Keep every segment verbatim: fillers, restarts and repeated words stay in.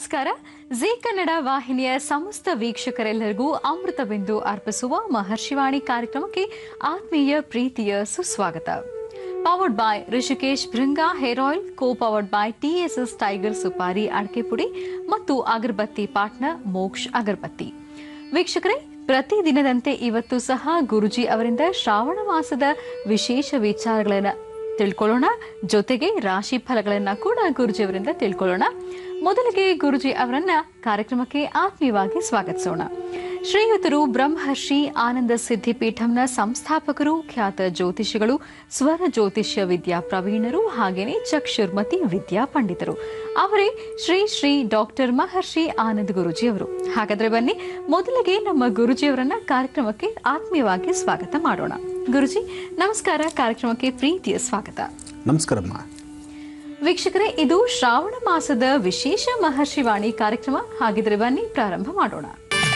ನಮಸ್ಕಾರ. ಜಿ ಕನ್ನಡ ವಾಹಿನಿಯ ಸಮಸ್ತ ವೀಕ್ಷಕರೆಲ್ಲರಿಗೂ ಅಮೃತ ಬಿಂದು ಅರ್ಪಿಸುವ ಮಹರ್ಷಿವಾಣಿ ಕಾರ್ಯಕ್ರಮಕ್ಕೆ ಆತ್ಮೀಯ ಪ್ರೀತಿಯ ಸುಸ್ವಾಗತ. Powered by Rishikesh Bhringa hair oil, co powered by TSS tiger supari ಅಡಕೆ ಪುಡಿ ಮತ್ತು ಅಗರಬತ್ತಿ ಪಾರ್ಟ್ನರ್ ಮೋಕ್ಷ್ ಅಗರಬತ್ತಿ. ವೀಕ್ಷಕರೇ, ಪ್ರತಿದಿನದಂತೆ ಇವತ್ತು ಸಹ ಗುರುಜಿ ಅವರಿಂದ ಶ್ರಾವಣ ಮಾಸದ ವಿಶೇಷ ವಿಚಾರಗಳನ್ನು ತಿಳ್ಕೊಳ್ಳೋಣ. ಜೊತೆಗೆ ರಾಶಿ ಫಲಗಳನ್ನ ಕೂಡ ಗುರುಜಿ ಅವರಿಂದ ತಿಳ್ಕೊಳ್ಳೋಣ. ಮೊದಲಿಗೆ ಗುರುಜಿ ಅವರನ್ನ ಕಾರ್ಯಕ್ರಮಕ್ಕೆ ಆತ್ಮೀಯವಾಗಿ ಸ್ವಾಗತಿಸೋಣ. ಶ್ರೀಯುತರು ಬ್ರಹ್ಮರ್ಷಿ ಆನಂದ ಸಿದ್ಧಿಪೀಠಂನ ಸಂಸ್ಥಾಪಕರು, ಖ್ಯಾತ ಜ್ಯೋತಿಷಿಗಳು, ಸ್ವರ ಜ್ಯೋತಿಷ್ಯ ವಿದ್ಯಾ ಪ್ರವೀಣರು, ಹಾಗೇನೆ ಚಕ್ಷುರ್ಮತಿ ವಿದ್ಯಾ ಪಂಡಿತರು. ಅವರೇ ಶ್ರೀ ಶ್ರೀ ಡಾಕ್ಟರ್ ಮಹರ್ಷಿ ಆನಂದ್ ಗುರುಜಿ ಅವರು. ಹಾಗಾದ್ರೆ ಬನ್ನಿ, ಮೊದಲಿಗೆ ನಮ್ಮ ಗುರುಜಿ ಅವರನ್ನ ಕಾರ್ಯಕ್ರಮಕ್ಕೆ ಆತ್ಮೀಯವಾಗಿ ಸ್ವಾಗತ ಮಾಡೋಣ. ಗುರುಜಿ ನಮಸ್ಕಾರ, ಕಾರ್ಯಕ್ರಮಕ್ಕೆ ಪ್ರೀತಿಯ ಸ್ವಾಗತ. ನಮಸ್ಕಾರಮ್ಮ. ವೀಕ್ಷಕರೇ, ಇದು ಶ್ರಾವಣ ಮಾಸದ ವಿಶೇಷ ಮಹರ್ಷಿವಾಣಿ ಕಾರ್ಯಕ್ರಮ. ಹಾಗಿದ್ರೆ ಬನ್ನಿ ಪ್ರಾರಂಭ ಮಾಡೋಣ.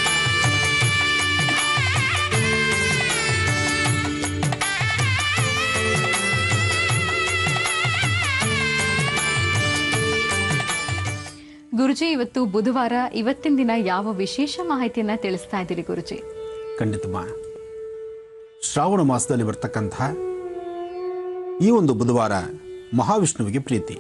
ಗುರುಜಿ, ಇವತ್ತು ಬುಧವಾರ, ಇವತ್ತಿನ ದಿನ ಯಾವ ವಿಶೇಷ ಮಾಹಿತಿಯನ್ನ ತಿಳಿಸ್ತಾ ಇದ್ದೀರಿ ಗುರುಜಿ? ಖಂಡಿತಮ್ಮ. ಶ್ರಾವಣ ಮಾಸದಲ್ಲಿ ಬರ್ತಕ್ಕಂತಹ ಈ ಒಂದು ಬುಧವಾರ ಮಹಾವಿಷ್ಣುವಿಗೆ ಪ್ರೀತಿ.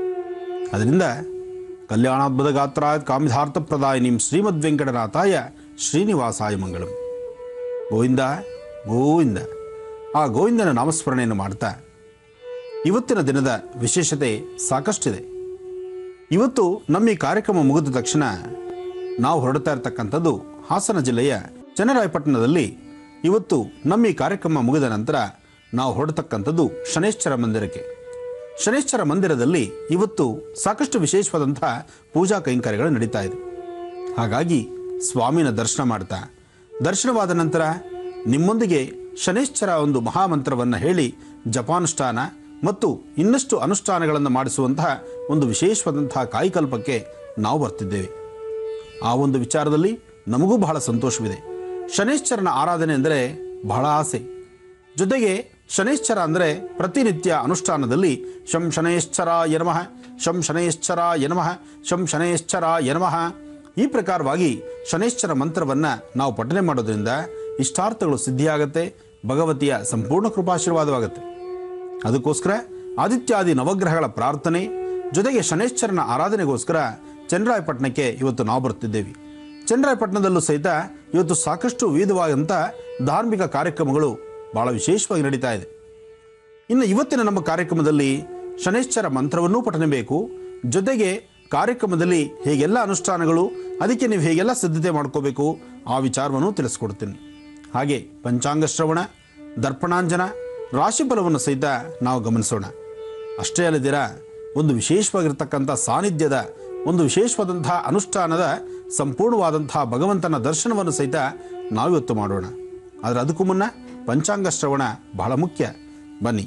ಅದರಿಂದ ಕಲ್ಯಾಣಾದ್ಭುತ ಗಾತ್ರಾಯ ಕಾಮಿಧಾರ್ಥ ಪ್ರದಾಯಿನಿಂ ಶ್ರೀಮದ್ ವೆಂಕಟನಾಥಾಯ ಶ್ರೀನಿವಾಸಾಯ ಮಂಗಳಂ. ಗೋವಿಂದ ಗೋವಿಂದ ಆ ಗೋವಿಂದನ ನಾಮಸ್ಮರಣೆಯನ್ನು ಮಾಡ್ತಾ ಇವತ್ತಿನ ದಿನದ ವಿಶೇಷತೆ ಸಾಕಷ್ಟಿದೆ. ಇವತ್ತು ನಮ್ಮ ಈ ಕಾರ್ಯಕ್ರಮ ಮುಗಿದ ತಕ್ಷಣ ನಾವು ಹೊರಡ್ತಾ ಇರತಕ್ಕಂಥದ್ದು ಹಾಸನ ಜಿಲ್ಲೆಯ ಚನ್ನರಾಯಪಟ್ಟಣದಲ್ಲಿ. ಇವತ್ತು ನಮ್ಮ ಈ ಕಾರ್ಯಕ್ರಮ ಮುಗಿದ ನಂತರ ನಾವು ಹೊರಡತಕ್ಕಂಥದ್ದು ಶನೈಶ್ಚರ ಮಂದಿರಕ್ಕೆ. ಶನೈಶ್ಚರ ಮಂದಿರದಲ್ಲಿ ಇವತ್ತು ಸಾಕಷ್ಟು ವಿಶೇಷವಾದಂಥ ಪೂಜಾ ಕೈಂಕರ್ಯಗಳು ನಡೀತಾ ಇದೆ. ಹಾಗಾಗಿ ಸ್ವಾಮಿನ ದರ್ಶನ ಮಾಡ್ತಾ, ದರ್ಶನವಾದ ನಂತರ ನಿಮ್ಮೊಂದಿಗೆ ಶನೈಶ್ಚರ ಒಂದು ಮಹಾಮಂತ್ರವನ್ನು ಹೇಳಿ ಜಪಾನುಷ್ಠಾನ ಮತ್ತು ಇನ್ನಷ್ಟು ಅನುಷ್ಠಾನಗಳನ್ನು ಮಾಡಿಸುವಂತಹ ಒಂದು ವಿಶೇಷವಾದಂತಹ ಕಾಯಿಕಲ್ಪಕ್ಕೆ ನಾವು ಬರ್ತಿದ್ದೇವೆ. ಆ ಒಂದು ವಿಚಾರದಲ್ಲಿ ನಮಗೂ ಬಹಳ ಸಂತೋಷವಿದೆ. ಶನೈಶ್ಚರನ ಆರಾಧನೆ ಅಂದರೆ ಬಹಳ ಆಸೆ. ಜೊತೆಗೆ ಶನೈಶ್ಚರ ಅಂದರೆ ಪ್ರತಿನಿತ್ಯ ಅನುಷ್ಠಾನದಲ್ಲಿ ಶಂ ಶನೈಶ್ಚರ ಯನಮಃ, ಶಂ ಶನೈಶ್ಚರ ಯನಮಃ, ಶಂ ಶನೈಶ್ಚರ ಯನಮಃ ಈ ಪ್ರಕಾರವಾಗಿ ಶನೈಶ್ಚರ ಮಂತ್ರವನ್ನು ನಾವು ಪಠನೆ ಮಾಡೋದ್ರಿಂದ ಇಷ್ಟಾರ್ಥಗಳು ಸಿದ್ಧಿಯಾಗತ್ತೆ, ಭಗವತಿಯ ಸಂಪೂರ್ಣ ಕೃಪಾಶೀರ್ವಾದವಾಗುತ್ತೆ. ಅದಕ್ಕೋಸ್ಕರ ಆದಿತ್ಯಾದಿ ನವಗ್ರಹಗಳ ಪ್ರಾರ್ಥನೆ ಜೊತೆಗೆ ಶನೈಶ್ಚರನ ಆರಾಧನೆಗೋಸ್ಕರ ಚನ್ನರಾಯಪಟ್ಟಣಕ್ಕೆ ಇವತ್ತು ನಾವು ಬರ್ತಿದ್ದೇವೆ. ಚನ್ನರಾಯಪಟ್ಟಣದಲ್ಲೂ ಸಹಿತ ಇವತ್ತು ಸಾಕಷ್ಟು ವಿವಿಧವಾದಂಥ ಧಾರ್ಮಿಕ ಕಾರ್ಯಕ್ರಮಗಳು ಬಹಳ ವಿಶೇಷವಾಗಿ ನಡೀತಾ ಇದೆ. ಇನ್ನು ಇವತ್ತಿನ ನಮ್ಮ ಕಾರ್ಯಕ್ರಮದಲ್ಲಿ ಶನೈಶ್ಚರ ಮಂತ್ರವನ್ನೂ ಪಠನೆ ಬೇಕು. ಜೊತೆಗೆ ಕಾರ್ಯಕ್ರಮದಲ್ಲಿ ಹೇಗೆಲ್ಲ ಅನುಷ್ಠಾನಗಳು, ಅದಕ್ಕೆ ನೀವು ಹೇಗೆಲ್ಲ ಸಿದ್ಧತೆ ಮಾಡ್ಕೋಬೇಕು ಆ ವಿಚಾರವನ್ನು ತಿಳಿಸ್ಕೊಡ್ತೀನಿ. ಹಾಗೆ ಪಂಚಾಂಗ ಶ್ರವಣ, ದರ್ಪಣಾಂಜನ, ರಾಶಿಫಲವನ್ನು ಸಹಿತ ನಾವು ಗಮನಿಸೋಣ. ಅಷ್ಟೇ ಅಲ್ಲದಿರ ಒಂದು ವಿಶೇಷವಾಗಿರ್ತಕ್ಕಂಥ ಸಾನ್ನಿಧ್ಯದ ಒಂದು ವಿಶೇಷವಾದಂತಹ ಅನುಷ್ಠಾನದ ಸಂಪೂರ್ಣವಾದಂತಹ ಭಗವಂತನ ದರ್ಶನವನ್ನು ಸಹಿತ ನಾವಿವತ್ತು ಮಾಡೋಣ. ಆದರೆ ಅದಕ್ಕೂ ಮುನ್ನ ಪಂಚಾಂಗ ಶ್ರವಣ ಬಹಳ ಮುಖ್ಯ. ಬನ್ನಿ.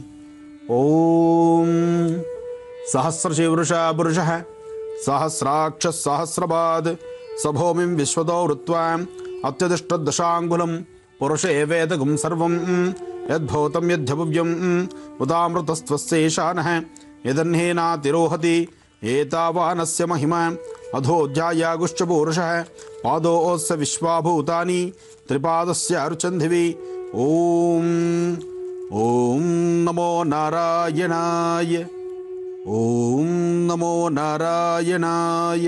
ಓಂ ಸಹಸ್ರಶೀವೃಷ ಪುರುಷ ಸಹಸ್ರಾಕ್ಷ ಸಹಸ್ರಪಾದ್ ಸಭೂಮಿಂ ವಿಶ್ವದೋ ವೃತ್ವಾ ಅತ್ಯದಿಷ್ಟ ದಶಾಂಗುಲಂ ಪುರುಷೇ ವೇದಗುಂ ಸರ್ವಂ ಯದ್ಭೂತಂ ಯದ್ಭವ್ಯಂ ಉದಾಮೃತಸ್ತ್ವಸ್ಯೇಷಾನಃ ಯದನ್ನೇನಾತಿರೋಹತಿ ಏತಾವಾನಸ್ಯ ಮಹಿಮಾ ಅಧೋಧ್ಯಾಯಾಗುಶ್ಚ ಪೂರುಷಃ ಪಾದೋಸ್ಯ ವಿಶ್ವಾಭೂತಾನಿ ತ್ರಿಪಾದಸ್ಯ ಅರುಚಂಧಿವಿ. ಓಂ ಓಂ ನಮೋ ನಾರಾಯಣಾಯ, ಓಂ ನಮೋ ನಾರಾಯಣಾಯ,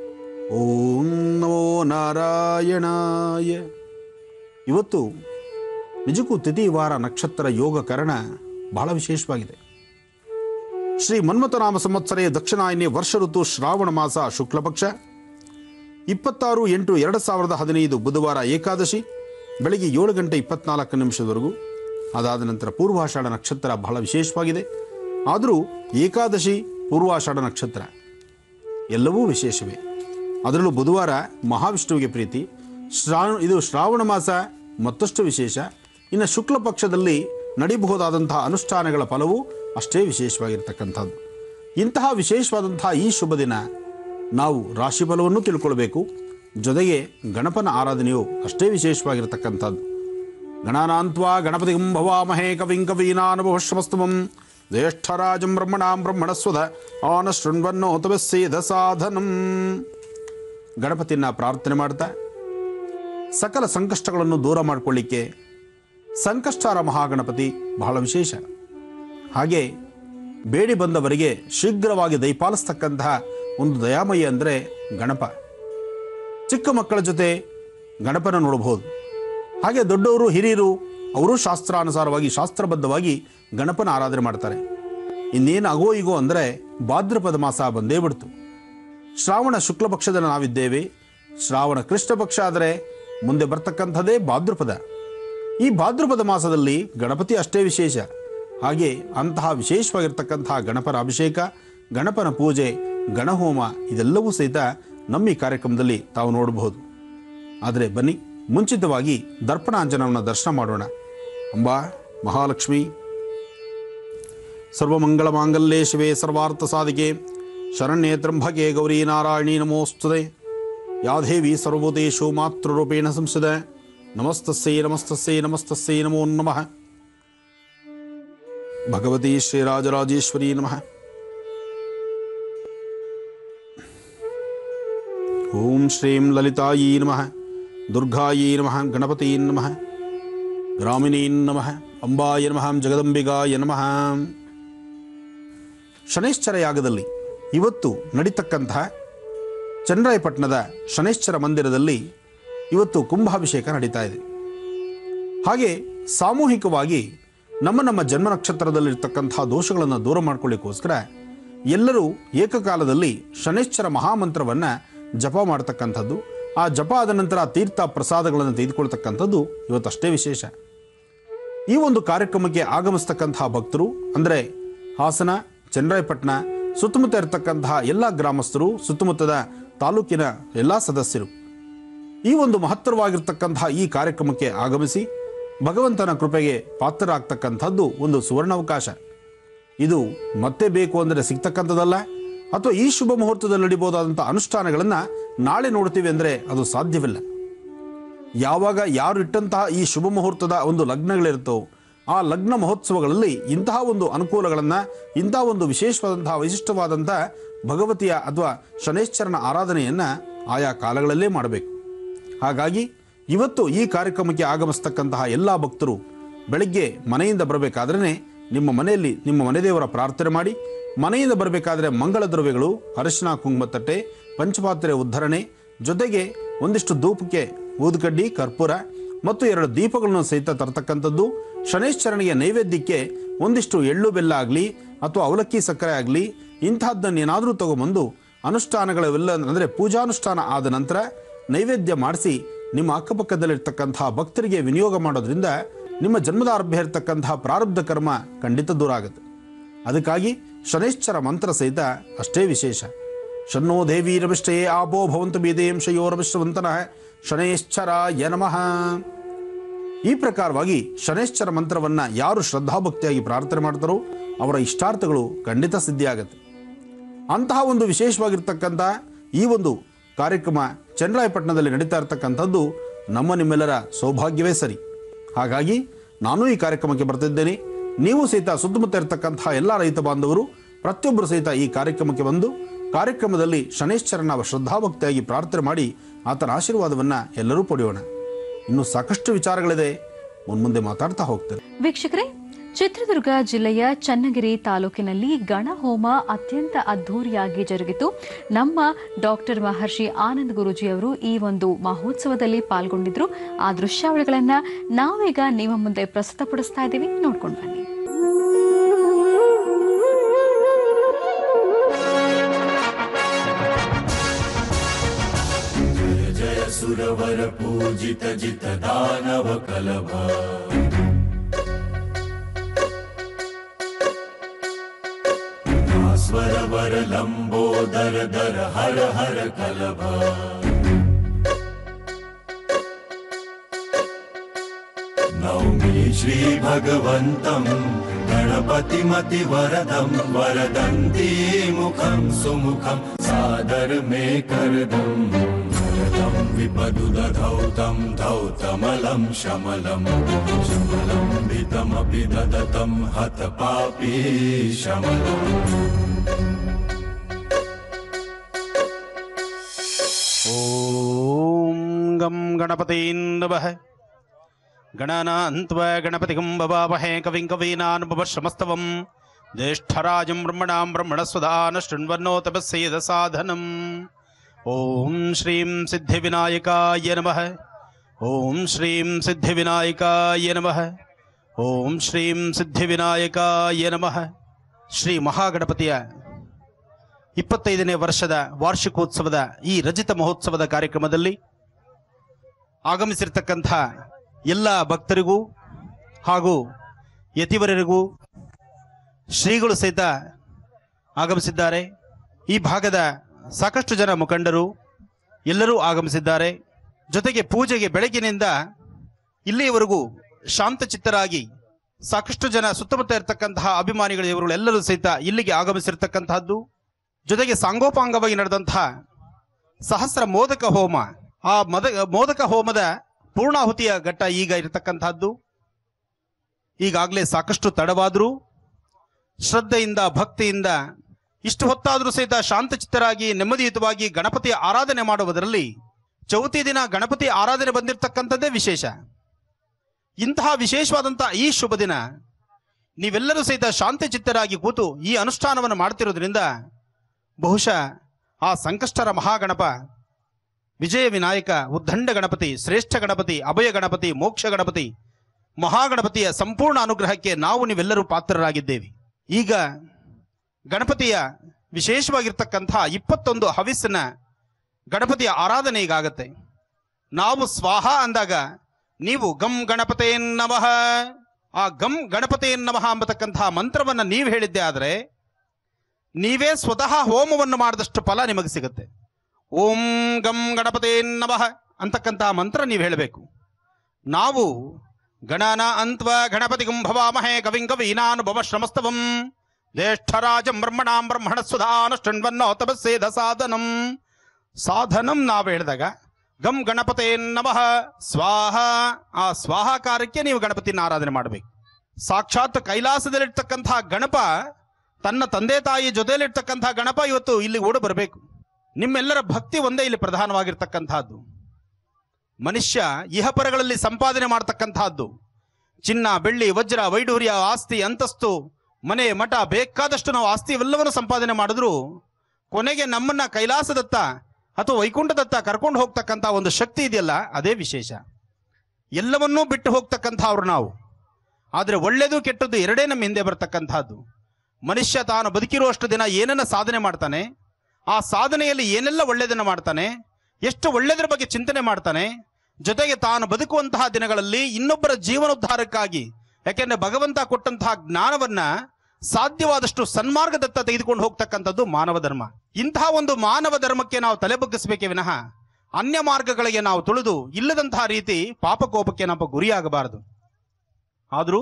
ಓಂ ನಮೋ ನಾರಾಯಣಾಯ. ಇವತ್ತು ನಿಜಕ್ಕೂ ತಿಥಿ, ವಾರ, ನಕ್ಷತ್ರ, ಯೋಗ, ಕರಣ ಬಹಳ ವಿಶೇಷವಾಗಿದೆ. ಶ್ರೀ ಮನ್ಮಥನಾಮ ಸಂವತ್ಸರೇ ದಕ್ಷಿಣಾಯನಿ ವರ್ಷ ಋತು ಶ್ರಾವಣ ಮಾಸ ಶುಕ್ಲಪಕ್ಷ ಇಪ್ಪತ್ತಾರು ಎಂಟು ಎರಡು ಸಾವಿರದ ಹದಿನೈದು ಬುಧವಾರ ಏಕಾದಶಿ ಬೆಳಗ್ಗೆ ಏಳು ಗಂಟೆ ಇಪ್ಪತ್ನಾಲ್ಕು ನಿಮಿಷದವರೆಗೂ. ಅದಾದ ನಂತರ ಪೂರ್ವಾಷಾಢ ನಕ್ಷತ್ರ ಬಹಳ ವಿಶೇಷವಾಗಿದೆ. ಆದರೂ ಏಕಾದಶಿ, ಪೂರ್ವಾಷಾಢ ನಕ್ಷತ್ರ ಎಲ್ಲವೂ ವಿಶೇಷವೇ. ಅದರಲ್ಲೂ ಬುಧವಾರ ಮಹಾವಿಷ್ಣುವಿಗೆ ಪ್ರೀತಿ. ಶ್ರಾವಣ ಇದು ಶ್ರಾವಣ ಮಾಸ ಮತ್ತಷ್ಟು ವಿಶೇಷ. ಇನ್ನು ಶುಕ್ಲ ಪಕ್ಷದಲ್ಲಿ ನಡಿಬಹುದಾದಂತಹ ಅನುಷ್ಠಾನಗಳ ಫಲವು ಅಷ್ಟೇ ವಿಶೇಷವಾಗಿರ್ತಕ್ಕಂಥದ್ದು. ಇಂತಹ ವಿಶೇಷವಾದಂತಹ ಈ ಶುಭ ದಿನ ನಾವು ರಾಶಿಫಲವನ್ನು ತಿಳ್ಕೊಳ್ಬೇಕು. ಜೊತೆಗೆ ಗಣಪನ ಆರಾಧನೆಯು ಅಷ್ಟೇ ವಿಶೇಷವಾಗಿರ್ತಕ್ಕಂಥದ್ದು. ಗಣಾನಾಂತ್ವಾ ಗಣಪತಿಗಂ ಭವಾಮಹೇ ಕವಿಂ ಕವೀನಾನುಭವಶ್ರಮಸ್ತುಮಂ ಜ್ಯೇಷ್ಠರಾಜಂ ಬ್ರಹ್ಮಣಾಂ ಬ್ರಹ್ಮಣಸ್ವದ ಆನ ಶೃಣ್ವನ್ನೋತವಸ್ಸೇದ ಸಾಧನಂ. ಗಣಪತಿಯನ್ನು ಪ್ರಾರ್ಥನೆ ಮಾಡ್ತಾ ಸಕಲ ಸಂಕಷ್ಟಗಳನ್ನು ದೂರ ಮಾಡಿಕೊಳ್ಳಿಕ್ಕೆ ಸಂಕಷ್ಟಾರ ಮಹಾಗಣಪತಿ ಬಹಳ ವಿಶೇಷ. ಹಾಗೆ ಬೇಡಿ ಬಂದವರಿಗೆ ಶೀಘ್ರವಾಗಿ ದಯಪಾಲಿಸ್ತಕ್ಕಂತಹ ಒಂದು ದಯಾಮಯಿ ಅಂದರೆ ಗಣಪ. ಚಿಕ್ಕ ಮಕ್ಕಳ ಜೊತೆ ಗಣಪನ ನೋಡಬಹುದು. ಹಾಗೆ ದೊಡ್ಡವರು ಹಿರಿಯರು ಅವರು ಶಾಸ್ತ್ರಾನುಸಾರವಾಗಿ ಶಾಸ್ತ್ರಬದ್ಧವಾಗಿ ಗಣಪನ ಆರಾಧನೆ ಮಾಡ್ತಾರೆ. ಇನ್ನೇನು ಆಗೋ ಈಗೋ ಅಂದರೆ ಭಾದ್ರಪದ ಮಾಸ ಬಂದೇ ಬಿಡ್ತು. ಶ್ರಾವಣ ಶುಕ್ಲ ಪಕ್ಷದಲ್ಲಿ ನಾವಿದ್ದೇವೆ. ಶ್ರಾವಣ ಕೃಷ್ಣ ಪಕ್ಷ ಆದರೆ ಮುಂದೆ ಬರ್ತಕ್ಕಂಥದ್ದೇ ಭಾದ್ರಪದ. ಈ ಭಾದ್ರಪದ ಮಾಸದಲ್ಲಿ ಗಣಪತಿ ಅಷ್ಟೇ ವಿಶೇಷ. ಹಾಗೆ ಅಂತಹ ವಿಶೇಷವಾಗಿರ್ತಕ್ಕಂತಹ ಗಣಪನ ಅಭಿಷೇಕ, ಗಣಪನ ಪೂಜೆ, ಗಣಹೋಮ ಇದೆಲ್ಲವೂ ಸಹಿತ ನಮ್ಮ ಈ ಕಾರ್ಯಕ್ರಮದಲ್ಲಿ ತಾವು ನೋಡಬಹುದು. ಆದರೆ ಬನ್ನಿ, ಮುಂಚಿತವಾಗಿ ದರ್ಪಣಾಂಜನವನ್ನು ದರ್ಶನ ಮಾಡೋಣ. ಅಂಬಾ ಮಹಾಲಕ್ಷ್ಮಿ ಸರ್ವಮಂಗಳ ಮಾಂಗಲ್ಯೇ ಶಿವೆ ಸರ್ವಾರ್ಥ ಸಾಧಿಕೆ ಶರಣ್ಯೇ ತ್ರ್ಯಂಬಕೆ ಗೌರಿ ನಾರಾಯಣಿ ನಮೋಸ್ತುತೆ. ಯಾದೇವಿ ಸರ್ವಭೂತೇಷು ಮಾತೃರೂಪೇಣ ಸಂಸ್ಥಿತ. ನಮಸ್ತಸ್ಯೈ ನಮಸ್ತಸ್ಯೈ ನಮಸ್ತಸ್ಯೈ ನಮೋ ನಮಃ. ಭಗವತಿ ಶ್ರೀರಾಜರಾಜೇಶ್ವರಿ ನಮಃ. ಓಂ ಶ್ರೀಂ ಲಲಿತಾಯಿ ನಮಃ, ದುರ್ಗಾಯಿ ನಮಃ, ಗಣಪತಿ ನಮಃ, ಗ್ರಾಮಿಣೀ ನಮಃ, ಅಂಬಾಯ ನಮಃ, ಜಗದಂಬಿಗಾಯ ನಮಃ. ಶನೈಶ್ಚರ ಯಾಗದಲ್ಲಿ ಇವತ್ತು ನಡೀತಕ್ಕಂತಹ ಚನ್ನರಾಯಪಟ್ಟಣದ ಶನೈಶ್ಚರ ಮಂದಿರದಲ್ಲಿ ಇವತ್ತು ಕುಂಭಾಭಿಷೇಕ ನಡೀತಾ ಇದೆ. ಹಾಗೆ ಸಾಮೂಹಿಕವಾಗಿ ನಮ್ಮ ನಮ್ಮ ಜನ್ಮ ನಕ್ಷತ್ರದಲ್ಲಿರ್ತಕ್ಕಂತಹ ದೋಷಗಳನ್ನು ದೂರ ಮಾಡ್ಕೊಳ್ಳಿಕ್ಕೋಸ್ಕರ ಎಲ್ಲರೂ ಏಕಕಾಲದಲ್ಲಿ ಶನೈಶ್ಚರ ಮಹಾಮಂತ್ರವನ್ನು ಜಪ ಮಾಡ್ತಕ್ಕಂಥದ್ದು, ಆ ಜಪ ಆದ ನಂತರ ತೀರ್ಥ ಪ್ರಸಾದಗಳನ್ನು ತೆಗೆದುಕೊಳ್ತಕ್ಕಂಥದ್ದು ಇವತ್ತಷ್ಟೇ ವಿಶೇಷ. ಈ ಒಂದು ಕಾರ್ಯಕ್ರಮಕ್ಕೆ ಆಗಮಿಸ್ತಕ್ಕಂತಹ ಭಕ್ತರು ಅಂದರೆ ಹಾಸನ, ಚನ್ನರಾಯಪಟ್ಟಣ ಸುತ್ತಮುತ್ತ ಇರತಕ್ಕಂತಹ ಎಲ್ಲ ಗ್ರಾಮಸ್ಥರು, ಸುತ್ತಮುತ್ತದ ತಾಲೂಕಿನ ಎಲ್ಲ ಸದಸ್ಯರು ಈ ಒಂದು ಮಹತ್ತರವಾಗಿರ್ತಕ್ಕಂತಹ ಈ ಕಾರ್ಯಕ್ರಮಕ್ಕೆ ಆಗಮಿಸಿ ಭಗವಂತನ ಕೃಪೆಗೆ ಪಾತ್ರರಾಗ್ತಕ್ಕಂಥದ್ದು ಒಂದು ಸುವರ್ಣಾವಕಾಶ. ಇದು ಮತ್ತೆ ಬೇಕು ಅಂದರೆ ಸಿಗ್ತಕ್ಕಂಥದ್ದಲ್ಲ, ಅಥವಾ ಈ ಶುಭ ಮುಹೂರ್ತದಲ್ಲಿ ನಡಿಬಹುದಾದಂಥ ಅನುಷ್ಠಾನಗಳನ್ನು ನಾಳೆ ನೋಡ್ತೀವಿ ಅಂದರೆ ಅದು ಸಾಧ್ಯವಿಲ್ಲ. ಯಾವಾಗ ಯಾರು ಇಟ್ಟಂತಹ ಈ ಶುಭ ಮುಹೂರ್ತದ ಒಂದು ಲಗ್ನಗಳಿರುತ್ತೋ ಆ ಲಗ್ನ ಮಹೋತ್ಸವಗಳಲ್ಲಿ ಇಂತಹ ಒಂದು ಅನುಕೂಲಗಳನ್ನು, ಇಂತಹ ಒಂದು ವಿಶೇಷವಾದಂತಹ ವೈಶಿಷ್ಟ್ಯವಾದಂಥ ಭಗವತಿಯ ಅಥವಾ ಶನೈಶ್ಚರನ ಆರಾಧನೆಯನ್ನು ಆಯಾ ಕಾಲಗಳಲ್ಲೇ ಮಾಡಬೇಕು. ಹಾಗಾಗಿ ಇವತ್ತು ಈ ಕಾರ್ಯಕ್ರಮಕ್ಕೆ ಆಗಮಿಸ್ತಕ್ಕಂತಹ ಎಲ್ಲ ಭಕ್ತರು ಬೆಳಗ್ಗೆ ಮನೆಯಿಂದ ಬರಬೇಕಾದ್ರೆ ನಿಮ್ಮ ಮನೆಯಲ್ಲಿ ನಿಮ್ಮ ಮನೆದೇವರ ಪ್ರಾರ್ಥನೆ ಮಾಡಿ, ಮನೆಯಿಂದ ಬರಬೇಕಾದ್ರೆ ಮಂಗಳ ದ್ರವ್ಯಗಳು, ಅರಿಶಿನ ಕುಂಕುಮ ತಟ್ಟೆ, ಪಂಚಪಾತ್ರೆ ಉದ್ಧರಣೆ, ಜೊತೆಗೆ ಒಂದಿಷ್ಟು ಧೂಪಕ್ಕೆ ಊದುಕಡ್ಡಿ, ಕರ್ಪೂರ ಮತ್ತು ಎರಡು ದೀಪಗಳನ್ನು ಸಹಿತ ತರತಕ್ಕಂಥದ್ದು. ಶನೈಶ್ಚರನಿಗೆ ನೈವೇದ್ಯಕ್ಕೆ ಒಂದಿಷ್ಟು ಎಳ್ಳು ಬೆಲ್ಲ ಆಗಲಿ ಅಥವಾ ಅವಲಕ್ಕಿ ಸಕ್ಕರೆ ಆಗಲಿ ಇಂತಹದ್ದನ್ನೇನಾದರೂ ತಗೊಂಬಂದು ಅನುಷ್ಠಾನಗಳೆಲ್ಲ ಅಂದರೆ ಪೂಜಾನುಷ್ಠಾನ ಆದ ನಂತರ ನೈವೇದ್ಯ ಮಾಡಿಸಿ ನಿಮ್ಮ ಅಕ್ಕಪಕ್ಕದಲ್ಲಿರ್ತಕ್ಕಂತಹ ಭಕ್ತರಿಗೆ ವಿನಿಯೋಗ ಮಾಡೋದ್ರಿಂದ ನಿಮ್ಮ ಜನ್ಮದಾರಭ್ಯ ಇರತಕ್ಕಂತಹ ಪ್ರಾರಬ್ಧ ಕರ್ಮ ಖಂಡಿತ ದೂರ ಆಗುತ್ತೆ. ಅದಕ್ಕಾಗಿ ಶನೈಶ್ಚರ ಮಂತ್ರ ಸಹಿತ ಅಷ್ಟೇ ವಿಶೇಷ. ಶನ್ನೋ ದೇವಿ ರವಿಷ್ಠಯೇ ಆಪೋ ಭವಂತು ಬೀದೇಂಶಯೋ ರವಿಶ್ರವಂತನಃ ಶನೈಶ್ಚರಾಯ ನಮಃ. ಈ ಪ್ರಕಾರವಾಗಿ ಶನೈಶ್ಚರ ಮಂತ್ರವನ್ನು ಯಾರು ಶ್ರದ್ಧಾಭಕ್ತಿಯಾಗಿ ಪ್ರಾರ್ಥನೆ ಮಾಡ್ತಾರೋ ಅವರ ಇಷ್ಟಾರ್ಥಗಳು ಖಂಡಿತ ಸಿದ್ಧಿಯಾಗತ್ತೆ. ಅಂತಹ ಒಂದು ವಿಶೇಷವಾಗಿರ್ತಕ್ಕಂಥ ಈ ಒಂದು ಕಾರ್ಯಕ್ರಮ ಚನ್ನರಾಯಪಟ್ಟಣದಲ್ಲಿ ನಡೀತಾ ಇರತಕ್ಕಂಥದ್ದು ನಮ್ಮ ನಿಮ್ಮೆಲ್ಲರ ಸೌಭಾಗ್ಯವೇ ಸರಿ. ಹಾಗಾಗಿ ನಾನು ಈ ಕಾರ್ಯಕ್ರಮಕ್ಕೆ ಬರ್ತಿದ್ದೇನೆ. ನೀವು ಸಹಿತ ಸುತ್ತಮುತ್ತ ಇರತಕ್ಕಂತಹ ಎಲ್ಲ ರೈತ ಬಾಂಧವರು ಪ್ರತಿಯೊಬ್ಬರು ಸಹಿತ ಈ ಕಾರ್ಯಕ್ರಮಕ್ಕೆ ಬಂದು ಕಾರ್ಯಕ್ರಮದಲ್ಲಿ ಶನೈಶ್ಚರನ ಶ್ರದ್ಧಾಭಕ್ತಿಯಾಗಿ ಪ್ರಾರ್ಥನೆ ಮಾಡಿ ಆತನ ಆಶೀರ್ವಾದವನ್ನು ಎಲ್ಲರೂ ಪಡೆಯೋಣ. ಇನ್ನು ಸಾಕಷ್ಟು ವಿಚಾರಗಳಿದೆ, ಮುನ್ಮುಂದೆ ಮಾತಾಡ್ತಾ ಹೋಗ್ತಾರೆ. ವೀಕ್ಷಕರೇ, ಚಿತ್ರದುರ್ಗ ಜಿಲ್ಲೆಯ ಚನ್ನಗಿರಿ ತಾಲೂಕಿನಲ್ಲಿ ಗಣಹೋಮ ಅತ್ಯಂತ ಅದ್ಧೂರಿಯಾಗಿ ಜರುಗಿತು. ನಮ್ಮ ಡಾಕ್ಟರ್ ಮಹರ್ಷಿ ಆನಂದ್ ಗುರೂಜಿಯವರು ಈ ಒಂದು ಮಹೋತ್ಸವದಲ್ಲಿ ಪಾಲ್ಗೊಂಡಿದ್ರು. ಆ ದೃಶ್ಯಾವಳಿಗಳನ್ನ ನಾವೀಗ ನಿಮ್ಮ ಮುಂದೆ ಪ್ರಸ್ತುತಪಡಿಸ್ತಾ ಇದ್ದೀವಿ, ನೋಡ್ಕೊಂಡು ಬನ್ನಿ. ಸುರವರ ಪೂಜಿತ ಜಿತ ದಾನವ ಕಲಭ ಸ್ವರವರ ಲಂಬೋದರ ದರ ಹರ ಹರ ಕಲಭ ನೌಮಿ ಶ್ರೀ ಭಗವಂತಂ ಗಣಪತಿ ಮತಿ ವರದಂ ವರದಂತಿ ಮುಖಂ ಸುಮುಖಂ ಸಾದರ ಮೇ ಕರದಂ ವಿಪದುದಧೌತಂ ಧೌತಮಲಂ ಶಮಲಂ ಶಮಲಂ ಭಿತಮಪಿ ದದತಂ ಹತ ಪಾಪಿ ಶಮಲಂ. ಗಂ ಗಣಪತೀನ್ ನಮಃ. ಗಣನಾನ್ತ್ವ ಗಣಪತಿಗಂ ಭವಾಮಹೇ ಕವಿಂ ಕವೀನಾನುಪಮಶ್ರಮಸ್ತವಂ ಜ್ಯೇಷ್ಠರಾಜಂ ಬ್ರಹ್ಮಣಾಂ ಬ್ರಹ್ಮಣಸ್ವದಾನ ಶೃಣ್ವನ್ನೋತಪಸ್ಸೇದ ಸಾಧನಂ. ಓಂ ಶ್ರೀಂ ಸಿದ್ಧಿವಿನಾಯಕಾಯ ನಮಃ. ಓಂ ಶ್ರೀಂ ಸಿದ್ಧಿವಿನಾಯಕಾಯ ನಮಃ. ಓಂ ಶ್ರೀಂ ಸಿದ್ಧಿವಿನಾಯಕಾಯ ನಮಃ. ಶ್ರೀ ಮಹಾಗಣಪತಿಯ ಇಪ್ಪತ್ತೈದನೇ ವರ್ಷದ ವಾರ್ಷಿಕೋತ್ಸವದ ಈ ರಜತ ಮಹೋತ್ಸವದ ಕಾರ್ಯಕ್ರಮದಲ್ಲಿ ಆಗಮಿಸಿರ್ತಕ್ಕಂಥ ಎಲ್ಲ ಭಕ್ತರಿಗೂ ಹಾಗೂ ಯತಿವರರಿಗೂ ಶ್ರೀಗಳು ಸಹಿತ ಆಗಮಿಸಿದ್ದಾರೆ. ಈ ಭಾಗದ ಸಾಕಷ್ಟು ಜನ ಮುಖಂಡರು ಎಲ್ಲರೂ ಆಗಮಿಸಿದ್ದಾರೆ. ಜೊತೆಗೆ ಪೂಜೆಗೆ ಬೆಳಗಿನಿಂದ ಇಲ್ಲಿಯವರೆಗೂ ಶಾಂತಚಿತ್ತರಾಗಿ ಸಾಕಷ್ಟು ಜನ ಸುತ್ತಮುತ್ತ ಇರತಕ್ಕಂತಹ ಅಭಿಮಾನಿಗಳು ಇವರುಗಳು ಎಲ್ಲರೂ ಸಹಿತ ಇಲ್ಲಿಗೆ ಆಗಮಿಸಿರ್ತಕ್ಕಂತಹದ್ದು. ಜೊತೆಗೆ ಸಾಂಗೋಪಾಂಗವಾಗಿ ನಡೆದಂತಹ ಸಹಸ್ರ ಮೋದಕ ಹೋಮ, ಆ ಮದ ಮೋದಕ ಹೋಮದ ಪೂರ್ಣಾಹುತಿಯ ಘಟ್ಟ ಈಗ ಇರತಕ್ಕಂತಹದ್ದು. ಈಗಾಗಲೇ ಸಾಕಷ್ಟು ತಡವಾದರೂ ಶ್ರದ್ಧೆಯಿಂದ ಭಕ್ತಿಯಿಂದ ಇಷ್ಟು ಹೊತ್ತಾದರೂ ಸಹಿತ ಶಾಂತಚಿತ್ತರಾಗಿ ನೆಮ್ಮದಿಯುತವಾಗಿ ಗಣಪತಿಯ ಆರಾಧನೆ ಮಾಡುವುದರಲ್ಲಿ ಚೌತಿ ದಿನ ಗಣಪತಿ ಆರಾಧನೆ ಬಂದಿರತಕ್ಕಂಥದ್ದೇ ವಿಶೇಷ. ಇಂತಹ ವಿಶೇಷವಾದಂತಹ ಈ ಶುಭ ದಿನ ನೀವೆಲ್ಲರೂ ಸಹಿತ ಶಾಂತಚಿತ್ತರಾಗಿ ಕೂತು ಈ ಅನುಷ್ಠಾನವನ್ನು ಮಾಡ್ತಿರೋದ್ರಿಂದ ಬಹುಶಃ ಆ ಸಂಕಷ್ಟರ ಮಹಾಗಣಪ, ವಿಜಯ ವಿನಾಯಕ, ಉದ್ದಂಡ ಗಣಪತಿ, ಶ್ರೇಷ್ಠ ಗಣಪತಿ, ಅಭಯ ಗಣಪತಿ, ಮೋಕ್ಷ ಗಣಪತಿ, ಮಹಾಗಣಪತಿಯ ಸಂಪೂರ್ಣ ಅನುಗ್ರಹಕ್ಕೆ ನಾವು ನೀವೆಲ್ಲರೂ ಪಾತ್ರರಾಗಿದ್ದೇವೆ. ಈಗ ಗಣಪತಿಯ ವಿಶೇಷವಾಗಿರ್ತಕ್ಕಂಥ ಇಪ್ಪತ್ತೊಂದು ಹವಿಸ್ಸಿನ ಗಣಪತಿಯ ಆರಾಧನೆ ಈಗಾಗತ್ತೆ. ನಾವು ಸ್ವಾಹ ಅಂದಾಗ ನೀವು ಗಂ ಗಣಪತೇನ್ ನಮಃ, ಆ ಗಂ ಗಣಪತೇನ್ ನಮಃ ಎಂಬತಕ್ಕಂತಹ ಮಂತ್ರವನ್ನು ನೀವು ಹೇಳಿದ್ದೆ ಆದರೆ ನೀವೇ ಸ್ವತಃ ಹೋಮವನ್ನು ಮಾಡಿದಷ್ಟು ಫಲ ನಿಮಗೆ ಸಿಗುತ್ತೆ. ಓಂ ಗಂ ಗಣಪತೇನ್ ನಮಃ ಅಂತಕ್ಕಂತಹ ಮಂತ್ರ ನೀವು ಹೇಳಬೇಕು. ನಾವು ಗಣನ ಅಂತ್ವ ಗಣಪತಿಗಂ ಭವಾಮಹೇ ಕವಿಂ ಕವೀನಾನುಭವ ಶ್ರಮಸ್ತವಂ ಜ್ಯೇಷ್ಠರಾಜಂ ಬ್ರಹ್ಮಣಾಂ ಬ್ರಹ್ಮಣಸ್ವದಾನ ಶೃಣ್ವನ್ನೋತಪಸ್ಸೇದ ಸಾಧನಂ. ಸಾಧನಂ ನಾವು ಹೇಳಿದಾಗ ಗಂ ಗಣಪತೇನ್ ನಮಃ ಸ್ವಾಹ, ಆ ಸ್ವಾಹಾಕಾರಕ್ಕೆ ನೀವು ಗಣಪತಿನ ಆರಾಧನೆ ಮಾಡಬೇಕು. ಸಾಕ್ಷಾತ್ ಕೈಲಾಸದಲ್ಲಿರ್ತಕ್ಕಂತಹ ಗಣಪ ತನ್ನ ತಂದೆ ತಾಯಿ ಜೊತೆಯಲ್ಲಿರ್ತಕ್ಕಂತಹ ಗಣಪ ಇವತ್ತು ಇಲ್ಲಿ ಓಡಿ ಬರಬೇಕು. ನಿಮ್ಮೆಲ್ಲರ ಭಕ್ತಿ ಒಂದೇ ಇಲ್ಲಿ ಪ್ರಧಾನವಾಗಿರ್ತಕ್ಕಂತಹದ್ದು. ಮನುಷ್ಯ ಇಹಪರಗಳಲ್ಲಿ ಸಂಪಾದನೆ ಮಾಡತಕ್ಕಂತಹದ್ದು ಚಿನ್ನ, ಬೆಳ್ಳಿ, ವಜ್ರ, ವೈಡೂರ್ಯ, ಆಸ್ತಿ, ಅಂತಸ್ತು, ಮನೆ, ಮಠ, ಬೇಕಾದಷ್ಟು ನಾವು ಆಸ್ತಿ ಇವೆಲ್ಲವನ್ನು ಸಂಪಾದನೆ ಮಾಡಿದ್ರು ಕೊನೆಗೆ ನಮ್ಮನ್ನ ಕೈಲಾಸದತ್ತ ಅಥವಾ ವೈಕುಂಠದತ್ತ ಕರ್ಕೊಂಡು ಹೋಗ್ತಕ್ಕಂಥ ಒಂದು ಶಕ್ತಿ ಇದೆಯಲ್ಲ, ಅದೇ ವಿಶೇಷ. ಎಲ್ಲವನ್ನೂ ಬಿಟ್ಟು ಹೋಗ್ತಕ್ಕಂಥವ್ರು ನಾವು. ಆದರೆ ಒಳ್ಳೆಯದು ಕೆಟ್ಟದ್ದು ಎರಡೇ ನಮ್ಮ ಹಿಂದೆ ಬರ್ತಕ್ಕಂಥದ್ದು. ಮನುಷ್ಯ ತಾನು ಬದುಕಿರುವಷ್ಟು ದಿನ ಏನನ್ನ ಸಾಧನೆ ಮಾಡ್ತಾನೆ, ಆ ಸಾಧನೆಯಲ್ಲಿ ಏನೆಲ್ಲ ಒಳ್ಳೆಯದನ್ನು ಮಾಡ್ತಾನೆ, ಎಷ್ಟು ಒಳ್ಳೆಯದ್ರ ಬಗ್ಗೆ ಚಿಂತನೆ ಮಾಡ್ತಾನೆ, ಜೊತೆಗೆ ತಾನು ಬದುಕುವಂತಹ ದಿನಗಳಲ್ಲಿ ಇನ್ನೊಬ್ಬರ ಜೀವನೋದ್ಧಾರಕ್ಕಾಗಿ, ಯಾಕೆಂದ್ರೆ ಭಗವಂತ ಕೊಟ್ಟಂತಹ ಜ್ಞಾನವನ್ನ ಸಾಧ್ಯವಾದಷ್ಟು ಸನ್ಮಾರ್ಗದತ್ತ ತೆಗೆದುಕೊಂಡು ಹೋಗ್ತಕ್ಕಂಥದ್ದು ಮಾನವ ಧರ್ಮ. ಇಂತಹ ಒಂದು ಮಾನವ ಧರ್ಮಕ್ಕೆ ನಾವು ತಲೆ ಬಗ್ಗಿಸಬೇಕೇ ವಿನಃ ಅನ್ಯ ಮಾರ್ಗಗಳಿಗೆ ನಾವು ತುಳಿದು ಇಲ್ಲದಂತಹ ರೀತಿ ಪಾಪಕೋಪಕ್ಕೆ ನಾವು ಗುರಿಯಾಗಬಾರದು. ಆದರೂ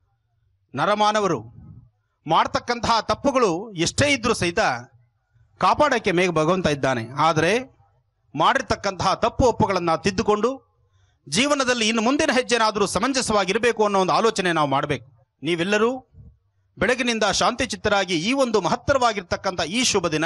ನರಮಾನವರು ಮಾಡ್ತಕ್ಕಂತಹ ತಪ್ಪುಗಳು ಎಷ್ಟೇ ಇದ್ರೂ ಸಹಿತ ಕಾಪಾಡೋಕ್ಕೆ ಮೇಘ ಭಗವಂತ ಇದ್ದಾನೆ. ಆದರೆ ಮಾಡಿರ್ತಕ್ಕಂತಹ ತಪ್ಪು ಒಪ್ಪುಗಳನ್ನು ತಿದ್ದುಕೊಂಡು ಜೀವನದಲ್ಲಿ ಇನ್ನು ಮುಂದಿನ ಹೆಜ್ಜೆನಾದರೂ ಸಮಂಜಸವಾಗಿರಬೇಕು ಅನ್ನೋ ಒಂದು ಆಲೋಚನೆ ನಾವು ಮಾಡಬೇಕು. ನೀವೆಲ್ಲರೂ ಬೆಳಗಿನಿಂದ ಶಾಂತಿ ಚಿತ್ತರಾಗಿ ಈ ಒಂದು ಮಹತ್ತರವಾಗಿರ್ತಕ್ಕಂಥ ಈ ಶುಭ ದಿನ,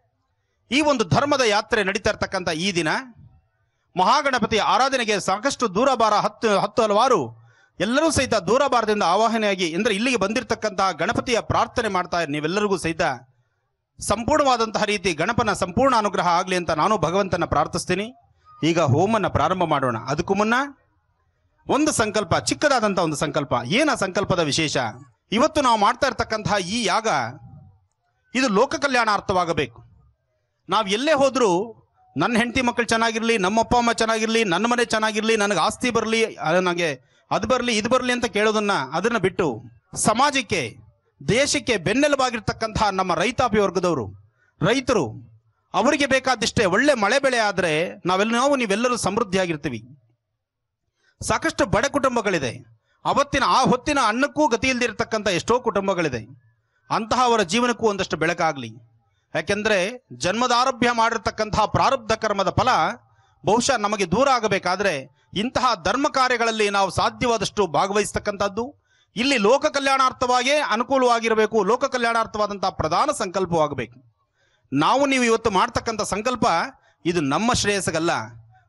ಈ ಒಂದು ಧರ್ಮದ ಯಾತ್ರೆ ನಡೀತಾ ಇರ್ತಕ್ಕಂಥ ಈ ದಿನ, ಮಹಾಗಣಪತಿಯ ಆರಾಧನೆಗೆ ಸಾಕಷ್ಟು ದೂರಬಾರ ಹತ್ತು ಹತ್ತು ಹಲವಾರು ಎಲ್ಲರೂ ಸಹಿತ ದೂರಬಾರದಿಂದ ಆವಾಹನೆಯಾಗಿ ಅಂದರೆ ಇಲ್ಲಿಗೆ ಬಂದಿರತಕ್ಕಂತಹ ಗಣಪತಿಯ ಪ್ರಾರ್ಥನೆ ಮಾಡ್ತಾ ನೀವೆಲ್ಲರಿಗೂ ಸಹಿತ ಸಂಪೂರ್ಣವಾದಂತಹ ರೀತಿ ಗಣಪನ ಸಂಪೂರ್ಣ ಅನುಗ್ರಹ ಆಗಲಿ ಅಂತ ನಾನು ಭಗವಂತನ ಪ್ರಾರ್ಥಿಸ್ತೀನಿ. ಈಗ ಹೋಮನ ಪ್ರಾರಂಭ ಮಾಡೋಣ. ಅದಕ್ಕೂ ಮುನ್ನ ಒಂದು ಸಂಕಲ್ಪ, ಚಿಕ್ಕದಾದಂಥ ಒಂದು ಸಂಕಲ್ಪ. ಏನ ಸಂಕಲ್ಪದ ವಿಶೇಷ? ಇವತ್ತು ನಾವು ಮಾಡ್ತಾ ಇರ್ತಕ್ಕಂತಹ ಈ ಯಾಗ ಇದು ಲೋಕ ಕಲ್ಯಾಣಾರ್ಥವಾಗಬೇಕು. ನಾವು ಎಲ್ಲೇ ಹೋದರೂ ನನ್ನ ಹೆಂಡತಿ ಮಕ್ಕಳು ಚೆನ್ನಾಗಿರಲಿ, ನಮ್ಮ ಅಪ್ಪ ಅಮ್ಮ ಚೆನ್ನಾಗಿರಲಿ, ನನ್ನ ಮನೆ ಚೆನ್ನಾಗಿರಲಿ, ನನಗೆ ಆಸ್ತಿ ಬರಲಿ, ನನಗೆ ಅದು ಬರಲಿ ಇದು ಬರಲಿ ಅಂತ ಕೇಳೋದನ್ನ ಅದನ್ನು ಬಿಟ್ಟು ಸಮಾಜಕ್ಕೆ, ದೇಶಕ್ಕೆ ಬೆನ್ನೆಲುಬಾಗಿರ್ತಕ್ಕಂತಹ ನಮ್ಮ ರೈತಾಪಿ ವರ್ಗದವರು, ರೈತರು, ಅವರಿಗೆ ಬೇಕಾದಿಷ್ಟೇ ಒಳ್ಳೆ ಮಳೆ ಬೆಳೆ ಆದರೆ ನಾವೆಲ್ಲ ನಾವು ನೀವೆಲ್ಲರೂ ಸಮೃದ್ಧಿಯಾಗಿರ್ತೀವಿ. ಸಾಕಷ್ಟು ಬಡ ಕುಟುಂಬಗಳಿದೆ, ಅವತ್ತಿನ ಆ ಹೊತ್ತಿನ ಅನ್ನಕ್ಕೂ ಗತಿ ಇಲ್ದಿರತಕ್ಕಂಥ ಎಷ್ಟೋ ಕುಟುಂಬಗಳಿದೆ. ಅಂತಹ ಅವರ ಜೀವನಕ್ಕೂ ಒಂದಷ್ಟು ಬೆಳಕಾಗಲಿ. ಯಾಕೆಂದರೆ ಜನ್ಮದಾರಭ್ಯ ಮಾಡಿರ್ತಕ್ಕಂತಹ ಪ್ರಾರಬ್ಧ ಕರ್ಮದ ಫಲ ಬಹುಶಃ ನಮಗೆ ದೂರ ಆಗಬೇಕಾದ್ರೆ ಇಂತಹ ಧರ್ಮ ಕಾರ್ಯಗಳಲ್ಲಿ ನಾವು ಸಾಧ್ಯವಾದಷ್ಟು ಭಾಗವಹಿಸ್ತಕ್ಕಂಥದ್ದು ಇಲ್ಲಿ ಲೋಕ ಕಲ್ಯಾಣಾರ್ಥವಾಗೇ ಅನುಕೂಲವಾಗಿರಬೇಕು. ಲೋಕ ಕಲ್ಯಾಣಾರ್ಥವಾದಂತಹ ಪ್ರಧಾನ ಸಂಕಲ್ಪವಾಗಬೇಕು. ನಾವು ನೀವು ಇವತ್ತು ಮಾಡ್ತಕ್ಕಂಥ ಸಂಕಲ್ಪ ಇದು ನಮ್ಮ ಶ್ರೇಯಸ್ಸಗಲ್ಲ,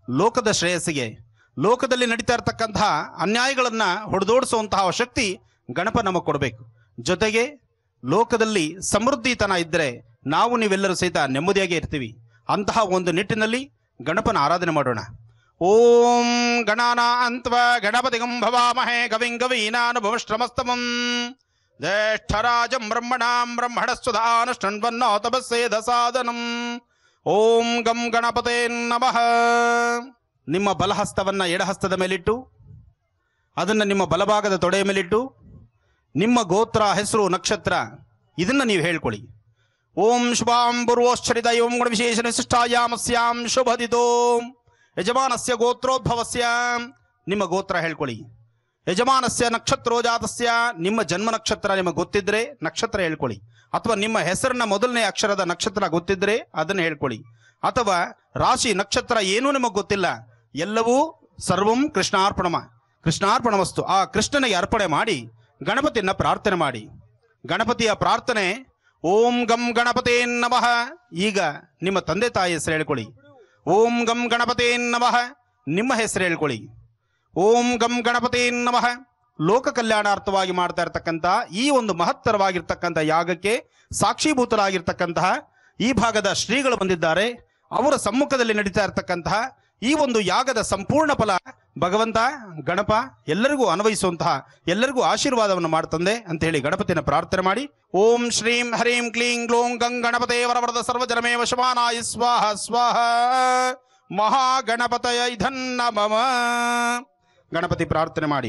ಲೋಕದ ಶ್ರೇಯಸ್ಸಿಗೆ, ಲೋಕದಲ್ಲಿ ನಡೀತಾ ಇರ್ತಕ್ಕಂತಹ ಅನ್ಯಾಯಗಳನ್ನು ಹೊಡೆದೋಡಿಸುವಂತಹ ಶಕ್ತಿ ಗಣಪ ನಮಗೆ ಕೊಡಬೇಕು. ಜೊತೆಗೆ ಲೋಕದಲ್ಲಿ ಸಮೃದ್ಧಿತನ ಇದ್ದರೆ ನಾವು ನೀವೆಲ್ಲರೂ ಸಹಿತ ನೆಮ್ಮದಿಯಾಗಿ ಇರ್ತೀವಿ. ಅಂತಹ ಒಂದು ನಿಟ್ಟಿನಲ್ಲಿ ಗಣಪನ ಆರಾಧನೆ ಮಾಡೋಣ. ಓಂ ಗಣಾನಾನ್ತ್ವಾ ಗಣಪತಿಗಂ ಭವಾಮಹೇ ಕವಿಂ ಕವೀನಾನುಭವಶ್ರಮಸ್ತಮಂ ಜ್ಯೇಷ್ಠರಾಜಂ ಬ್ರಹ್ಮಣಾಂ ಬ್ರಹ್ಮಣಸ್ವಧಾನುಷ್ಠನ್ವನ್ನೋತಪಸ್ಸೇದ ಸಾಧನಂ. ಓಂ ಗಂ ಗಣಪತೇ ನಮಃ. ನಿಮ್ಮ ಬಲಹಸ್ತವನ್ನ ಎಡಹಸ್ತದ ಮೇಲಿಟ್ಟು ಅದನ್ನು ನಿಮ್ಮ ಬಲಭಾಗದ ತೊಡೆಯ ಮೇಲಿಟ್ಟು ನಿಮ್ಮ ಗೋತ್ರ, ಹೆಸರು, ನಕ್ಷತ್ರ ಇದನ್ನ ನೀವು ಹೇಳ್ಕೊಳ್ಳಿ. ಓಂ ಶುಭಾಂ ಪೂರ್ವೋಶ್ಚರಿತ ಓಂ ಗುಣ ವಿಶೇಷ ವಿಶಿಷ್ಟಾಯಾಮಸ್ಯಾಂ ಶುಭದಿತೋ ಯಜಮಾನಸ್ಯ ಗೋತ್ರೋದ್ಭವಸ್ಯ. ನಿಮ್ಮ ಗೋತ್ರ ಹೇಳ್ಕೊಳ್ಳಿ. ಯಜಮಾನಸ್ಯ ನಕ್ಷತ್ರೋಜಾತಸ್ಯ, ನಿಮ್ಮ ಜನ್ಮ ನಕ್ಷತ್ರ ನಿಮಗೆ ಗೊತ್ತಿದ್ರೆ ನಕ್ಷತ್ರ ಹೇಳ್ಕೊಳ್ಳಿ. ಅಥವಾ ನಿಮ್ಮ ಹೆಸರಿನ ಮೊದಲನೇ ಅಕ್ಷರದ ನಕ್ಷತ್ರ ಗೊತ್ತಿದ್ರೆ ಅದನ್ನು ಹೇಳ್ಕೊಳ್ಳಿ. ಅಥವಾ ರಾಶಿ ನಕ್ಷತ್ರ ಏನೂ ನಿಮಗೆ ಗೊತ್ತಿಲ್ಲ, ಎಲ್ಲವೂ ಸರ್ವಂ ಕೃಷ್ಣಾರ್ಪಣಮ ಕೃಷ್ಣಾರ್ಪಣಮಸ್ತು. ಆ ಕೃಷ್ಣನಿಗೆ ಅರ್ಪಣೆ ಮಾಡಿ ಗಣಪತಿಯನ್ನ ಪ್ರಾರ್ಥನೆ ಮಾಡಿ. ಗಣಪತಿಯ ಪ್ರಾರ್ಥನೆ ಓಂ ಗಂ ಗಣಪತೇ ನಮಃ. ಈಗ ನಿಮ್ಮ ತಂದೆ ತಾಯಿ ಹೆಸರು ಹೇಳ್ಕೊಳ್ಳಿ. ಓಂ ಗಂ ಗಣಪತೇ ನಮಃ. ನಿಮ್ಮ ಹೆಸರು ಹೇಳ್ಕೊಳ್ಳಿ. ಓಂ ಗಂ ಗಣಪತೇ ನಮಃ. ಲೋಕ ಕಲ್ಯಾಣಾರ್ಥವಾಗಿ ಮಾಡ್ತಾ ಇರ್ತಕ್ಕಂಥ ಈ ಒಂದು ಮಹತ್ತರವಾಗಿರ್ತಕ್ಕಂಥ ಯಾಗಕ್ಕೆ ಸಾಕ್ಷೀಭೂತರಾಗಿರ್ತಕ್ಕಂತಹ ಈ ಭಾಗದ ಶ್ರೀಗಳು ಬಂದಿದ್ದಾರೆ. ಅವರ ಸಮ್ಮುಖದಲ್ಲಿ ನಡೀತಾ ಇರ್ತಕ್ಕಂತಹ ಈ ಒಂದು ಯಾಗದ ಸಂಪೂರ್ಣ ಫಲ ಭಗವಂತ ಗಣಪ ಎಲ್ಲರಿಗೂ ಅನ್ವಯಿಸುವಂತಹ, ಎಲ್ಲರಿಗೂ ಆಶೀರ್ವಾದವನ್ನು ಮಾಡ್ತಂದೆ ಅಂತ ಹೇಳಿ ಗಣಪತಿನ ಪ್ರಾರ್ಥನೆ ಮಾಡಿ. ಓಂ ಶ್ರೀಂ ಹರೀಂ ಕ್ಲೀಂ ಗ್ಲೋಂ ಗಂ ಗಣಪತೇ ವರವರದ ಸರ್ವಜನಮೇ ವಶಮಾನಾಯ ಸ್ವಾಹ ಸ್ವಾಹ. ಮಹಾಗಣಪತಯ ಇದನ್ನ ಮಮ. ಗಣಪತಿ ಪ್ರಾರ್ಥನೆ ಮಾಡಿ.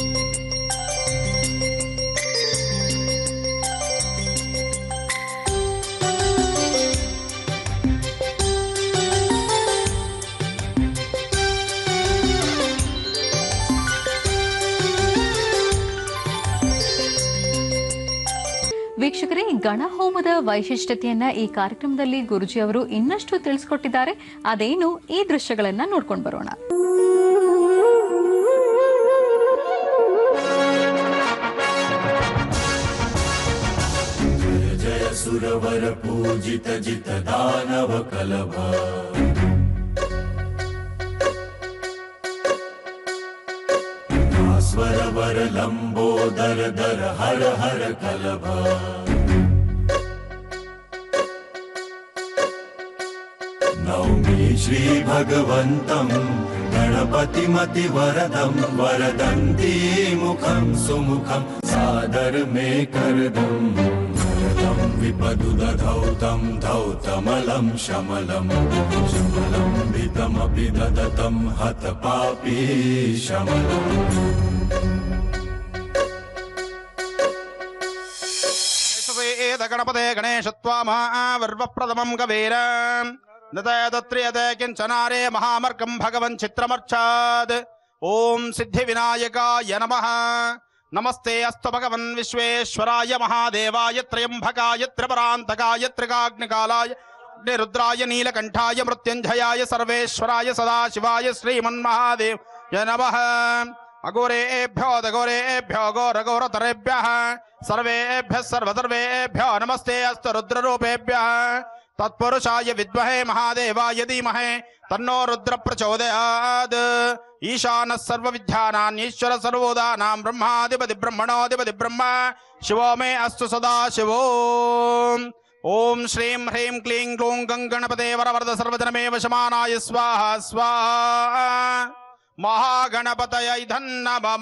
ವೀಕ್ಷಕರೇ, ಗಣಹೋಮದ ವೈಶಿಷ್ಟ್ಯತೆಯನ್ನ ಈ ಕಾರ್ಯಕ್ರಮದಲ್ಲಿ ಗುರುಜಿ ಅವರು ಇನ್ನಷ್ಟು ತಿಳಿಸಿಕೊಟ್ಟಿದ್ದಾರೆ. ಅದೇನು ಈ ದೃಶ್ಯಗಳನ್ನ ನೋಡ್ಕೊಂಡು ಬರೋಣ. ಜಯ ಜಯ ಸುರವರ ಪೂಜಿತ ಜಿತ ದಾನವ ಕಲಭ. ಸ್ವರವರ ಲಂಬೋದರ ದರ ಹರ ಹರ ಕಲಭ. ನೌಮಿ ಶ್ರೀ ಭಗವಂತಂ ಗಣಪತಿಮತಿ ವರದಂ ವರದಂತಿ ಮುಖಂ ಸುಮುಖಂ ಸಾದರ ಮೇ ಕರದಂ. ವರದಂ ವಿಪದುದ ಧೌತಂ ಧೌತಮಲಂ ಶಮಲಂ ಶಮಲಂ ವಿತಮಪಿ ದದತಂ ಹತ ಪಾಪಿ ಶಮಲಂ. ಗಣಪತೆ ಗಣೇಶತ್ವಾಮರ್ವಪ್ರಥಮಂ ಕವೇರ ನತಯದತ್ರಿಯತೆ ಕಿಂಚನಾರೇ ಮಹಾಮರ್ಗಂ ಭಗವನ್ ಚಿತ್ರಮರ್ಚಾದ್. ಓಂ ಸಿದ್ಧಿ ವಿನಾಯಕಾಯ ನಮಃ. ನಮಸ್ತೆ ಅಸ್ತು ಭಗವನ್ ವಿಶ್ವೇಶ್ವರಾಯ ಮಹಾದೇವಾಯ ತ್ರಯಂಬಕಾಯ ತ್ರಿಪರಾಂತಕಾಯ ತ್ರಿಕಾಗ್ನಿಕಾಲಾಯ ರುದ್ರಾಯ ನೀಲಕಂಠಾಯ ಮೃತ್ಯುಂಜಯಾಯ ಸರ್ವೇಶ್ವರಾಯ ಸದಾಶಿವಾಯ ಶ್ರೀಮನ್ಮಹಾದೇವಾಯ ನಮಃ. ಅಘೋರೇಭ್ಯೋ ದಘೋರೇಭ್ಯೋ ಘೋರಘೋರತರೇಭ್ಯಃ ಸರ್ವೇಭ್ಯಃ ಸರ್ವಸರ್ವೇಭ್ಯೋ ನಮಸ್ತೆ ಅಸ್ತು ರುದ್ರರೂಪೇಭ್ಯಃ. ತತ್ಪುರುಷಾಯ ವಿದ್ಮಹೇ ಮಹಾದೇವಾಯ ಧೀಮಹಿ ತನ್ನೋ ರುದ್ರ ಪ್ರಚೋದಯಾತ್. ಈಶಾನಃ ಸರ್ವವಿದ್ಯಾನಾಂ ಈಶ್ವರ ಸರ್ವೋದಾನಾಂ ಬ್ರಹ್ಮಾಧಿಪತಿ ಬ್ರಹ್ಮಣೋಧಿಪತಿ ಬ್ರಹ್ಮ ಶಿವೋ ಮೇ ಅಸ್ತು ಸದಾ ಶಿವೋ. ಓಂ ಶ್ರೀಂ ಹ್ರೀಂ ಕ್ಲೀಂ ಗ್ಲೂಂ ಗಂ ಗಣಪತೆ ವರವರದ ಸರ್ವಜನಮೇ ವಶಮಾನಾಯ ಸ್ವಾಹ ಸ್ವಾಹ. ಮಹಾಗಣಪತಯ ಇದನ್ನ ಮಮ.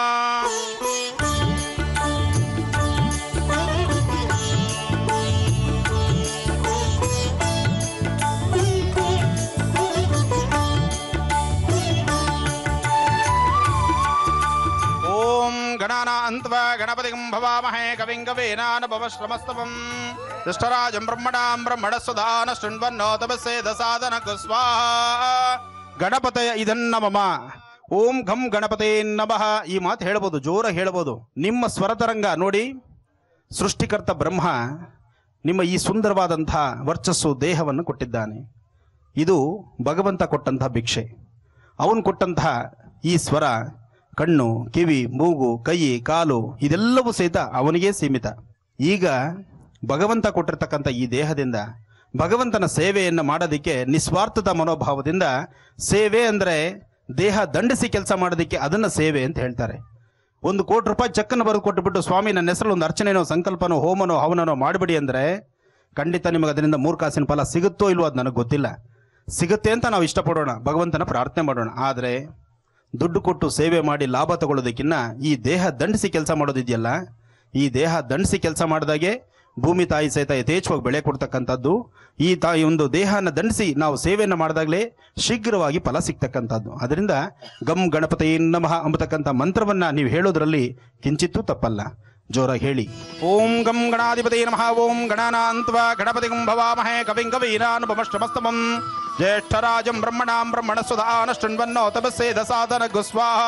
ಗಣಾನಾನ್ತ್ವಾ ಗಣಪತಿಗಂ ಭವಾಮಹೇ ಕವಿಂ ಕವೀನಾನುಭವಶ್ರಮಸ್ತಮಂ ಜ್ಯೇಷ್ಠರಾಜಂ ಬ್ರಹ್ಮಣಾಂ ಬ್ರಹ್ಮಣಸ್ವಧಾನ ಶೃಣ್ವನ್ನೋತಪಸ್ಸೇದ ಸಾಧನಕು ಸ್ವಾಹ. ಗಣಪತಯ ಇದನ್ನ ಮಮ. ಓಂ ಘಂ ಗಣಪತೇ ನಮಃ. ಈ ಮಾತು ಹೇಳ್ಬೋದು, ಜೋರ ಹೇಳ್ಬೋದು. ನಿಮ್ಮ ಸ್ವರತರಂಗ ನೋಡಿ. ಸೃಷ್ಟಿಕರ್ತ ಬ್ರಹ್ಮ ನಿಮ್ಮ ಈ ಸುಂದರವಾದಂಥ ವರ್ಚಸ್ಸು ದೇಹವನ್ನು ಕೊಟ್ಟಿದ್ದಾನೆ. ಇದು ಭಗವಂತ ಕೊಟ್ಟಂತಹ ಭಿಕ್ಷೆ. ಅವನು ಕೊಟ್ಟಂತಹ ಈ ಸ್ವರ, ಕಣ್ಣು, ಕಿವಿ, ಮೂಗು, ಕೈ, ಕಾಲು ಇದೆಲ್ಲವೂ ಸಹಿತ ಅವನಿಗೇ ಸೀಮಿತ. ಈಗ ಭಗವಂತ ಕೊಟ್ಟಿರ್ತಕ್ಕಂಥ ಈ ದೇಹದಿಂದ ಭಗವಂತನ ಸೇವೆಯನ್ನು ಮಾಡೋದಕ್ಕೆ ನಿಸ್ವಾರ್ಥದ ಮನೋಭಾವದಿಂದ, ಸೇವೆ ಅಂದರೆ ದೇಹ ದಂಡಿಸಿ ಕೆಲಸ ಮಾಡೋದಕ್ಕೆ, ಅದನ್ನು ಸೇವೆ ಅಂತ ಹೇಳ್ತಾರೆ. ಒಂದು ಕೋಟಿ ರೂಪಾಯಿ ಚೆಕ್ಕನ್ನು ಬರೆದು ಕೊಟ್ಟುಬಿಟ್ಟು ಸ್ವಾಮಿ ನನ್ನ ಹೆಸರು ಒಂದು ಅರ್ಚನೆನೋ ಸಂಕಲ್ಪನೋ ಹೋಮನೋ ಹವನನೋ ಮಾಡಿಬಿಡಿ ಅಂದರೆ ಖಂಡಿತ ನಿಮಗೆ ಅದರಿಂದ ಮೂರು ಕಾಸಿನ ಫಲ ಸಿಗುತ್ತೋ ಇಲ್ವೋ ಅದು ನನಗೆ ಗೊತ್ತಿಲ್ಲ. ಸಿಗುತ್ತೆ ಅಂತ ನಾವು ಇಷ್ಟಪಡೋಣ, ಭಗವಂತನ ಪ್ರಾರ್ಥನೆ ಮಾಡೋಣ. ಆದರೆ ದುಡ್ಡು ಕೊಟ್ಟು ಸೇವೆ ಮಾಡಿ ಲಾಭ ತಗೊಳ್ಳೋದಕ್ಕಿಂತ ಈ ದೇಹ ದಂಡಿಸಿ ಕೆಲಸ ಮಾಡೋದಿದೆಯಲ್ಲ, ಈ ದೇಹ ದಂಡಿಸಿ ಕೆಲಸ ಮಾಡಿದಾಗೆ ಭೂಮಿ ತಾಯಿ ಸಹಿತ ಯಥೇಚ್ಛವಾಗಿ ಬೆಳೆ ಕೊಡ್ತಕ್ಕಂಥದ್ದು. ಈ ತಾಯಿ ಒಂದು ದೇಹನ ದಂಡಿಸಿ ನಾವು ಸೇವೆಯನ್ನು ಮಾಡಿದಾಗಲೇ ಶೀಘ್ರವಾಗಿ ಫಲ ಸಿಗ್ತಕ್ಕಂಥದ್ದು. ಅದರಿಂದ ಗಂ ಗಣಪತಿ ನಮಃ ಅಂಬತಕ್ಕಂಥ ಮಂತ್ರವನ್ನು ನೀವು ಹೇಳೋದ್ರಲ್ಲಿ ಕಿಂಚಿತ್ತೂ ತಪ್ಪಲ್ಲ. ಜೋರಾಗಿ ಹೇಳಿ. ಓಂ ಗಂ ಗಣಾಧಿಪತಿ ನಮಃ. ಓಂ ಗಣಾನಾಂತ್ವಾ ಗಣಪತಿ ಭವಾಮಹೇ ಕವಿಂ ಕವೀನಾನುಪಮಶ್ರಮಸ್ತಮಂ ಜ್ಯೇಷ್ಠರಾಜಂ ಬ್ರಹ್ಮಣಾಂ ಬ್ರಹ್ಮಣಸುಧಾನಷ್ಟನ್ವನ್ನೋತಪಸ್ಸೇದ ಸಾಧನ ಗುಸ್ವಾಹ.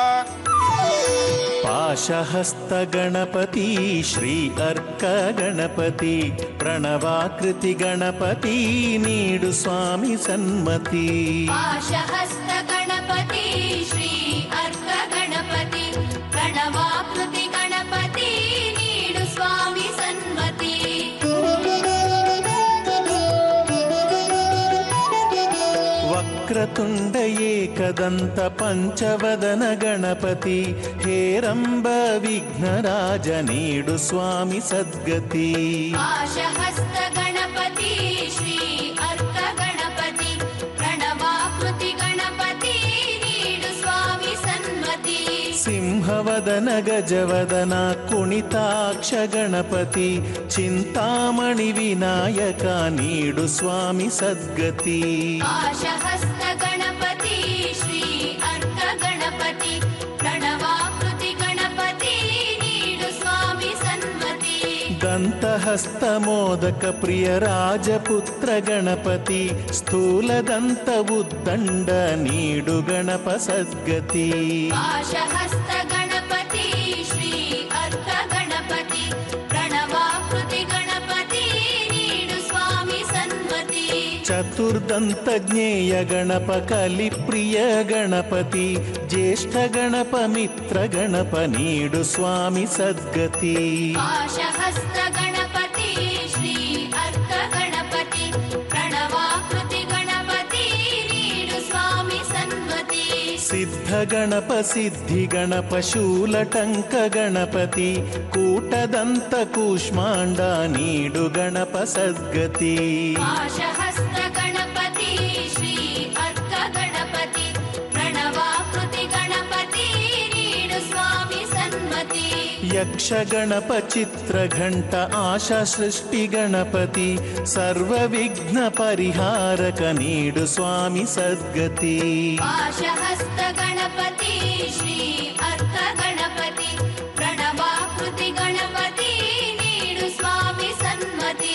ಪಾಶಹಸ್ತ ಗಣಪತಿ ಶ್ರೀ ಅರ್ಕ ಗಣಪತಿ ಪ್ರಣವಾಕೃತಿ ಗಣಪತಿ ನೀಡು ಸ್ವಾಮಿ ಸನ್ಮತಿ. ಪಾಶಹಸ್ತ ಗಣಪತಿ ಶ್ರೀ ಅರ್ಕ ಗಣಪತಿ ಪ್ರಣವಾಕೃತಿ ಗಣಪತಿ ನೀಡು ಸ್ವಾಮಿ ಸನ್ಮತಿ. ವಕ್ರತುಂಡ ಏಕದಂತ ಪಂಚವದನ ಗಣಪತಿ ಹೇರಂಬ ವಿಘ್ನರಾಜ ನೀಡು ಸ್ವಾಮಿ ಸದ್ಗತಿ. ಪಾಶಹಸ್ತ ಗಣಪತಿ ಶ್ರೀ ಅರ್ಕ ಗಣಪತಿ ಪ್ರಣವಾಕೃತಿ ಗಣಪತಿ ನೀಡು ಸ್ವಾಮಿ ಸನ್ಮತಿ. ಸಿಂಹವದನ ಗಜವದನ ಕುಣಿತಾಕ್ಷ ಗಣಪತಿ ಚಿಂತಾಮಣಿ ವಿನಾಯಕ ನೀಡು ಸ್ವಾಮಿ ಸದ್ಗತಿ. ಪಾಶಹಸ್ತ ಗಣಪತಿ ಶ್ರೀ ಅರ್ಕ ಗಣಪತಿ ಪ್ರಣವಾಕೃತಿ ಗಣಪತಿ ನೀಡು ಸ್ವಾಮಿ ಸನ್ಮತಿ. ದಂತಹಸ್ತ ಮೋದಕ ಪ್ರಿಯ ರಾಜಪುತ್ರ ಗಣಪತಿ ಸ್ಥೂಲದಂತ ಉದ್ದಂಡ ನೀಡು ಗಣಪ ಸದ್ಗತಿ. ಪಾಶಹಸ್ತ ಗಣಪತಿ ಶ್ರೀ ಅರ್ಕ ಗಣಪತಿ ಪ್ರಣವಾಕೃತಿ ಗಣಪತಿ ನೀಡು ಸ್ವಾಮಿ ಸನ್ಮತಿ. ಚತುರ್ದಂತ ಜ್ಞೇಯ ಗಣಪ ಕಲಿಪ್ರಿಯ ಗಣಪತಿ ಜ್ಯೇಷ್ಠ ಗಣಪ ಮಿತ್ರ ಗಣಪ ನೀಡು ಸ್ವಾಮಿ ಸದ್ಗತಿ. ಪಾಶಹಸ್ತ ಗಣಪತಿ ಶ್ರೀ ಅರ್ಕ ಗಣಪತಿ ಪ್ರಣವಾಕೃತಿ ಗಣಪತಿ ನೀಡು ಸ್ವಾಮಿ ಸನ್ಮತಿ. ಸಿದ್ಧ ಗಣಪ ಸಿದ್ಧಿ ಗಣಪ ಶೂಲಟಂಕ ಗಣಪತಿ ಕೂಟದಂತ ಕೂಷ್ಮಾಂಡ ನೀಡು ಗಣಪ ಸದ್ಗತಿ. ಪಾಶಹಸ್ತ ಗಣಪತಿ ಶ್ರೀ ಅರ್ಕ ಗಣಪತಿ ಪ್ರಣವಾಕೃತಿ ಗಣಪತಿ ನೀಡು ಸ್ವಾಮಿ ಸನ್ಮತಿ. ಯಕ್ಷ ಗಣಪ ಚಿತ್ರ ಘಂಟ ಆಶಾ ಸೃಷ್ಟಿ ಗಣಪತಿ ಸರ್ವ ವಿಘ್ನ ಪರಿಹಾರಕ ನೀಡು ಸ್ವಾಮಿ ಸದ್ಗತಿ. ಪಾಶಹಸ್ತ ಗಣಪತಿ ಶ್ರೀ ಅರ್ಕ ಗಣಪತಿ ಪ್ರಣವಾಕೃತಿ ಗಣಪತಿ ನೀಡು ಸ್ವಾಮಿ ಸನ್ಮತಿ.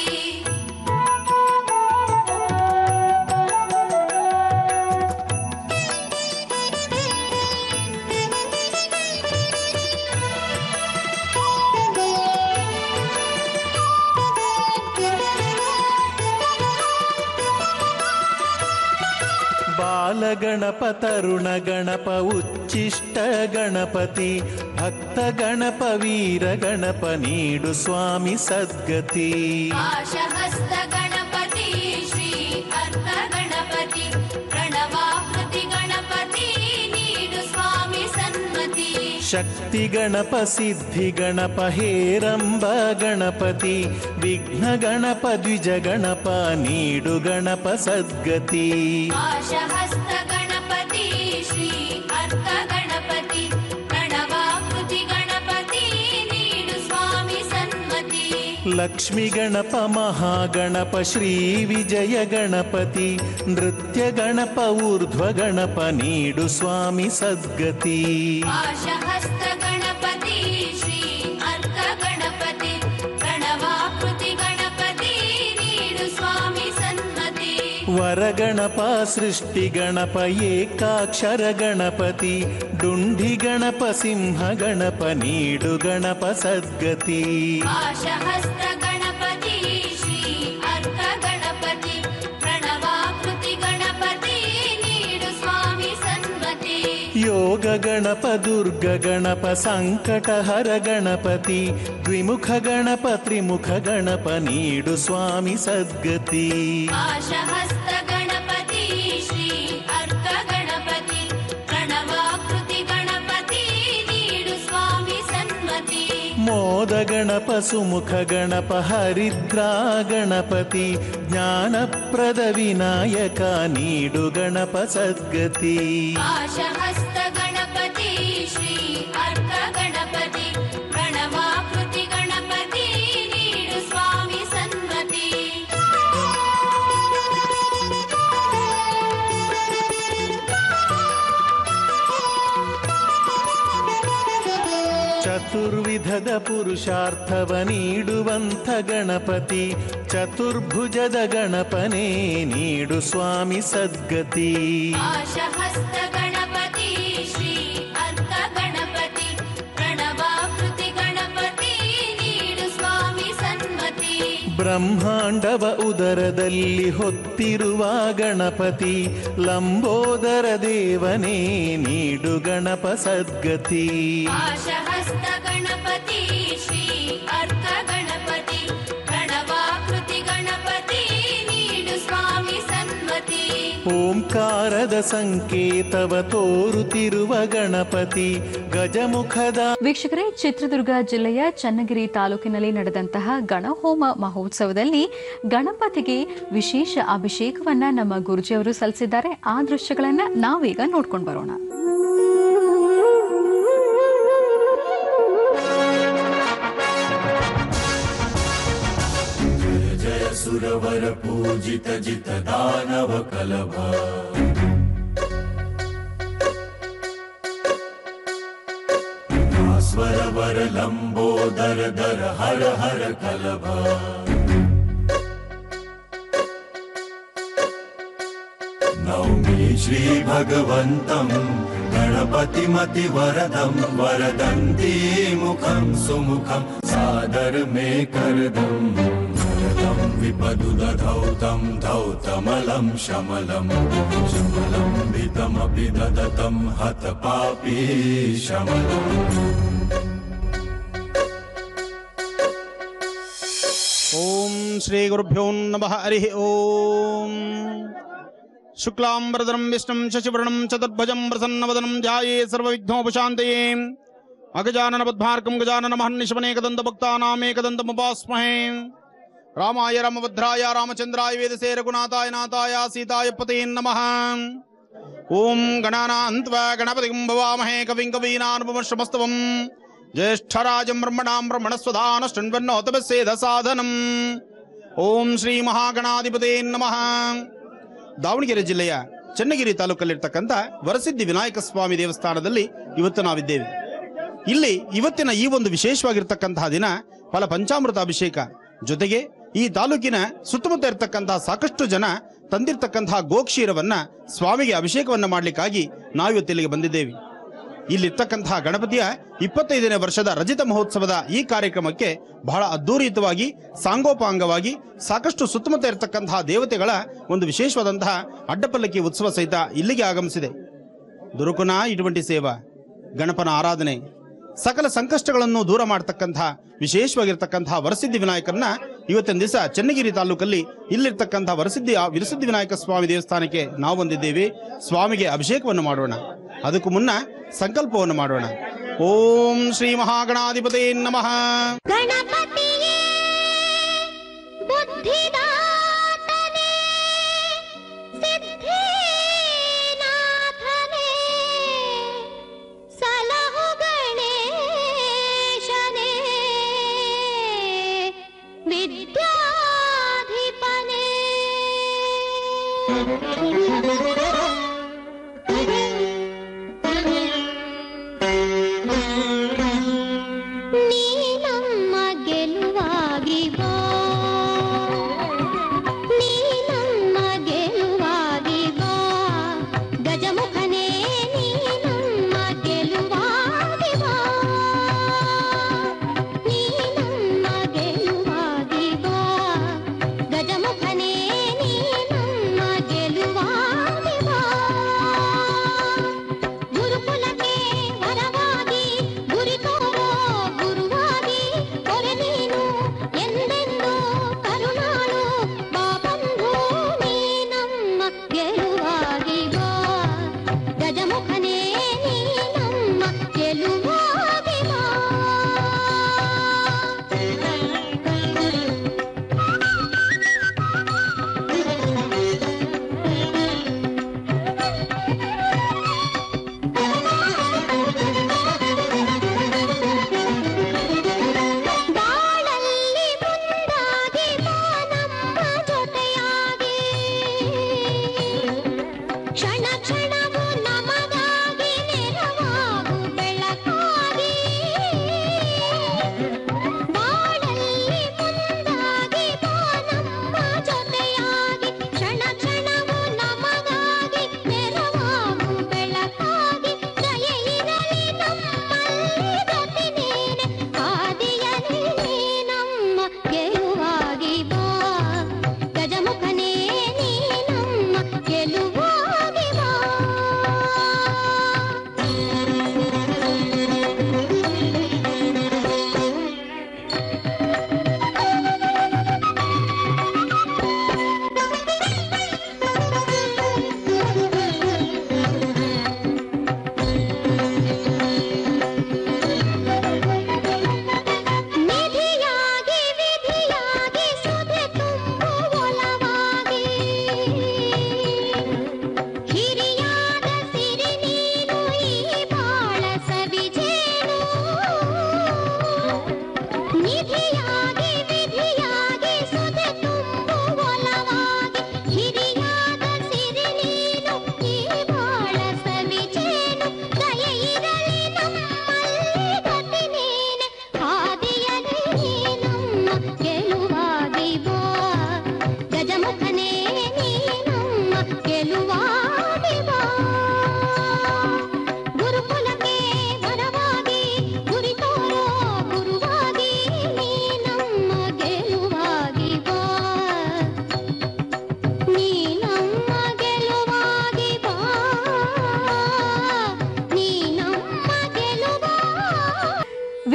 ಬಾಲಗಣಪ ತರುಣ ಗಣಪ ಉಚ್ಚಿಷ್ಟ ಗಣಪತಿ ಭಕ್ತ ಗಣಪ ವೀರ ಗಣಪ ನೀಡು ಸ್ವಾಮಿ ಸದ್ಗತಿ. ಪಾಶಹಸ್ತ ಗಣಪತಿ ಶ್ರೀ ಅರ್ಕ ಗಣಪತಿ ಪ್ರಣವಾಕೃತಿ ಗಣಪತಿ ನೀಡು ಸ್ವಾಮಿ ಸನ್ಮತಿ. ಶಕ್ತಿ ಗಣಪ ಸಿದ್ಧಿ ಗಣಪ ಹೇರಂಬ ಗಣಪತಿ ವಿಘ್ನ ಗಣಪ ದ್ವಿಜ ಗಣಪ ನೀಡು ಗಣಪ ಸದ್ಗತಿ. ಪಾಶಹಸ್ತ ಗಣಪತಿ ಶ್ರೀ ಅರ್ಕ ಗಣಪತಿ ಪ್ರಣವಾಕೃತಿ ಗಣಪತಿ ನೀಡು ಸ್ವಾಮಿ ಸನ್ಮತಿ. ಲಕ್ಷ್ಮಿ ಗಣಪ ಮಹಾಗಣಪ ಶ್ರೀ ವಿಜಯ ಗಣಪತಿ ನೃತ್ಯ ಗಣಪ ಊರ್ಧ್ವ ಗಣಪ ನೀಡು ಸ್ವಾಮಿ ಸದ್ಗತಿ. ಪಾಶಹಸ್ತ ಗಣಪತಿ ಶ್ರೀ ಅರ್ಕ ಗಣಪತಿ ಪ್ರಣವಾಕೃತಿ ಗಣಪತಿ ನೀಡು ಸ್ವಾಮಿ ಸನ್ಮತಿ. ವರಗಣಪ ಸೃಷ್ಟಿ ಗಣಪ ಏಕಾಕ್ಷರ ಗಣಪತಿ ಡುಂಡಿ ಗಣಪ ಸಿಂಹ ಗಣಪ ನೀಡು ಗಣಪ ಸದ್ಗತಿ. ಪಾಶಹಸ್ತ ಗಣಪತಿ ಶ್ರೀ ಅರ್ಕ ಗಣಪತಿ ಪ್ರಣವಾಕೃತಿ ಗಣಪತಿ ನೀಡು ಸ್ವಾಮಿ ಸನ್ಮತಿ. ಯೋಗ ಗಣಪ ದುರ್ಗ ಗಣಪ ಸಂಕಟಹರ ಗಣಪತಿ ದ್ವಿಮುಖ ಗಣಪ ತ್ರಿಮುಖ ಗಣಪ ನೀಡು ಸ್ವಾಮಿ ಸದ್ಗತಿ. ಪಾಶಹಸ್ತ ಗಣಪತಿ ಶ್ರೀ ಅರ್ಕ ಗಣಪತಿ ಪ್ರಣವಾಕೃತಿ ಗಣಪತಿ ನೀಡು ಸ್ವಾಮಿ ಸನ್ಮತಿ. ಮೋದ ಗಣಪ ಸುಮುಖ ಗಣಪ ಹರಿದ್ರಾ ಗಣಪತಿ ಜ್ಞಾನಪ್ರದ ವಿನಾಯಕ ನೀಡು ಗಣಪ ಸದ್ಗತಿ. ಪಾಶಹಸ್ತ ಗಣಪತಿ ಶ್ರೀ ಅರ್ಕ ಗಣಪತಿ ಪ್ರಣವಾಕೃತಿ ಗಣಪತಿ ನೀಡು ಸ್ವಾಮಿ ಸನ್ಮತಿ. ಚತುರ್ವಿಧದ ಪುರುಷಾರ್ಥವ ನೀಡುವಂಥ ಗಣಪತಿ ಚತುರ್ಭುಜದ ಗಣಪನೇ ನೀಡು ಸ್ವಾಮಿ ಸದ್ಗತಿ. ಪಾಶಹಸ್ತ ಗಣಪತಿ ಶ್ರೀ ಅರ್ಕ ಗಣಪತಿ ಪ್ರಣವಾಕೃತಿ ಗಣಪತಿ ನೀಡು ಸ್ವಾಮಿ ಸನ್ಮತಿ. ಬ್ರಹ್ಮಾಂಡವ ಉದರದಲ್ಲಿ ಹೊತ್ತಿರುವ ಗಣಪತಿ ಲಂಬೋದರ ದೇವನೇ ನೀಡು ಗಣಪ ಸದ್ಗತಿ. ಪಾಶಹಸ್ತ ಗಣಪತಿ ಶ್ರೀ ಅರ್ಕ ಗಣಪತಿ ಪ್ರಣವಾಕೃತಿ ಗಣಪತಿ ನೀಡು ಸ್ವಾಮಿ ಸನ್ಮತಿ. ಓಂಕಾರದ ಸಂಕೇತವ ತೋರುತ್ತಿರುವ ಗಣಪತಿ ಗಜಮುಖದ. ವೀಕ್ಷಕರೇ, ಚಿತ್ರದುರ್ಗ ಜಿಲ್ಲೆಯ ಚನ್ನಗಿರಿ ತಾಲೂಕಿನಲ್ಲಿ ನಡೆದಂತಹ ಗಣಹೋಮ ಮಹೋತ್ಸವದಲ್ಲಿ ಗಣಪತಿಗೆ ವಿಶೇಷ ಅಭಿಷೇಕವನ್ನ ನಮ್ಮ ಗುರುಜಿಯವರು ಸಲ್ಲಿಸಿದ್ದಾರೆ. ಆ ದೃಶ್ಯಗಳನ್ನ ನಾವೀಗ ನೋಡ್ಕೊಂಡು ಬರೋಣ. ಸುರವರ ಪೂಜಿತ ಜಿತ ದಾನವ ಕಲಭ ಸ್ವರವರ ಲಂಬೋದರ ದರ ಹರ ಹರ ಕಲಭ. ನೌಮಿ ಶ್ರೀ ಭಗವಂತಂ ಗಣಪತಿ ಮತಿ ವರದಂ ವರದಂತಿ ಮುಖಂ ಸುಮುಖಂ ಸಾದರ ಮೇ ಕರದಂ. ವಿಪದುದಧೌ ತಂ ಧೌತಮಲಂ ಶಮಲಂ ಶಮಲಂ ಭಿತಮಪಿ ದದತಂ ಹತ ಪಾಪಿ ಶಮಲಂ. ಓಂ ಶ್ರೀ ಗುರುಭ್ಯೋ ನಮಃ. ಹರಿ ಓಂ. ಶುಕ್ಲಾಂಬರಧರಂ ವಿಷ್ಣುಂ ಶಶಿವರ್ಣಂ ಚತುರ್ಭುಜಂ ಪ್ರಸನ್ನವದನಂ ಧ್ಯಾಯೇ ಸರ್ವವಿಘ್ನೋಪಶಾಂತಯೇ. ಅಗಜಾನನ ಪದ್ಮಾರ್ಕಂ ಗಜಾನನ ಮಹರ್ನಿಶಮನೇಕದಂತ ಭಕ್ತಾನಾಮೇಕದಂತಮುಪಾಸ್ಮಹೇ. ರಾಮಾಯ ರಾಮಭದ್ರಾಯ ರಾಮಚಂದ್ರಾಯ ವೇದಸೇ ರಘುನಾಥಾಯ ನಾಥಾಯ ಸೀತಾಯ ಪತೇ ನಮಃ. ಓಂ ಗಣಾನಾನ್ತ್ವಾ ಗಣಪತಿಂ ಭವಾಮಹೇ ಕವಿಂ ಕವೀನಾನುಪಮಶ್ರಮಸ್ತವಂ ಜ್ಯೇಷ್ಠರಾಜಂ ಬ್ರಹ್ಮಣಾಂ ಬ್ರಹ್ಮಣಸ್ವಧಾನ ಶೃಣ್ವನ್ನೋತಮಸ್ಯೇಧ ಸಾಧನಂ. ಓಂ ಶ್ರೀ ಮಹಾಗಣಾಧಿಪತೇ ನಮಃ. ದಾವಣಗೆರೆ ಜಿಲ್ಲೆಯ ಚನ್ನಗಿರಿ ತಾಲೂಕಲ್ಲಿರ್ತಕ್ಕಂಥ ವರಸಿದ್ಧಿ ವಿನಾಯಕ ಸ್ವಾಮಿ ದೇವಸ್ಥಾನದಲ್ಲಿ ಇವತ್ತು ನಾವಿದ್ದೇವೆ. ಇಲ್ಲಿ ಇವತ್ತಿನ ಈ ಒಂದು ವಿಶೇಷವಾಗಿರ್ತಕ್ಕಂತಹ ದಿನ ಫಲ ಪಂಚಾಮೃತ ಅಭಿಷೇಕ ಜೊತೆಗೆ ಈ ತಾಲೂಕಿನ ಸುತ್ತಮುತ್ತ ಇರತಕ್ಕಂತಹ ಸಾಕಷ್ಟು ಜನ ತಂದಿರತಕ್ಕಂತಹ ಗೋಕ್ಷೀರವನ್ನ ಸ್ವಾಮಿಗೆ ಅಭಿಷೇಕವನ್ನ ಮಾಡಲಿಕ್ಕಾಗಿ ನಾವಿವತ್ತು ಇಲ್ಲಿಗೆ ಬಂದಿದ್ದೇವೆ. ಇಲ್ಲಿರ್ತಕ್ಕಂತಹ ಗಣಪತಿಯ ಇಪ್ಪತ್ತೈದನೇ ವರ್ಷದ ರಜತ ಮಹೋತ್ಸವದ ಈ ಕಾರ್ಯಕ್ರಮಕ್ಕೆ ಬಹಳ ಅದ್ದೂರಿಯುತವಾಗಿ ಸಾಂಗೋಪಾಂಗವಾಗಿ ಸಾಕಷ್ಟು ಸುತ್ತಮುತ್ತ ಇರತಕ್ಕಂತಹ ದೇವತೆಗಳ ಒಂದು ವಿಶೇಷವಾದಂತಹ ಅಡ್ಡಪಲ್ಲಕ್ಕಿ ಉತ್ಸವ ಸಹಿತ ಇಲ್ಲಿಗೆ ಆಗಮಿಸಿದೆ. ದುರುಕುನ ಇటువంటి ಸೇವಾ ಗಣಪನ ಆರಾಧನೆ ಸಕಲ ಸಂಕಷ್ಟಗಳನ್ನು ದೂರ ಮಾಡತಕ್ಕಂತಹ ವಿಶೇಷವಾಗಿರ್ತಕ್ಕಂತಹ ವರಸಿದ್ಧಿ ವಿನಾಯಕರನ್ನ ಇವತ್ತಿನ ದಿವಸ ಚನ್ನಗಿರಿ ತಾಲೂಕಲ್ಲಿ ಇಲ್ಲಿರ್ತಕ್ಕಂತಹ ವರಸಿದ್ಧಿ ವಿರಸಿದ್ಧಿ ವಿನಾಯಕ ಸ್ವಾಮಿ ದೇವಸ್ಥಾನಕ್ಕೆ ನಾವು ಬಂದಿದ್ದೇವೆ. ಸ್ವಾಮಿಗೆ ಅಭಿಷೇಕವನ್ನು ಮಾಡೋಣ. ಅದಕ್ಕೂ ಮುನ್ನ ಸಂಕಲ್ಪವನ್ನು ಮಾಡೋಣ. ಓಂ ಶ್ರೀ ಮಹಾಗಣಾಧಿಪತೇ ನಮಃ. ಗಣಪತಿಯೇ ಬುದ್ಧಿದಾತನೇ ಸಿದ್ಧಿನಾಥನೇ ಸಲಹು ಗಣೇಶನೇ ವಿದ್ಯಾಧಿಪನೇ. ನೀನಮ್ಮ ಗೆಲುವಾಗಿ ಬಾ, ನೀನಮ್ಮ ಗೆಲುವಾಗಿ ಬಾ, ಗಜಮುಖನೇ ನೀನಮ್ಮ ಗೆಲುವಾಗಿ ಬಾ, ನೀನಮ್ಮ ಗೆಲುವಾಗಿ ಬಾ, ಗಜಮುಖನೇ ನೀನಮ್ಮ ಗೆಲುವಾಗಿ ಬಾ.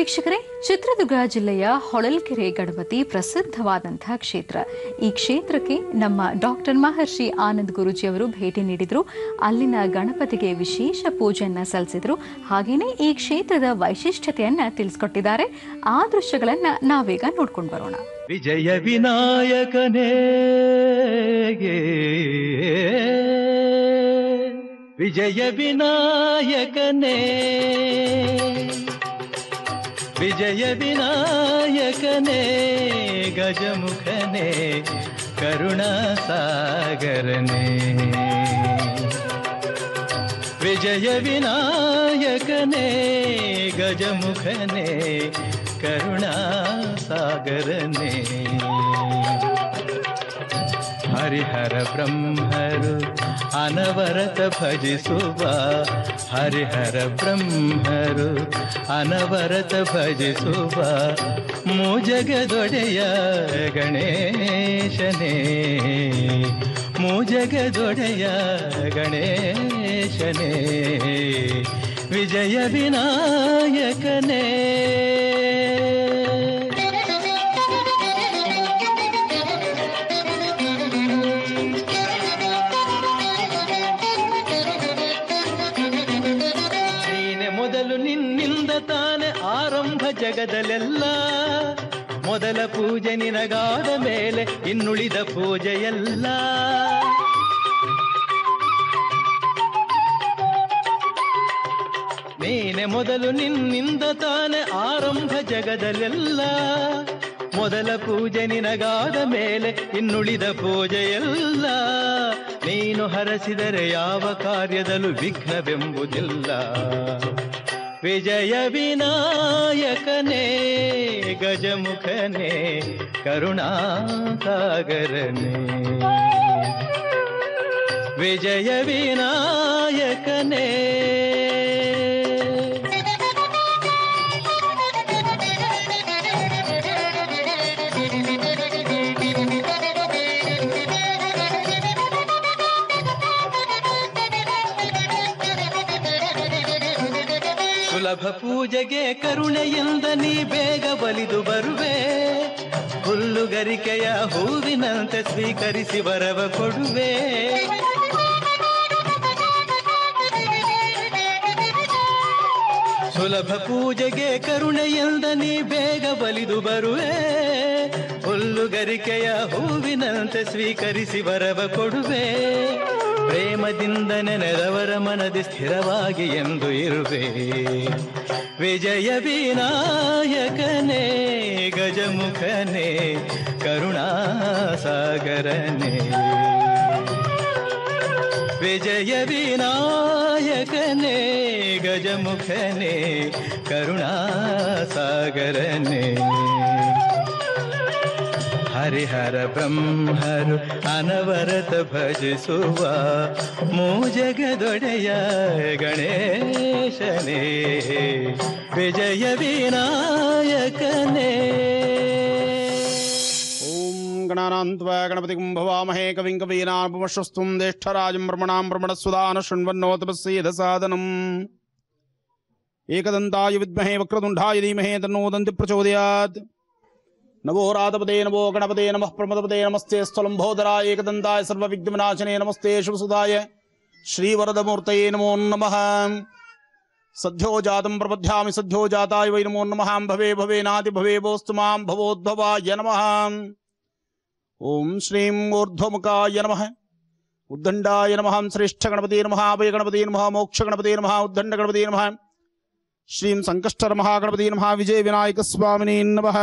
ವೀಕ್ಷಕರೇ, ಚಿತ್ರದುರ್ಗ ಜಿಲ್ಲೆಯ ಹೊಳಲ್ಕೆರೆ ಗಣಪತಿ ಪ್ರಸಿದ್ಧವಾದಂತಹ ಕ್ಷೇತ್ರ. ಈ ಕ್ಷೇತ್ರಕ್ಕೆ ನಮ್ಮ ಡಾಕ್ಟರ್ ಮಹರ್ಷಿ ಆನಂದ್ ಗುರೂಜಿ ಅವರು ಭೇಟಿ ನೀಡಿದ್ರು. ಅಲ್ಲಿನ ಗಣಪತಿಗೆ ವಿಶೇಷ ಪೂಜೆಯನ್ನ ಸಲ್ಲಿಸಿದ್ರು. ಹಾಗೇನೆ ಈ ಕ್ಷೇತ್ರದ ವೈಶಿಷ್ಟ್ಯತೆಯನ್ನ ತಿಳಿಸ್ಕೊಟ್ಟಿದ್ದಾರೆ. ಆ ದೃಶ್ಯಗಳನ್ನ ನಾವೀಗ ನೋಡ್ಕೊಂಡು ಬರೋಣ. ವಿಜಯ ವಿನಾಯಕನೇ ವಿಜಯ ವಿನಾಯಕನೇ ವಿಜಯ ವಿನಾಯಕನೇ ಗಜಮುಖನೇ ಕರುಣಾಸಾಗರನೇ ವಿಜಯ ವಿನಾಯಕನೇ ಗಜಮುಖನೇ ಕರುಣಾಸಾಗರನೇ ಹರಿಹರ ಬ್ರಹ್ಮರು ಅನವರತ ಭಜಿಸುವ ಹರಿಹರ ಬ್ರಹ್ಮರು ಅನವರತ ಭಜಿಸುವ ಮೂಜಗದೊಡೆಯ ಗಣೇಶನೇ ಮೂಜಗದೊಡೆಯ ಗಣೇಶನೇ ವಿಜಯ ವಿನಾಯಕನೇ ಜಗದಲ್ಲೆಲ್ಲ ಮೊದಲ ಪೂಜೆ ನಿನಗಾದ ಮೇಲೆ ಇನ್ನುಳಿದ ಪೂಜೆಯಲ್ಲ ನೀನೆ ಮೊದಲು ನಿನ್ನಿಂದ ತಾನೆ ಆರಂಭ ಜಗದಲ್ಲೆಲ್ಲ ಮೊದಲ ಪೂಜೆ ನಿನಗಾದ ಮೇಲೆ ಇನ್ನುಳಿದ ಪೂಜೆಯಲ್ಲ ನೀನು ಹರಸಿದರೆ ಯಾವ ಕಾರ್ಯದಲ್ಲೂ ವಿಘ್ನವೆಂಬುದಿಲ್ಲ ವಿಜಯ ವಿನಾಯಕನೇ ಗಜಮುಖನೇ ಕರುಣಾಸಾಗರನೇ ವಿಜಯ ವಿನಾಯಕನೇ ಸುಲಭ ಪೂಜೆಗೆ ಕರುಣೆಯಿಂದ ನೀ ಬೇಗ ಬಲಿದು ಬರುವೆ ಹುಲ್ಲುಗರಿಕೆಯ ಹೂವಿನಂತೆ ಸ್ವೀಕರಿಸಿ ವರವ ಕೊಡುವೆ ಸುಲಭ ಪೂಜೆಗೆ ಕರುಣೆಯಿಂದ ನೀ ಬೇಗ ಬಲಿದು ಬರುವೆ ಹುಲ್ಲುಗರಿಕೆಯ ಹೂವಿನಂತೆ ಸ್ವೀಕರಿಸಿ ವರವ ಕೊಡುವೆ ಪ್ರೇಮದಿಂದ ನೆನೆದವರ ಮನದಿ ಸ್ಥಿರವಾಗಿ ಎಂದು ಇರುವೆ ವಿಜಯ ವಿನಾಯಕನೇ ಗಜಮುಖನೇ ಕರುಣಾಸಾಗರನೇ ವಿಜಯ ವಿನಾಯಕನೇ ಗಜಮುಖನೇ ಕರುಣಾಸಾಗರನೇ ಹರಿಹರ ಬ್ರಹ್ಮರು ಅನವರತ ಭಜಿಸುವ ಮೂಜಗದೊಡೆಯ ಗಣೇಶನೇ ವಿಜಯ ವಿನಾಯಕನೇ ಓಂ ಗಣಾನಾಂತ್ವ ಗಣಪತಿ ಕುಂಭವಾಮಹೇ ಕವಿಂ ಕವೀನಾಪಮಶ್ವಸ್ತುಂ ಜ್ಯೇಷ್ಠರಾಜಂ ಬ್ರಹ್ಮಣಾಂ ಬ್ರಹ್ಮಣಸ್ವದಾನ ಶೃಣ್ವನ್ನೋತಪಸ್ಸೇದ ಸಾಧನಂ ಏಕದಂತಾಯ ವಿದ್ಮಹೇ ವಕ್ರತುಂಡಾಯ ಧೀಮಹಿ ತನ್ನೋ ದಂತಿ ಪ್ರಚೋದಯಾತ್ ನಮೋ ರಾಧಪದೇ ನಮೋ ಗಣಪದೇ ನಮಃ ಪ್ರಮದಪದೇ ನಮಸ್ತೆ ಸ್ಥಲಂಬೋದರಾಯ ಏಕದಂತಾಯ ಸರ್ವವಿಘ್ನವಿನಾಶನೇ ನಮಸ್ತೆ ಶುಭಸುಧಾಯ ಶ್ರೀವರದಮೂರ್ತಯೇ ನಮೋ ನಮಃ ಸದ್ಯೋ ಜಾತಂ ಪ್ರಪದ್ಯಾಮಿ ಸದ್ಯೋ ಜಾತಾಯ ವೈ ನಮೋ ನಮಃ ಭವೇ ಭವೇನಾತಿ ಭವೇವೋಸ್ತು ಮಾಂ ಭವೋದ್ಭವಾಯ ನಮಃ ಓಂ ಶ್ರೀಂ ಊರ್ಧ್ವಮುಖಾಯ ನಮಃ ಉದ್ದಂಡಾಯ ನಮಃ ಶ್ರೇಷ್ಠ ಗಣಪತಿ ನಮಃ ಅಭಯ ಗಣಪತಿ ನಮಃ ಮೋಕ್ಷ ಗಣಪತಿ ನಮಃ ಉದ್ದಂಡ ಗಣಪತಿ ನಮಃ ಶ್ರೀಂ ಸಂಕಷ್ಟರ ಮಹಾಗಣಪತಿ ನಮಃ ವಿಜಯ ವಿನಾಯಕ ಸ್ವಾಮಿನೇ ನಮಃ.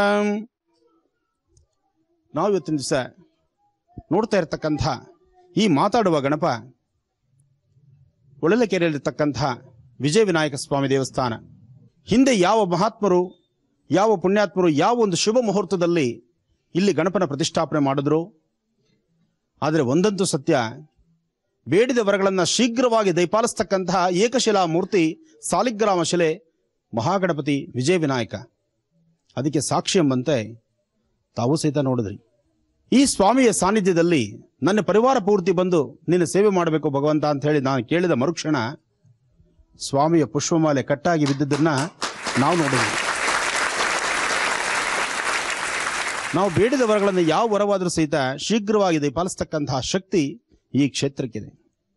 ನಾವು ಇವತ್ತಿನ ದಿವಸ ನೋಡ್ತಾ ಇರತಕ್ಕಂಥ ಈ ಮಾತಾಡುವ ಗಣಪ ಹೊಳಲ್ಕೆರೆಯಲ್ಲಿರ್ತಕ್ಕಂಥ ವಿಜಯ ವಿನಾಯಕ ಸ್ವಾಮಿ ದೇವಸ್ಥಾನ. ಹಿಂದೆ ಯಾವ ಮಹಾತ್ಮರು ಯಾವ ಪುಣ್ಯಾತ್ಮರು ಯಾವ ಒಂದು ಶುಭ ಮುಹೂರ್ತದಲ್ಲಿ ಇಲ್ಲಿ ಗಣಪನ ಪ್ರತಿಷ್ಠಾಪನೆ ಮಾಡಿದ್ರು. ಆದರೆ ಒಂದಂತೂ ಸತ್ಯ, ಬೇಡಿದ ವರಗಳನ್ನು ಶೀಘ್ರವಾಗಿ ದಯಪಾಲಿಸ್ತಕ್ಕಂತಹ ಏಕಶಿಲಾ ಮೂರ್ತಿ ಸಾಲಿಗ್ರಾಮ ಶಿಲೆ ಮಹಾಗಣಪತಿ ವಿಜಯ ವಿನಾಯಕ. ಅದಕ್ಕೆ ಸಾಕ್ಷಿ ಎಂಬಂತೆ ತಾವು ಸಹಿತ ನೋಡಿದ್ರಿ. ಈ ಸ್ವಾಮಿಯ ಸಾನ್ನಿಧ್ಯದಲ್ಲಿ ನನ್ನ ಪರಿವಾರ ಪೂರ್ತಿ ಬಂದು ನಿನ್ನ ಸೇವೆ ಮಾಡಬೇಕು ಭಗವಂತ ಅಂತ ಹೇಳಿ ನಾನು ಕೇಳಿದ ಮರುಕ್ಷಣ ಸ್ವಾಮಿಯ ಪುಷ್ಪಮಾಲೆ ಕಟ್ಟಾಗಿ ಬಿದ್ದಿದ್ದನ್ನು ನಾವು ನೋಡಿದ್ವಿ. ನಾವು ಬೇಡಿದ ವರಗಳನ್ನು ಯಾವ ವರವಾದರೂ ಸಹಿತ ಶೀಘ್ರವಾಗಿ ದಯಪಾಲಿಸ್ತಕ್ಕಂತಹ ಶಕ್ತಿ ಈ ಕ್ಷೇತ್ರಕ್ಕಿದೆ.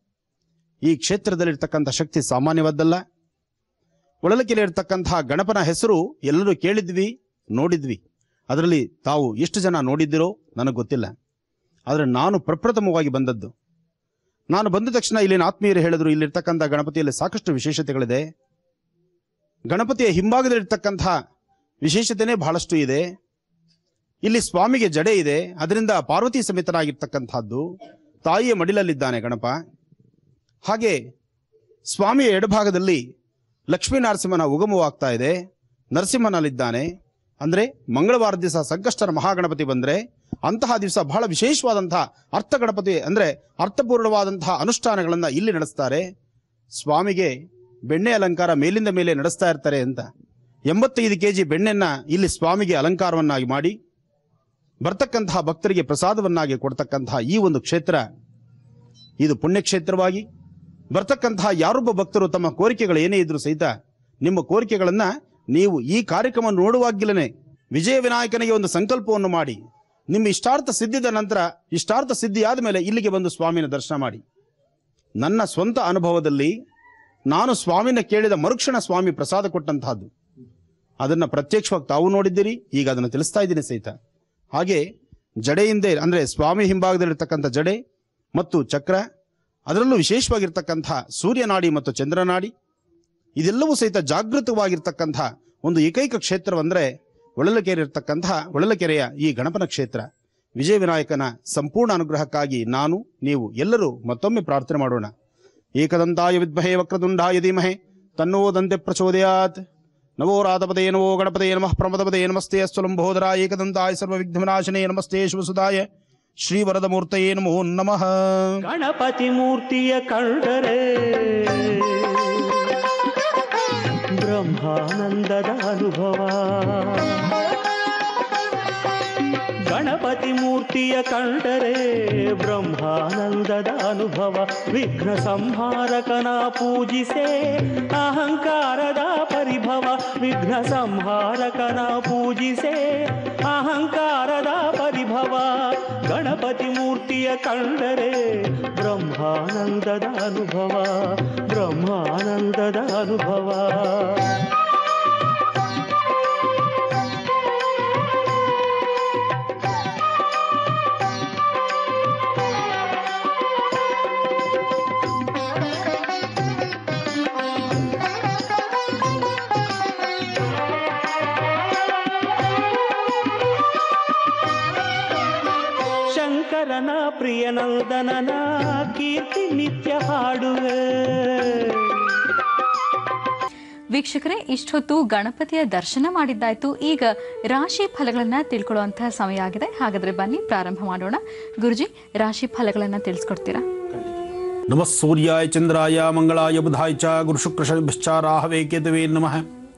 ಈ ಕ್ಷೇತ್ರದಲ್ಲಿರ್ತಕ್ಕಂಥ ಶಕ್ತಿ ಸಾಮಾನ್ಯವಾದ್ದಲ್ಲ. ಹೊಳಲಕೆರೆಯಲ್ಲಿರ್ತಕ್ಕಂತಹ ಗಣಪನ ಹೆಸರು ಎಲ್ಲರೂ ಕೇಳಿದ್ವಿ, ನೋಡಿದ್ವಿ. ಅದರಲ್ಲಿ ತಾವು ಎಷ್ಟು ಜನ ನೋಡಿದ್ದೀರೋ ನನಗೆ ಗೊತ್ತಿಲ್ಲ. ಆದರೆ ನಾನು ಪ್ರಪ್ರಥಮವಾಗಿ ಬಂದದ್ದು. ನಾನು ಬಂದ ತಕ್ಷಣ ಇಲ್ಲಿನ ಆತ್ಮೀಯರು ಹೇಳಿದ್ರು, ಇಲ್ಲಿರ್ತಕ್ಕಂಥ ಗಣಪತಿಯಲ್ಲಿ ಸಾಕಷ್ಟು ವಿಶೇಷತೆಗಳಿದೆ. ಗಣಪತಿಯ ಹಿಂಭಾಗದಲ್ಲಿರ್ತಕ್ಕಂಥ ವಿಶೇಷತೆನೇ ಬಹಳಷ್ಟು ಇದೆ. ಇಲ್ಲಿ ಸ್ವಾಮಿಗೆ ಜಡೆ ಇದೆ, ಅದರಿಂದ ಪಾರ್ವತಿ ಸಮೇತನಾಗಿರ್ತಕ್ಕಂಥದ್ದು. ತಾಯಿಯ ಮಡಿಲಲ್ಲಿದ್ದಾನೆ ಗಣಪ. ಹಾಗೆ ಸ್ವಾಮಿಯ ಎಡಭಾಗದಲ್ಲಿ ಲಕ್ಷ್ಮೀ ನರಸಿಂಹನ ಉಗಮವಾಗ್ತಾ ಇದೆ. ನರಸಿಂಹನಲ್ಲಿದ್ದಾನೆ. ಅಂದರೆ ಮಂಗಳವಾರ ದಿವಸ ಸಂಕಷ್ಟರ ಮಹಾಗಣಪತಿ ಬಂದರೆ ಅಂತಹ ದಿವಸ ಬಹಳ ವಿಶೇಷವಾದಂತಹ ಅರ್ಥ ಗಣಪತಿ ಅಂದರೆ ಅರ್ಥಪೂರ್ಣವಾದಂತಹ ಅನುಷ್ಠಾನಗಳನ್ನು ಇಲ್ಲಿ ನಡೆಸ್ತಾರೆ. ಸ್ವಾಮಿಗೆ ಬೆಣ್ಣೆ ಅಲಂಕಾರ ಮೇಲಿಂದ ಮೇಲೆ ನಡೆಸ್ತಾ ಇರ್ತಾರೆ ಅಂತ ಎಂಬತ್ತೈದು ಕೆ ಜಿ ಬೆಣ್ಣೆಯನ್ನು ಇಲ್ಲಿ ಸ್ವಾಮಿಗೆ ಅಲಂಕಾರವನ್ನಾಗಿ ಮಾಡಿ ಬರ್ತಕ್ಕಂತಹ ಭಕ್ತರಿಗೆ ಪ್ರಸಾದವನ್ನಾಗಿ ಕೊಡ್ತಕ್ಕಂತಹ ಈ ಒಂದು ಕ್ಷೇತ್ರ ಇದು ಪುಣ್ಯಕ್ಷೇತ್ರವಾಗಿ ಬರ್ತಕ್ಕಂತಹ ಯಾರೊಬ್ಬ ಭಕ್ತರು ತಮ್ಮ ಕೋರಿಕೆಗಳು ಏನೇ ಇದ್ರೂ ಸಹಿತ ನಿಮ್ಮ ಕೋರಿಕೆಗಳನ್ನು ನೀವು ಈ ಕಾರ್ಯಕ್ರಮ ನೋಡುವಾಗಿಲ್ಲೇ ವಿಜಯ ವಿನಾಯಕನಿಗೆ ಒಂದು ಸಂಕಲ್ಪವನ್ನು ಮಾಡಿ ನಿಮ್ಮ ಇಷ್ಟಾರ್ಥ ಸಿದ್ಧಿದ ನಂತರ ಇಷ್ಟಾರ್ಥ ಸಿದ್ಧಿಯಾದ ಮೇಲೆ ಇಲ್ಲಿಗೆ ಬಂದು ಸ್ವಾಮಿನ ದರ್ಶನ ಮಾಡಿ. ನನ್ನ ಸ್ವಂತ ಅನುಭವದಲ್ಲಿ ನಾನು ಸ್ವಾಮಿನ ಕೇಳಿದ ಮರುಕ್ಷಣ ಸ್ವಾಮಿ ಪ್ರಸಾದ ಕೊಟ್ಟಂತಹದ್ದು ಅದನ್ನು ಪ್ರತ್ಯಕ್ಷವಾಗಿ ತಾವು ನೋಡಿದ್ದೀರಿ. ಈಗ ಅದನ್ನು ತಿಳಿಸ್ತಾ ಇದ್ದೀನಿ ಸಹಿತ. ಹಾಗೆ ಜಡೆಯಿಂದೇ ಅಂದರೆ ಸ್ವಾಮಿ ಹಿಂಭಾಗದಲ್ಲಿರ್ತಕ್ಕಂಥ ಜಡೆ ಮತ್ತು ಚಕ್ರ, ಅದರಲ್ಲೂ ವಿಶೇಷವಾಗಿರ್ತಕ್ಕಂಥ ಸೂರ್ಯನಾಡಿ ಮತ್ತು ಚಂದ್ರನಾಡಿ, ಇದೆಲ್ಲವೂ ಸಹಿತ ಜಾಗೃತವಾಗಿರ್ತಕ್ಕಂಥ ಒಂದು ಏಕೈಕ ಕ್ಷೇತ್ರವೆಂದರೆ ಹೊಳಲಕೆರೆ ಇರ್ತಕ್ಕಂತಹ ಹೊಳಲಕೆರೆಯ ಈ ಗಣಪನ ಕ್ಷೇತ್ರ. ವಿಜಯ ವಿನಾಯಕನ ಸಂಪೂರ್ಣ ಅನುಗ್ರಹಕ್ಕಾಗಿ ನಾನು ನೀವು ಎಲ್ಲರೂ ಮತ್ತೊಮ್ಮೆ ಪ್ರಾರ್ಥನೆ ಮಾಡೋಣ. ಏಕದಂತಾಯ ವಿದ್ಮಹೇ ವಕ್ರತುಂಡಾಯ ಧೀಮಹಿ ತನ್ನೋ ದಂತೆ ಪ್ರಚೋದಯಾತ್. ನವೋ ರಾಧಪದೇ ನವೋ ಗಣಪದೇ ನಮಃ ಪ್ರಮದಪದೇ ನಮಸ್ತೆ ಅಸ್ತುಲಂಬೋದರಾಯ ಏಕದಂತಾಯ ಸರ್ವವಿಘ್ನವಿನಾಶನೇ ನಮಸ್ತೆ ಶಿವಸುಧಾಯ ಶ್ರೀ ವರದಮೂರ್ತಯೇ ನಮೋ ನಮಃ. ಗಣಪತಿ ಮೂರ್ತಿಯ ಕಂಡರೆ ಬ್ರಹ್ಮಾನಂದದ ಅನುಭವ. ಗಣಪತಿ ಮೂರ್ತಿಯ ಕಂಡರೆ ಬ್ರಹ್ಮಾನಂದದ ಅನುಭವ. ವಿಘ್ನ ಸಂಹಾರಕನ ಪೂಜಿಸೆ ಅಹಂಕಾರದ ಪರಿಭವ. ವಿಘ್ನ ಸಂಹಾರಕನ ಪೂಜಿಸೆ ಅಹಂಕಾರದ ಪರಿಭವ. ಗಣಪತಿ ಮೂರ್ತಿಯ ಕಂಡರೆ ಬ್ರಹ್ಮಾನಂದದ ಅನುಭವ. ಬ್ರಹ್ಮಾನಂದದ ಅನುಭವ. ಶಂಕರನ ಪ್ರಿಯನಂದನನ ಕೀರ್ತಿ ನಿತ್ಯ ಹಾಡುವೆ. ವೀಕ್ಷಕರೇ, ಇಷ್ಟೊತ್ತು ಗಣಪತಿಯ ದರ್ಶನ ಮಾಡಿದ್ದಾಯ್ತು. ಈಗ ರಾಶಿ ಫಲಗಳನ್ನ ತಿಳ್ಕೊಳ್ಳುವಂತಹ ಸಮಯ ಆಗಿದೆ. ಹಾಗಾದ್ರೆ ಬನ್ನಿ ಪ್ರಾರಂಭ ಮಾಡೋಣ. ಗುರುಜಿ, ರಾಶಿ ಫಲಗಳನ್ನ ತಿಳಿಸ್ಕೊಡ್ತೀರಾ? ನಮಃ ಸೂರ್ಯಾಯ ಚಂದ್ರಾಯ ಮಂಗಳಾಯ ಬುಧಾಯ ಚ ಗುರು ಶುಕ್ರ ಶನಿಭ್ಯಶ್ಚ ರಾಹವೇ ಕೇತವೇ ನಮಃ.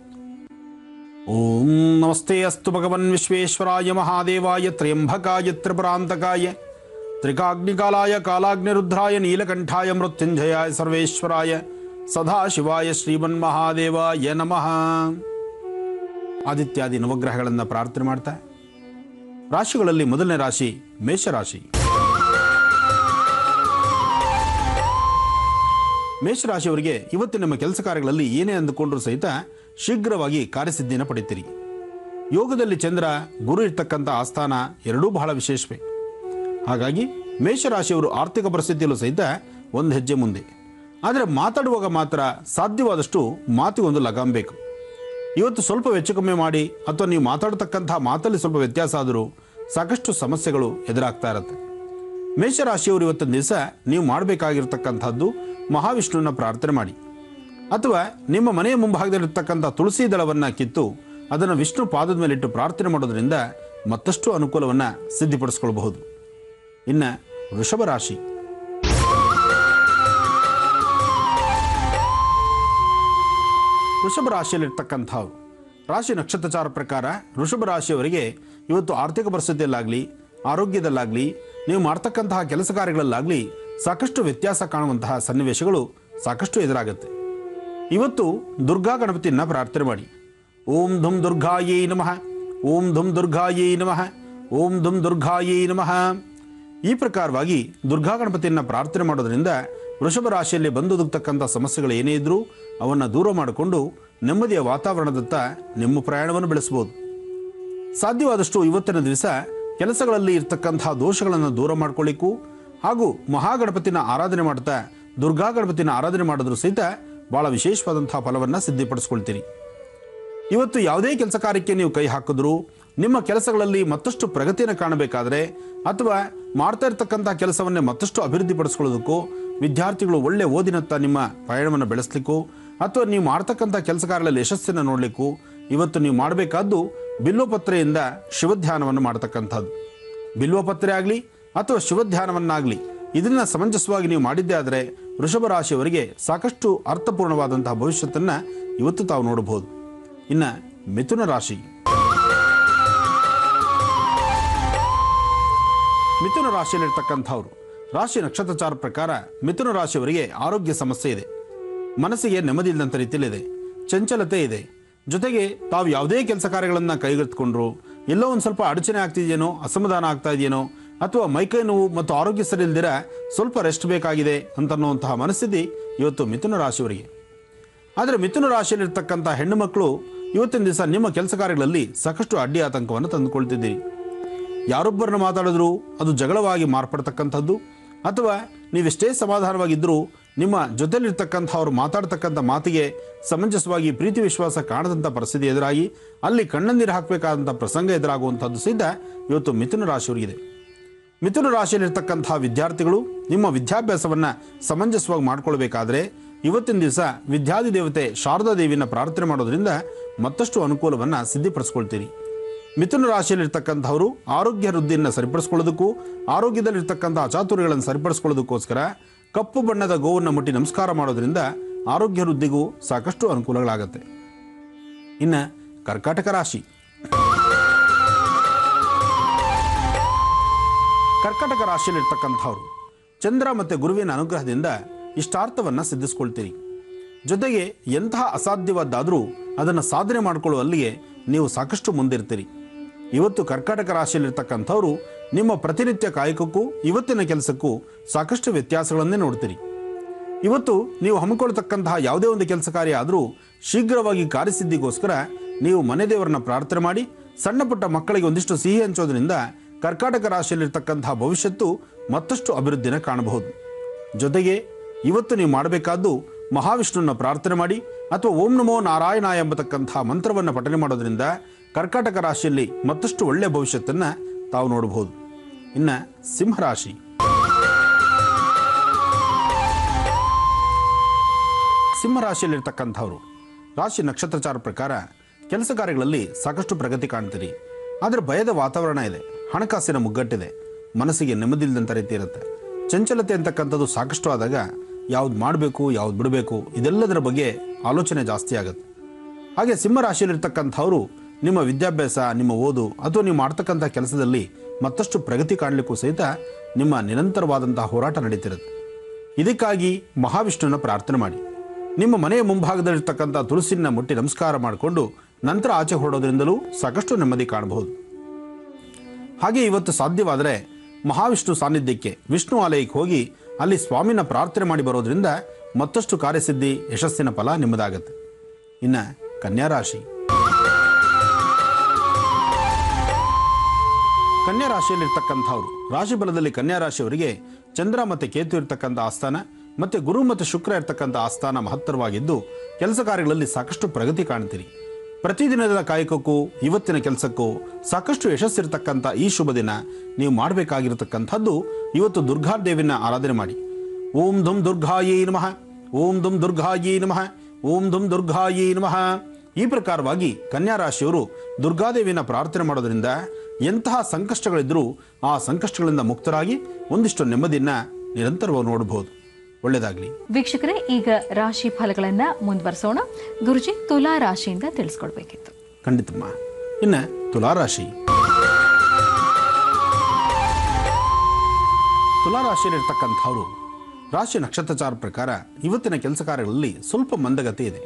ಓಂ ನಮಸ್ತೆ ಅಸ್ತು ಭಗವನ್ ವಿಶ್ವೇಶ್ವರಾಯ ಮಹಾದೇವಾಯ ತ್ರ್ಯಂಬಕಾಯ ತ್ರಿಪುರಾಂತಕಾಯ ತ್ರಿಕಾಗ್ನಿಕಾಲಾಯ ಕಾಲಾಗ್ನಿರುದ್ರಾಯ ನೀಲಕಂಠಾಯ ಮೃತ್ಯುಂಜಯಾಯ ಸರ್ವೇಶ್ವರಾಯ ಸದಾಶಿವಾಯ ಶ್ರೀಮನ್ಮಹಾದೇವಾಯ ನಮಃ. ಆದಿತ್ಯಾದಿ ನವಗ್ರಹಗಳನ್ನು ಪ್ರಾರ್ಥನೆ ಮಾಡ್ತಾ ರಾಶಿಗಳಲ್ಲಿ ಮೊದಲನೇ ರಾಶಿ ಮೇಷರಾಶಿ. ಮೇಷರಾಶಿಯವರಿಗೆ ಇವತ್ತು ನಿಮ್ಮ ಕೆಲಸ ಕಾರ್ಯಗಳಲ್ಲಿ ಏನೇ ಅಂದುಕೊಂಡ್ರೂ ಸಹಿತ ಶೀಘ್ರವಾಗಿ ಕಾರ್ಯಸಿದ್ಧಿಯನ್ನು ಪಡಿತೀರಿ. ಯೋಗದಲ್ಲಿ ಚಂದ್ರ ಗುರು ಇರ್ತಕ್ಕಂಥ ಆಸ್ಥಾನ ಎರಡೂ ಬಹಳ ವಿಶೇಷವೇ. ಹಾಗಾಗಿ ಮೇಷರಾಶಿಯವರು ಆರ್ಥಿಕ ಪರಿಸ್ಥಿತಿಯಲ್ಲೂ ಸಹಿತ ಒಂದು ಹೆಜ್ಜೆ ಮುಂದೆ. ಆದರೆ ಮಾತಾಡುವಾಗ ಮಾತ್ರ ಸಾಧ್ಯವಾದಷ್ಟು ಮಾತಿಗೊಂದು ಲಗಾಮ್ ಬೇಕು. ಇವತ್ತು ಸ್ವಲ್ಪ ವೆಚ್ಚ ಕಮ್ಮಿ ಮಾಡಿ ಅಥವಾ ನೀವು ಮಾತಾಡತಕ್ಕಂಥ ಮಾತಲ್ಲಿ ಸ್ವಲ್ಪ ವ್ಯತ್ಯಾಸ ಆದರೂ ಸಾಕಷ್ಟು ಸಮಸ್ಯೆಗಳು ಎದುರಾಗ್ತಾ ಇರುತ್ತೆ. ಮೇಷರಾಶಿಯವರು ಇವತ್ತಿನ ದಿವಸ ನೀವು ಮಾಡಬೇಕಾಗಿರ್ತಕ್ಕಂಥದ್ದು ಮಹಾವಿಷ್ಣುವಿನ ಪ್ರಾರ್ಥನೆ ಮಾಡಿ, ಅಥವಾ ನಿಮ್ಮ ಮನೆಯ ಮುಂಭಾಗದಲ್ಲಿರ್ತಕ್ಕಂಥ ತುಳಸಿ ದಳವನ್ನು ಕಿತ್ತು ಅದನ್ನು ವಿಷ್ಣು ಪಾದದ ಮೇಲಿಟ್ಟು ಪ್ರಾರ್ಥನೆ ಮಾಡೋದ್ರಿಂದ ಮತ್ತಷ್ಟು ಅನುಕೂಲವನ್ನು ಸಿದ್ಧಿಪಡಿಸ್ಕೊಳ್ಬಹುದು. ಇನ್ನು ವೃಷಭ ರಾಶಿ. ವೃಷಭ ರಾಶಿಯಲ್ಲಿರ್ತಕ್ಕಂಥವ್ರು ರಾಶಿ ನಕ್ಷತ್ರಚಾರ ಪ್ರಕಾರ ವೃಷಭ ರಾಶಿಯವರಿಗೆ ಇವತ್ತು ಆರ್ಥಿಕ ಪರಿಸ್ಥಿತಿಯಲ್ಲಾಗಲಿ ಆರೋಗ್ಯದಲ್ಲಾಗಲಿ ನೀವು ಮಾಡ್ತಕ್ಕಂತಹ ಕೆಲಸ ಕಾರ್ಯಗಳಲ್ಲಾಗಲಿ ಸಾಕಷ್ಟು ವ್ಯತ್ಯಾಸ ಕಾಣುವಂತಹ ಸನ್ನಿವೇಶಗಳು ಸಾಕಷ್ಟು ಎದುರಾಗುತ್ತೆ. ಇವತ್ತು ದುರ್ಗಾ ಗಣಪತಿಯನ್ನು ಪ್ರಾರ್ಥನೆ ಮಾಡಿ. ಓಂ ಧುಂ ದುರ್ಗಾಯೇ ನಮಃ, ಓಂ ಧುಂ ದುರ್ಗಾಯೇ ನಮಃ, ಓಂ ದುಂ ದುರ್ಗಾಯೈ ನಮಃ. ಈ ಪ್ರಕಾರವಾಗಿ ದುರ್ಗಾ ಗಣಪತಿಯನ್ನು ಪ್ರಾರ್ಥನೆ ಮಾಡೋದ್ರಿಂದ ವೃಷಭ ರಾಶಿಯಲ್ಲಿ ಬಂದೊದಗ್ತಕ್ಕಂಥ ಸಮಸ್ಯೆಗಳು ಏನೇ ಇದ್ದರೂ ಅವನ್ನು ದೂರ ಮಾಡಿಕೊಂಡು ನೆಮ್ಮದಿಯ ವಾತಾವರಣದತ್ತ ನಿಮ್ಮ ಪ್ರಯಾಣವನ್ನು ಬೆಳೆಸ್ಬೋದು. ಸಾಧ್ಯವಾದಷ್ಟು ಇವತ್ತಿನ ದಿವಸ ಕೆಲಸಗಳಲ್ಲಿ ಇರ್ತಕ್ಕಂಥ ದೋಷಗಳನ್ನು ದೂರ ಮಾಡ್ಕೊಳ್ಳಿಕ್ಕೂ ಹಾಗೂ ಮಹಾಗಣಪತಿನ ಆರಾಧನೆ ಮಾಡ್ತಾ ದುರ್ಗಾ ಗಣಪತಿನ ಆರಾಧನೆ ಮಾಡಿದ್ರೂ ಸಹಿತ ಭಾಳ ವಿಶೇಷವಾದಂಥ ಫಲವನ್ನು ಸಿದ್ಧಪಡಿಸ್ಕೊಳ್ತೀರಿ. ಇವತ್ತು ಯಾವುದೇ ಕೆಲಸ ಕಾರ್ಯಕ್ಕೆ ನೀವು ಕೈ ಹಾಕಿದ್ರೂ ನಿಮ್ಮ ಕೆಲಸಗಳಲ್ಲಿ ಮತ್ತಷ್ಟು ಪ್ರಗತಿಯನ್ನು ಕಾಣಬೇಕಾದ್ರೆ ಅಥವಾ ಮಾಡ್ತಾ ಇರ್ತಕ್ಕಂಥ ಕೆಲಸವನ್ನೇ ಮತ್ತಷ್ಟು ಅಭಿವೃದ್ಧಿಪಡಿಸ್ಕೊಳ್ಳೋದಕ್ಕೂ ವಿದ್ಯಾರ್ಥಿಗಳು ಒಳ್ಳೆ ಓದಿನತ್ತ ನಿಮ್ಮ ಪಯಣವನ್ನು ಬೆಳೆಸಲಿಕ್ಕೂ ಅಥವಾ ನೀವು ಮಾಡ್ತಕ್ಕಂಥ ಕೆಲಸ ಕಾರ್ಯಗಳಲ್ಲಿ ಯಶಸ್ಸನ್ನು ನೋಡಲಿಕ್ಕೂ ಇವತ್ತು ನೀವು ಮಾಡಬೇಕಾದ್ದು ಬಿಲ್ವಪತ್ರೆಯಿಂದ ಶಿವಧ್ಯಾನವನ್ನು ಮಾಡ್ತಕ್ಕಂಥದ್ದು. ಬಿಲ್ವಪತ್ರೆ ಆಗಲಿ ಅಥವಾ ಶಿವಧ್ಯಾನವನ್ನಾಗಲಿ ಇದನ್ನು ಸಮಂಜಸವಾಗಿ ನೀವು ಮಾಡಿದ್ದೇ ಆದರೆ ವೃಷಭ ರಾಶಿಯವರಿಗೆ ಸಾಕಷ್ಟು ಅರ್ಥಪೂರ್ಣವಾದಂತಹ ಭವಿಷ್ಯತ್ತನ್ನು ಇವತ್ತು ತಾವು ನೋಡಬಹುದು. ಇನ್ನು ಮಿಥುನ ರಾಶಿ. ಮಿಥುನ ರಾಶಿಯಲ್ಲಿರ್ತಕ್ಕಂಥವ್ರು ರಾಶಿ ನಕ್ಷತ್ರಚಾರ ಪ್ರಕಾರ ಮಿಥುನ ರಾಶಿಯವರಿಗೆ ಆರೋಗ್ಯ ಸಮಸ್ಯೆ ಇದೆ. ಮನಸ್ಸಿಗೆ ನೆಮ್ಮದಿ ಇಲ್ಲದಂಥ ರೀತಿಯಲ್ಲಿದೆ, ಚಂಚಲತೆ ಇದೆ. ಜೊತೆಗೆ ತಾವು ಯಾವುದೇ ಕೆಲಸ ಕಾರ್ಯಗಳನ್ನು ಕೈಗೆತ್ತಿಕೊಂಡ್ರು ಎಲ್ಲೋ ಒಂದು ಸ್ವಲ್ಪ ಅಡಚಣೆ ಆಗ್ತಿದೆಯೇನೋ, ಅಸಮಾಧಾನ ಆಗ್ತಾ ಇದೆಯೇನೋ, ಅಥವಾ ಮೈಕೈ ನೋವು ಮತ್ತು ಆರೋಗ್ಯ ಸರಿ ಇಲ್ದಿರ ಸ್ವಲ್ಪ ರೆಸ್ಟ್ ಬೇಕಾಗಿದೆ ಅಂತನ್ನುವಂತಹ ಮನಸ್ಥಿತಿ ಇವತ್ತು ಮಿಥುನ ರಾಶಿಯವರಿಗೆ. ಆದರೆ ಮಿಥುನ ರಾಶಿಯಲ್ಲಿರ್ತಕ್ಕಂಥ ಹೆಣ್ಣು ಮಕ್ಕಳು ಇವತ್ತಿನ ದಿವಸ ನಿಮ್ಮ ಕೆಲಸ ಕಾರ್ಯಗಳಲ್ಲಿ ಸಾಕಷ್ಟು ಅಡ್ಡಿ ಆತಂಕವನ್ನು ತಂದುಕೊಳ್ತಿದ್ದೀರಿ. ಯಾರೊಬ್ಬರನ್ನ ಮಾತಾಡಿದ್ರು ಅದು ಜಗಳವಾಗಿ ಮಾರ್ಪಡ್ತಕ್ಕಂಥದ್ದು, ಅಥವಾ ನೀವೆಷ್ಟೇ ಸಮಾಧಾನವಾಗಿದ್ದರೂ ನಿಮ್ಮ ಜೊತೆಲಿರ್ತಕ್ಕಂಥ ಅವರು ಮಾತಾಡ್ತಕ್ಕಂಥ ಮಾತಿಗೆ ಸಮಂಜಸವಾಗಿ ಪ್ರೀತಿ ವಿಶ್ವಾಸ ಕಾಣದಂಥ ಪರಿಸ್ಥಿತಿ ಎದುರಾಗಿ ಅಲ್ಲಿ ಕಣ್ಣಂದಿರು ಹಾಕಬೇಕಾದಂಥ ಪ್ರಸಂಗ ಎದುರಾಗುವಂಥದ್ದು ಸಿದ್ಧ ಇವತ್ತು ಮಿಥುನ ರಾಶಿಯವರಿಗಿದೆ. ಮಿಥುನ ರಾಶಿಯಲ್ಲಿರ್ತಕ್ಕಂಥ ವಿದ್ಯಾರ್ಥಿಗಳು ನಿಮ್ಮ ವಿದ್ಯಾಭ್ಯಾಸವನ್ನು ಸಮಂಜಸವಾಗಿ ಮಾಡ್ಕೊಳ್ಬೇಕಾದ್ರೆ ಇವತ್ತಿನ ದಿವಸ ವಿದ್ಯಾಧಿ ದೇವತೆ ಶಾರದಾ ದೇವಿಯನ್ನು ಪ್ರಾರ್ಥನೆ ಮಾಡೋದ್ರಿಂದ ಮತ್ತಷ್ಟು ಅನುಕೂಲವನ್ನು ಸಿದ್ಧಪಡಿಸ್ಕೊಳ್ತೀರಿ. ಮಿಥುನ ರಾಶಿಯಲ್ಲಿರ್ತಕ್ಕಂಥವರು ಆರೋಗ್ಯ ವೃದ್ಧಿಯನ್ನು ಸರಿಪಡಿಸ್ಕೊಳ್ಳೋದಕ್ಕೂ ಆರೋಗ್ಯದಲ್ಲಿರ್ತಕ್ಕಂಥ ಅಚಾತುರ್ಯಗಳನ್ನು ಸರಿಪಡಿಸ್ಕೊಳ್ಳೋದಕ್ಕೋಸ್ಕರ ಕಪ್ಪು ಬಣ್ಣದ ಗೋವನ್ನು ಮುಟ್ಟಿ ನಮಸ್ಕಾರ ಮಾಡೋದ್ರಿಂದ ಆರೋಗ್ಯ ವೃದ್ಧಿಗೂ ಸಾಕಷ್ಟು ಅನುಕೂಲಗಳಾಗತ್ತೆ. ಇನ್ನು ಕರ್ಕಾಟಕ ರಾಶಿ. ಕರ್ಕಾಟಕ ರಾಶಿಯಲ್ಲಿರ್ತಕ್ಕಂಥವ್ರು ಚಂದ್ರ ಮತ್ತು ಗುರುವಿನ ಅನುಗ್ರಹದಿಂದ ಇಷ್ಟಾರ್ಥವನ್ನು ಸಿದ್ಧಿಸ್ಕೊಳ್ತೀರಿ. ಜೊತೆಗೆ ಎಂತಹ ಅಸಾಧ್ಯವಾದ್ದಾದರೂ ಅದನ್ನು ಸಾಧನೆ ಮಾಡಿಕೊಳ್ಳುವಲ್ಲಿಗೆ ನೀವು ಸಾಕಷ್ಟು ಮುಂದಿರ್ತೀರಿ. ಇವತ್ತು ಕರ್ಕಾಟಕ ರಾಶಿಯಲ್ಲಿರ್ತಕ್ಕಂಥವ್ರು ನಿಮ್ಮ ಪ್ರತಿನಿತ್ಯ ಕಾಯಕಕ್ಕೂ ಇವತ್ತಿನ ಕೆಲಸಕ್ಕೂ ಸಾಕಷ್ಟು ವ್ಯತ್ಯಾಸಗಳನ್ನೇ ನೋಡ್ತೀರಿ. ಇವತ್ತು ನೀವು ಹಮ್ಮಿಕೊಳ್ತಕ್ಕಂತಹ ಯಾವುದೇ ಒಂದು ಕೆಲಸ ಕಾರ್ಯ ಆದರೂ ಶೀಘ್ರವಾಗಿ ಕಾರ್ಯಸಿದ್ಧಿಗೋಸ್ಕರ ನೀವು ಮನೆ ದೇವರನ್ನ ಪ್ರಾರ್ಥನೆ ಮಾಡಿ ಸಣ್ಣ ಪುಟ್ಟ ಮಕ್ಕಳಿಗೆ ಒಂದಿಷ್ಟು ಸಿಹಿ ಹಂಚೋದ್ರಿಂದ ಕರ್ಕಾಟಕ ರಾಶಿಯಲ್ಲಿರ್ತಕ್ಕಂತಹ ಭವಿಷ್ಯತ್ತು ಮತ್ತಷ್ಟು ಅಭಿವೃದ್ಧಿನ ಕಾಣಬಹುದು. ಜೊತೆಗೆ ಇವತ್ತು ನೀವು ಮಾಡಬೇಕಾದ್ದು ಮಹಾವಿಷ್ಣುವನ್ನ ಪ್ರಾರ್ಥನೆ ಮಾಡಿ ಅಥವಾ ಓಂ ನಮೋ ನಾರಾಯಣ ಎಂಬತಕ್ಕಂಥ ಮಂತ್ರವನ್ನು ಪಠನೆ ಮಾಡೋದ್ರಿಂದ ಕರ್ಕಾಟಕ ರಾಶಿಯಲ್ಲಿ ಮತ್ತಷ್ಟು ಒಳ್ಳೆಯ ಭವಿಷ್ಯತ್ತನ್ನು ತಾವು ನೋಡಬಹುದು. ಇನ್ನು ಸಿಂಹರಾಶಿ. ಸಿಂಹರಾಶಿಯಲ್ಲಿರ್ತಕ್ಕಂಥವ್ರು ರಾಶಿ ನಕ್ಷತ್ರಚಾರ ಪ್ರಕಾರ ಕೆಲಸ ಕಾರ್ಯಗಳಲ್ಲಿ ಸಾಕಷ್ಟು ಪ್ರಗತಿ ಕಾಣ್ತೀರಿ. ಆದರೆ ಭಯದ ವಾತಾವರಣ ಇದೆ, ಹಣಕಾಸಿನ ಮುಗ್ಗಟ್ಟಿದೆ, ಮನಸ್ಸಿಗೆ ನೆಮ್ಮದಿ ಇಲ್ಲದಂಥ ರೀತಿ ಇರುತ್ತೆ. ಚಂಚಲತೆ ಅಂತಕ್ಕಂಥದ್ದು ಸಾಕಷ್ಟು ಆದಾಗ ಯಾವ್ದು ಮಾಡಬೇಕು ಯಾವ್ದು ಬಿಡಬೇಕು ಇದೆಲ್ಲದರ ಬಗ್ಗೆ ಆಲೋಚನೆ ಜಾಸ್ತಿ ಆಗುತ್ತೆ. ಹಾಗೆ ಸಿಂಹರಾಶಿಯಲ್ಲಿರ್ತಕ್ಕಂಥವರು ನಿಮ್ಮ ವಿದ್ಯಾಭ್ಯಾಸ, ನಿಮ್ಮ ಓದು ಅಥವಾ ನೀವು ಮಾಡ್ತಕ್ಕಂಥ ಕೆಲಸದಲ್ಲಿ ಮತ್ತಷ್ಟು ಪ್ರಗತಿ ಕಾಣಲಿಕ್ಕೂ ಸಹಿತ ನಿಮ್ಮ ನಿರಂತರವಾದಂತಹ ಹೋರಾಟ ನಡೀತಿರುತ್ತೆ. ಇದಕ್ಕಾಗಿ ಮಹಾವಿಷ್ಣುವನ್ನ ಪ್ರಾರ್ಥನೆ ಮಾಡಿ ನಿಮ್ಮ ಮನೆಯ ಮುಂಭಾಗದಲ್ಲಿರ್ತಕ್ಕಂಥ ತುಳಸಿನ ಮುಟ್ಟಿ ನಮಸ್ಕಾರ ಮಾಡಿಕೊಂಡು ನಂತರ ಆಚೆ ಹೊರಡೋದ್ರಿಂದಲೂ ಸಾಕಷ್ಟು ನೆಮ್ಮದಿ ಕಾಣಬಹುದು. ಹಾಗೆ ಇವತ್ತು ಸಾಧ್ಯವಾದರೆ ಮಹಾವಿಷ್ಣು ಸಾನ್ನಿಧ್ಯಕ್ಕೆ ವಿಷ್ಣು ಆಲಯಕ್ಕೆ ಹೋಗಿ ಅಲ್ಲಿ ಸ್ವಾಮಿನ ಪ್ರಾರ್ಥನೆ ಮಾಡಿ ಬರೋದ್ರಿಂದ ಮತ್ತಷ್ಟು ಕಾರ್ಯಸಿದ್ಧಿ ಯಶಸ್ಸಿನ ಫಲ ನಿಮ್ಮದಾಗತ್ತೆ. ಇನ್ನು ಕನ್ಯಾ ರಾಶಿ. ಕನ್ಯಾ ರಾಶಿಯಲ್ಲಿರ್ತಕ್ಕಂಥವ್ರು ರಾಶಿ ಬಲದಲ್ಲಿ ಕನ್ಯಾ ರಾಶಿಯವರಿಗೆ ಚಂದ್ರ ಮತ್ತು ಕೇತು ಇರ್ತಕ್ಕಂಥ ಆಸ್ಥಾನ ಮತ್ತು ಗುರು ಮತ್ತು ಶುಕ್ರ ಇರ್ತಕ್ಕಂಥ ಆಸ್ಥಾನ ಮಹತ್ತರವಾಗಿದ್ದು ಕೆಲಸ ಕಾರ್ಯಗಳಲ್ಲಿ ಸಾಕಷ್ಟು ಪ್ರಗತಿ ಕಾಣ್ತೀರಿ. ಪ್ರತಿದಿನದ ಕಾಯಕಕ್ಕೂ ಇವತ್ತಿನ ಕೆಲಸಕ್ಕೂ ಸಾಕಷ್ಟು ಯಶಸ್ಸಿರ್ತಕ್ಕಂಥ ಈ ಶುಭ ದಿನ ನೀವು ಮಾಡಬೇಕಾಗಿರತಕ್ಕಂಥದ್ದು ಇವತ್ತು ದುರ್ಗಾದೇವಿನ ಆರಾಧನೆ ಮಾಡಿ. ಓಂ ದುಂ ದುರ್ಗಾಯೈ ನಮಃ, ಓಂ ದುಂ ದುರ್ಗಾಯೈ ನಮಃ, ಓಂ ದುಂ ದುರ್ಗಾಯೈ ನಮಃ. ಈ ಪ್ರಕಾರವಾಗಿ ಕನ್ಯಾ ರಾಶಿಯವರು ದುರ್ಗಾದೇವಿನ ಪ್ರಾರ್ಥನೆ ಮಾಡೋದ್ರಿಂದ ಎಂತಹ ಸಂಕಷ್ಟಗಳಿದ್ರೂ ಆ ಸಂಕಷ್ಟಗಳಿಂದ ಮುಕ್ತರಾಗಿ ಒಂದಿಷ್ಟು ನೆಮ್ಮದಿಯನ್ನ ನಿರಂತರವಾಗಿ ನೋಡಬಹುದು. ಒಳ್ಳೆಯದಾಗಲಿ ವೀಕ್ಷಕರೇ. ಈಗ ರಾಶಿ ಫಲಗಳನ್ನ ಮುಂದುವರಿಸೋಣ. ಗುರುಜಿ, ತುಲಾ ರಾಶಿಯಿಂದ ತಿಳಿಸ್ಕೊಡ್ಬೇಕಿತ್ತು. ಖಂಡಿತಮ್ಮ. ಇನ್ನು ತುಲಾರಾಶಿ. ತುಲಾರಾಶಿಯಲ್ಲಿರ್ತಕ್ಕಂಥವರು ರಾಶಿ ನಕ್ಷತ್ರಚಾರ ಪ್ರಕಾರ ಇವತ್ತಿನ ಕೆಲಸ ಕಾರ್ಯಗಳಲ್ಲಿ ಸ್ವಲ್ಪ ಮಂದಗತಿ ಇದೆ.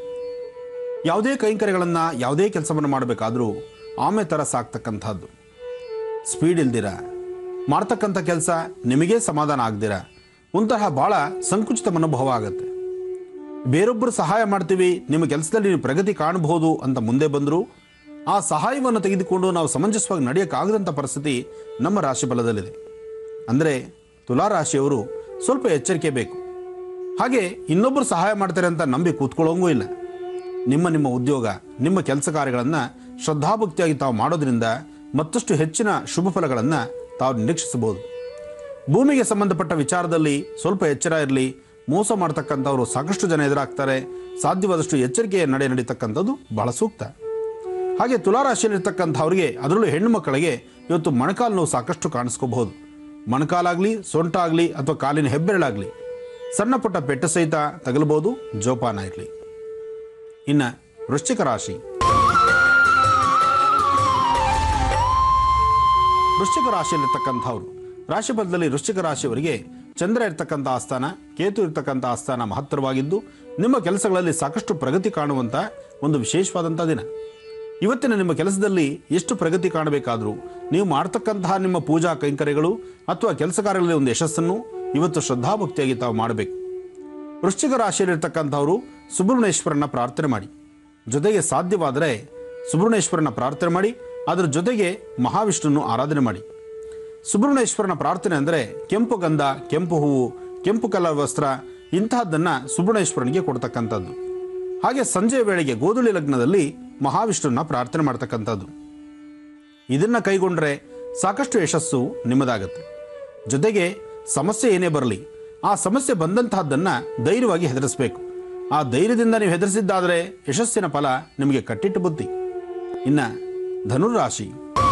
ಯಾವುದೇ ಕೈಂಕರ್ಯಗಳನ್ನು ಯಾವುದೇ ಕೆಲಸವನ್ನು ಮಾಡಬೇಕಾದ್ರೂ ಆಮೆ ಥರ ಸಾಕ್ತಕ್ಕಂಥದ್ದು. ಸ್ಪೀಡ್ ಇಲ್ದಿರ, ಮಾಡ್ತಕ್ಕಂಥ ಕೆಲಸ ನಿಮಗೇ ಸಮಾಧಾನ ಆಗ್ದಿರ ಒಂತಹ ಭಾಳ ಸಂಕುಚಿತ ಮನೋಭಾವ ಆಗುತ್ತೆ. ಬೇರೊಬ್ಬರು ಸಹಾಯ ಮಾಡ್ತೀವಿ, ನಿಮ್ಮ ಕೆಲಸದಲ್ಲಿ ನೀವು ಪ್ರಗತಿ ಕಾಣಬಹುದು ಅಂತ ಮುಂದೆ ಬಂದರೂ ಆ ಸಹಾಯವನ್ನು ತೆಗೆದುಕೊಂಡು ನಾವು ಸಮಂಜಸವಾಗಿ ನಡೆಯೋಕ್ಕಾಗದಂಥ ಪರಿಸ್ಥಿತಿ ನಮ್ಮ ರಾಶಿ ಫಲದಲ್ಲಿದೆ. ಅಂದರೆ ತುಲಾರಾಶಿಯವರು ಸ್ವಲ್ಪ ಎಚ್ಚರಿಕೆ ಬೇಕು. ಹಾಗೆ ಇನ್ನೊಬ್ಬರು ಸಹಾಯ ಮಾಡ್ತಾರೆ ಅಂತ ನಂಬಿ ಕೂತ್ಕೊಳ್ಳೋಂಗೂ ಇಲ್ಲ. ನಿಮ್ಮ ನಿಮ್ಮ ಉದ್ಯೋಗ, ನಿಮ್ಮ ಕೆಲಸ ಕಾರ್ಯಗಳನ್ನು ಶ್ರದ್ಧಾಭಕ್ತಿಯಾಗಿ ತಾವು ಮಾಡೋದ್ರಿಂದ ಮತ್ತಷ್ಟು ಹೆಚ್ಚಿನ ಶುಭ ಫಲಗಳನ್ನು ತಾವು ನಿರೀಕ್ಷಿಸಬಹುದು. ಭೂಮಿಗೆ ಸಂಬಂಧಪಟ್ಟ ವಿಚಾರದಲ್ಲಿ ಸ್ವಲ್ಪ ಎಚ್ಚರ ಇರಲಿ. ಮೋಸ ಮಾಡ್ತಕ್ಕಂಥವ್ರು ಸಾಕಷ್ಟು ಜನ ಎದುರಾಗ್ತಾರೆ. ಸಾಧ್ಯವಾದಷ್ಟು ಎಚ್ಚರಿಕೆಯ ನಡೆ ನಡೀತಕ್ಕಂಥದ್ದು ಬಹಳ ಸೂಕ್ತ. ಹಾಗೆ ತುಲಾರಾಶಿಯಲ್ಲಿರ್ತಕ್ಕಂಥವ್ರಿಗೆ, ಅದರಲ್ಲೂ ಹೆಣ್ಣು ಮಕ್ಕಳಿಗೆ ಇವತ್ತು ಮೊಣಕಾಲು ನೋವು ಸಾಕಷ್ಟು ಕಾಣಿಸ್ಕೋಬಹುದು. ಮೊಣಕಾಲಾಗಲಿ, ಸೊಂಟ ಆಗಲಿ ಅಥವಾ ಕಾಲಿನ ಹೆಬ್ಬೆರಳಾಗಲಿ ಸಣ್ಣ ಪುಟ್ಟ ಪೆಟ್ಟು ಸಹಿತ ತಗಲಬಹುದು. ಜೋಪಾನ ಇರಲಿ. ಇನ್ನು ವೃಶ್ಚಿಕ ರಾಶಿ. ವೃಶ್ಚಿಕ ರಾಶಿಯಲ್ಲಿರ್ತಕ್ಕಂಥವ್ರು, ರಾಶಿ ಫಲದಲ್ಲಿ ವೃಶ್ಚಿಕ ರಾಶಿಯವರಿಗೆ ಚಂದ್ರ ಇರ್ತಕ್ಕಂಥ ಆಸ್ಥಾನ, ಕೇತು ಇರ್ತಕ್ಕಂಥ ಆಸ್ಥಾನ ಮಹತ್ತರವಾಗಿದ್ದು ನಿಮ್ಮ ಕೆಲಸಗಳಲ್ಲಿ ಸಾಕಷ್ಟು ಪ್ರಗತಿ ಕಾಣುವಂಥ ಒಂದು ವಿಶೇಷವಾದಂಥ ದಿನ. ಇವತ್ತಿನ ನಿಮ್ಮ ಕೆಲಸದಲ್ಲಿ ಎಷ್ಟು ಪ್ರಗತಿ ಕಾಣಬೇಕಾದರೂ ನೀವು ಮಾಡ್ತಕ್ಕಂತಹ ನಿಮ್ಮ ಪೂಜಾ ಕೈಂಕರ್ಯಗಳು ಅಥವಾ ಕೆಲಸ ಕಾರ್ಯಗಳಲ್ಲಿ ಒಂದು ಯಶಸ್ಸನ್ನು ಇವತ್ತು ಶ್ರದ್ಧಾಭಕ್ತಿಯಾಗಿ ತಾವು ಮಾಡಬೇಕು. ವೃಶ್ಚಿಕ ರಾಶಿಯಲ್ಲಿರ್ತಕ್ಕಂಥವರು ಸುಬ್ರಹ್ಮಣ್ಯೇಶ್ವರನ ಪ್ರಾರ್ಥನೆ ಮಾಡಿ. ಜೊತೆಗೆ ಸಾಧ್ಯವಾದರೆ ಸುಬ್ರಹ್ಮಣ್ಯೇಶ್ವರನ ಪ್ರಾರ್ಥನೆ ಮಾಡಿ, ಅದರ ಜೊತೆಗೆ ಮಹಾವಿಷ್ಣುವನ್ನು ಆರಾಧನೆ ಮಾಡಿ. ಸುಬ್ರಹ್ಮಣ್ಯೇಶ್ವರನ ಪ್ರಾರ್ಥನೆ ಅಂದರೆ ಕೆಂಪು ಗಂಧ, ಕೆಂಪು ಹೂವು, ಕೆಂಪು ಕಲರ್ ವಸ್ತ್ರ ಇಂತಹದ್ದನ್ನು ಸುಬ್ರಹ್ಮಣ್ಯೇಶ್ವರನಿಗೆ ಕೊಡ್ತಕ್ಕಂಥದ್ದು. ಹಾಗೆ ಸಂಜೆಯ ವೇಳೆಗೆ ಗೋಧುಳಿ ಲಗ್ನದಲ್ಲಿ ಮಹಾವಿಷ್ಣುವನ್ನ ಪ್ರಾರ್ಥನೆ ಮಾಡ್ತಕ್ಕಂಥದ್ದು. ಇದನ್ನು ಕೈಗೊಂಡ್ರೆ ಸಾಕಷ್ಟು ಯಶಸ್ಸು ನಿಮ್ಮದಾಗತ್ತೆ. ಜೊತೆಗೆ ಸಮಸ್ಯೆ ಏನೇ ಬರಲಿ, ಆ ಸಮಸ್ಯೆ ಬಂದಂತಹದ್ದನ್ನು ಧೈರ್ಯವಾಗಿ ಹೆದರಿಸಬೇಕು. ಆ ಧೈರ್ಯದಿಂದ ನೀವು ಹೆದರಿಸಿದ್ದಾದರೆ ಯಶಸ್ಸಿನ ಫಲ ನಿಮಗೆ ಕಟ್ಟಿಟ್ಟು ಬುದ್ಧಿ. ಇನ್ನು ಧನುರಾಶಿ.